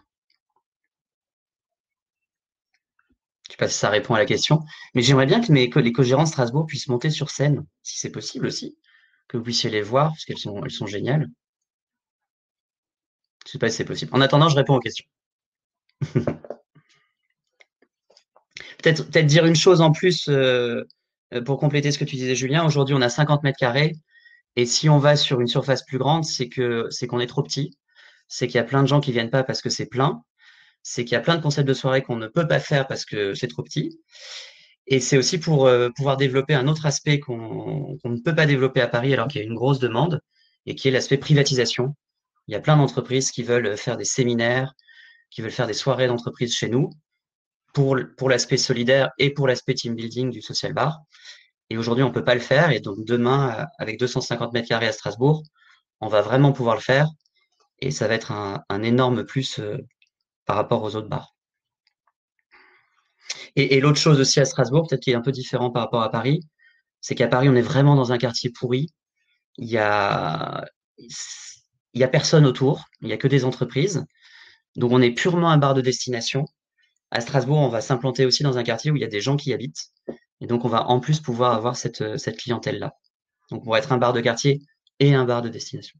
S10: Je sais pas si ça répond à la question, mais j'aimerais bien que mes, que les co-gérants de Strasbourg puissent monter sur scène, si c'est possible aussi, que vous puissiez les voir, parce qu'elles sont, elles sont géniales. Je sais pas si c'est possible. En attendant, je réponds aux questions. Peut-être peut-être dire une chose en plus euh, euh, pour compléter ce que tu disais, Julien. Aujourd'hui, on a cinquante mètres carrés, et si on va sur une surface plus grande, c'est que c'est qu'on est trop petit, c'est qu'il y a plein de gens qui viennent pas parce que c'est plein, c'est qu'il y a plein de concepts de soirée qu'on ne peut pas faire parce que c'est trop petit. Et c'est aussi pour euh, pouvoir développer un autre aspect qu'on qu'on ne peut pas développer à Paris alors qu'il y a une grosse demande, et qui est l'aspect privatisation. Il y a plein d'entreprises qui veulent faire des séminaires, qui veulent faire des soirées d'entreprise chez nous pour, pour l'aspect solidaire et pour l'aspect team building du social bar. Et aujourd'hui, on ne peut pas le faire. Et donc demain, avec deux cent cinquante mètres carrés à Strasbourg, on va vraiment pouvoir le faire. Et ça va être un, un énorme plus euh, par rapport aux autres bars. Et, et l'autre chose aussi à Strasbourg, peut-être qui est un peu différent par rapport à Paris, c'est qu'à Paris, on est vraiment dans un quartier pourri. Il y a, il y a personne autour, il y a que des entreprises. Donc on est purement un bar de destination. À Strasbourg, on va s'implanter aussi dans un quartier où il y a des gens qui y habitent. Et donc on va en plus pouvoir avoir cette, cette clientèle-là. Donc on va être un bar de quartier et un bar de destination.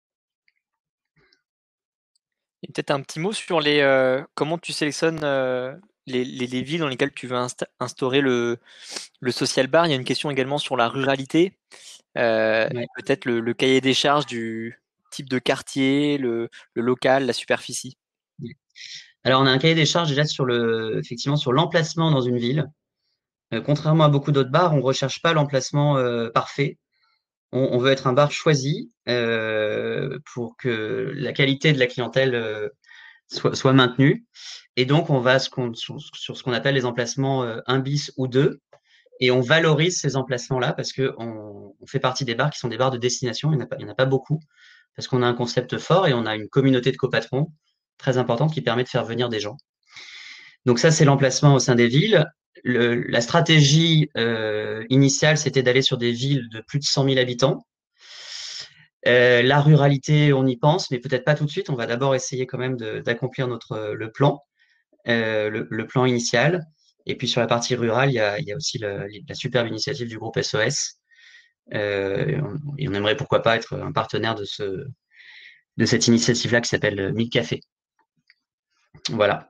S4: Et peut-être un petit mot sur les euh, comment tu sélectionnes euh, les, les- les villes dans lesquelles tu veux insta- instaurer le, le social bar. Il y a une question également sur la ruralité. Euh,
S10: Ouais.
S4: peut-être le, le cahier des charges du type de quartier, le, le local, la superficie.
S10: Alors on a un cahier des charges déjà sur le, effectivement sur l'emplacement dans une ville. Euh, contrairement à beaucoup d'autres bars, on ne recherche pas l'emplacement euh, parfait. On, on veut être un bar choisi euh, pour que la qualité de la clientèle euh, soit, soit maintenue. Et donc, on va ce qu'on- sur, sur ce qu'on appelle les emplacements euh, un bis ou deux. Et on valorise ces emplacements-là parce que on, on fait partie des bars qui sont des bars de destination. Il n'y en a pas, il y en a pas beaucoup parce qu'on a un concept fort et on a une communauté de copatrons très importante qui permet de faire venir des gens. Donc ça, c'est l'emplacement au sein des villes. Le- la stratégie euh, initiale, c'était d'aller sur des villes de plus de cent mille habitants. Euh, la ruralité, on y pense, mais peut-être pas tout de suite. On va d'abord essayer quand même de- d'accomplir notre le plan, euh, le, le plan initial. Et puis sur la partie rurale, il y a, il y a aussi le- la superbe initiative du groupe S O S. Euh, et on, et on aimerait pourquoi pas être un partenaire de ce de cette initiative-là qui s'appelle Mille Café. Voilà.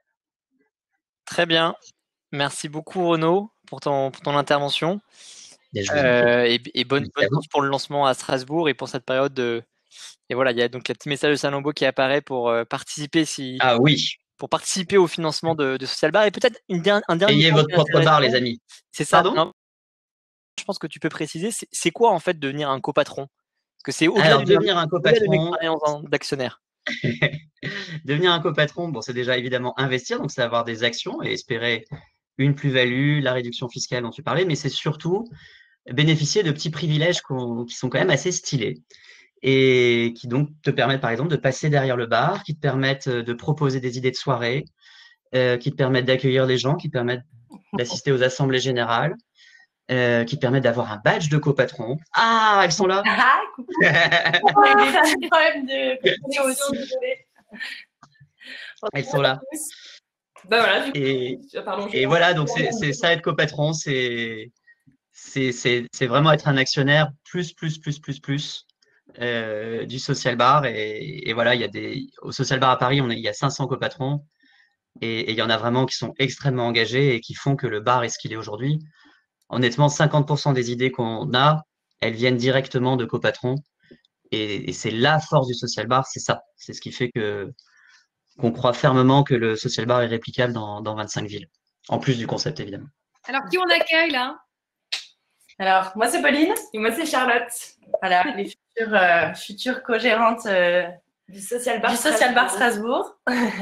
S4: Très bien. Merci beaucoup Renaud pour ton, pour ton intervention.
S10: Bien joué.
S4: Euh, et, et bonne,
S10: Merci à
S4: bonne
S10: vous.
S4: chance pour le lancement à Strasbourg et pour cette période de. Et voilà, il y a donc le petit message de Salombo qui apparaît pour euh, participer si
S10: Ah oui,
S4: pour participer au financement de, de Social Bar. Et peut-être une der- un dernier
S10: ayez
S4: point
S10: votre
S4: qui est
S10: propre bar, les
S4: intéressant,
S10: amis.
S4: c'est ça.
S10: Pardon?
S4: Non, je pense que tu peux préciser, c'est c'est quoi en fait devenir un copatron? Parce que c'est au-delà
S10: Alors,
S4: d'une
S10: devenir un
S4: au-delà d'une
S10: copatron,
S4: expérience en- d'actionnaire.
S10: devenir un copatron, bon, c'est déjà évidemment investir, donc c'est avoir des actions et espérer une plus-value, la réduction fiscale dont tu parlais, mais c'est surtout bénéficier de petits privilèges qu'on- qui sont quand même assez stylés et qui donc te permettent par exemple de passer derrière le bar, qui te permettent euh, de proposer des idées de soirée, euh, qui te permettent d'accueillir les gens, qui te permettent d'assister aux assemblées générales, euh, qui te permettent d'avoir un badge de copatron. Ah, elles sont là.
S11: Ah, coucou. J'ai eu des petits problèmes de connexion, désolée.
S10: Elles sont là.
S11: Ben voilà, du coup.
S10: Et,
S11: Pardon, je-
S10: et voilà, donc c'est c'est ça être copatron, c'est c'est c'est c'est vraiment être un actionnaire plus plus plus plus plus euh, du social bar et, et voilà, il y a des au social bar à Paris, on est, il y a cinq cents copatrons et, et il y en a vraiment qui sont extrêmement engagés et qui font que le bar est ce qu'il est aujourd'hui. Honnêtement, cinquante pour cent des idées qu'on a, elles viennent directement de copatrons et, et c'est la force du social bar, c'est ça, c'est ce qui fait que qu'on croit fermement que le social bar est réplicable dans, dans vingt-cinq villes, en plus du concept évidemment.
S1: Alors, qui on accueille là?
S11: Alors, moi, c'est Pauline et moi, c'est Charlotte. Voilà, les futures, euh, futures co-gérantes euh,
S2: Du social bar
S11: du Social Bar Strasbourg.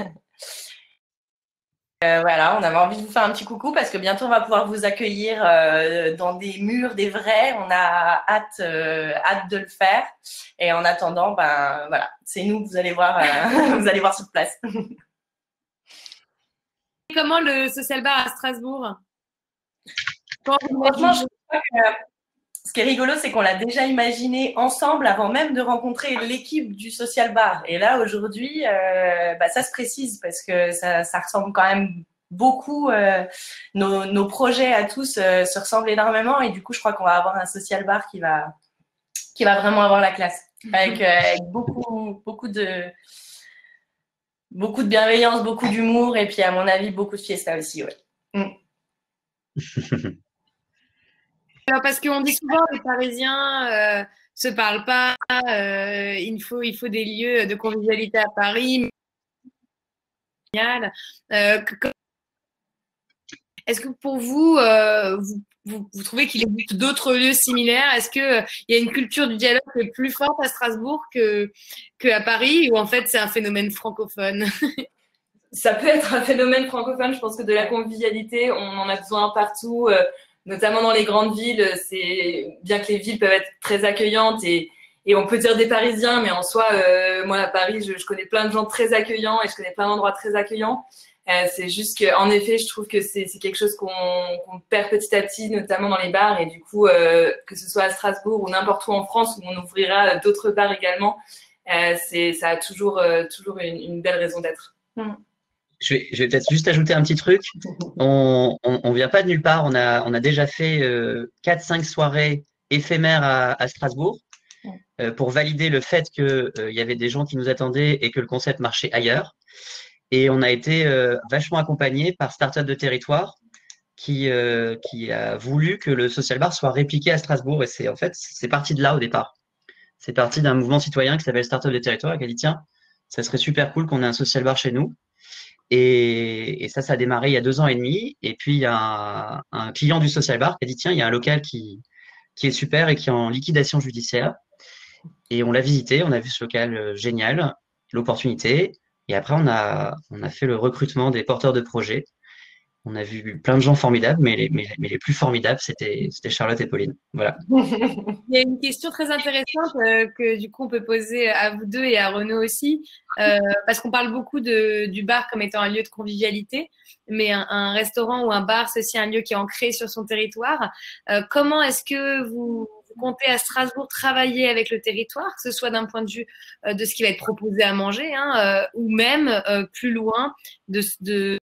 S11: Euh, voilà, on avait envie de vous faire un petit coucou parce que bientôt, on va pouvoir vous accueillir euh, dans des murs, des vrais. On a hâte, euh, hâte de le faire. Et en attendant, ben voilà, c'est nous que vous allez voir, euh, vous allez voir sur place.
S1: Comment le Social Bar à Strasbourg?
S11: Franchement, je crois que ce qui est rigolo, c'est qu'on l'a déjà imaginé ensemble avant même de rencontrer l'équipe du Social Bar. Et là, aujourd'hui, euh, bah, ça se précise parce que ça, ça ressemble quand même beaucoup. Euh, nos, nos projets à tous euh, se ressemblent énormément. Et du coup, je crois qu'on va avoir un Social Bar qui va, qui va vraiment avoir la classe. Avec, euh, avec beaucoup, beaucoup de, beaucoup de bienveillance, beaucoup d'humour. Et puis, à mon avis, beaucoup de fiesta aussi. Ouais. Mm.
S1: Alors, parce qu'on dit souvent les Parisiens euh, se parlent pas, euh, il faut il faut des lieux de convivialité à Paris. Génial. Euh, que- que- Est-ce que pour vous, euh, vous, vous, vous trouvez qu'il existe d'autres lieux similaires? Est-ce qu'il y a une culture du dialogue qui est plus forte à Strasbourg que, que à Paris, ou en fait c'est un phénomène francophone?
S2: Ça peut être un phénomène francophone. Je pense que de la convivialité, on en a besoin partout, euh, notamment dans les grandes villes. C'est bien que les villes peuvent être très accueillantes et, et on peut dire des Parisiens, mais en soi, euh, moi à Paris, je, je connais plein de gens très accueillants et je connais plein d'endroits très accueillants. Euh, c'est juste qu'en effet, je trouve que c'est c'est quelque chose qu'on qu'on perd petit à petit, notamment dans les bars. Et du coup, euh, que ce soit à Strasbourg ou n'importe où en France où on ouvrira d'autres bars également, euh, c'est ça a toujours euh, toujours une, une belle raison d'être.
S11: Mm.
S10: Je vais, je vais peut-être juste ajouter un petit truc. On, on, on vient pas de nulle part. On a, on a déjà fait euh, quatre cinq soirées éphémères à, à Strasbourg euh, pour valider le fait qu'il euh, y avait des gens qui nous attendaient et que le concept marchait ailleurs. Et on a été euh, vachement accompagné par Startup de Territoire qui, euh, qui a voulu que le social bar soit répliqué à Strasbourg. Et c'est en fait, c'est parti de là au départ. C'est parti d'un mouvement citoyen qui s'appelle Startup de Territoire et qui a dit tiens, ça serait super cool qu'on ait un social bar chez nous. Et, et ça, ça a démarré il y a deux ans et demi. Et puis, il y a un, un client du social bar qui a dit, tiens, il y a un local qui, qui est super et qui est en liquidation judiciaire. Et on l'a visité, on a vu ce local euh, génial, l'opportunité. Et après, on a, on a fait le recrutement des porteurs de projets. On a vu plein de gens formidables, mais les, mais, mais les plus formidables, c'était c'était Charlotte et Pauline. Voilà.
S1: Il y a une question très intéressante euh, que du coup on peut poser à vous deux et à Renaud aussi, euh, parce qu'on parle beaucoup de, du bar comme étant un lieu de convivialité, mais un, un restaurant ou un bar, c'est aussi un lieu qui est ancré sur son territoire. Euh, comment est-ce que vous, vous comptez à Strasbourg travailler avec le territoire, que ce soit d'un point de vue euh, de ce qui va être proposé à manger, hein, euh, ou même euh, plus loin de, de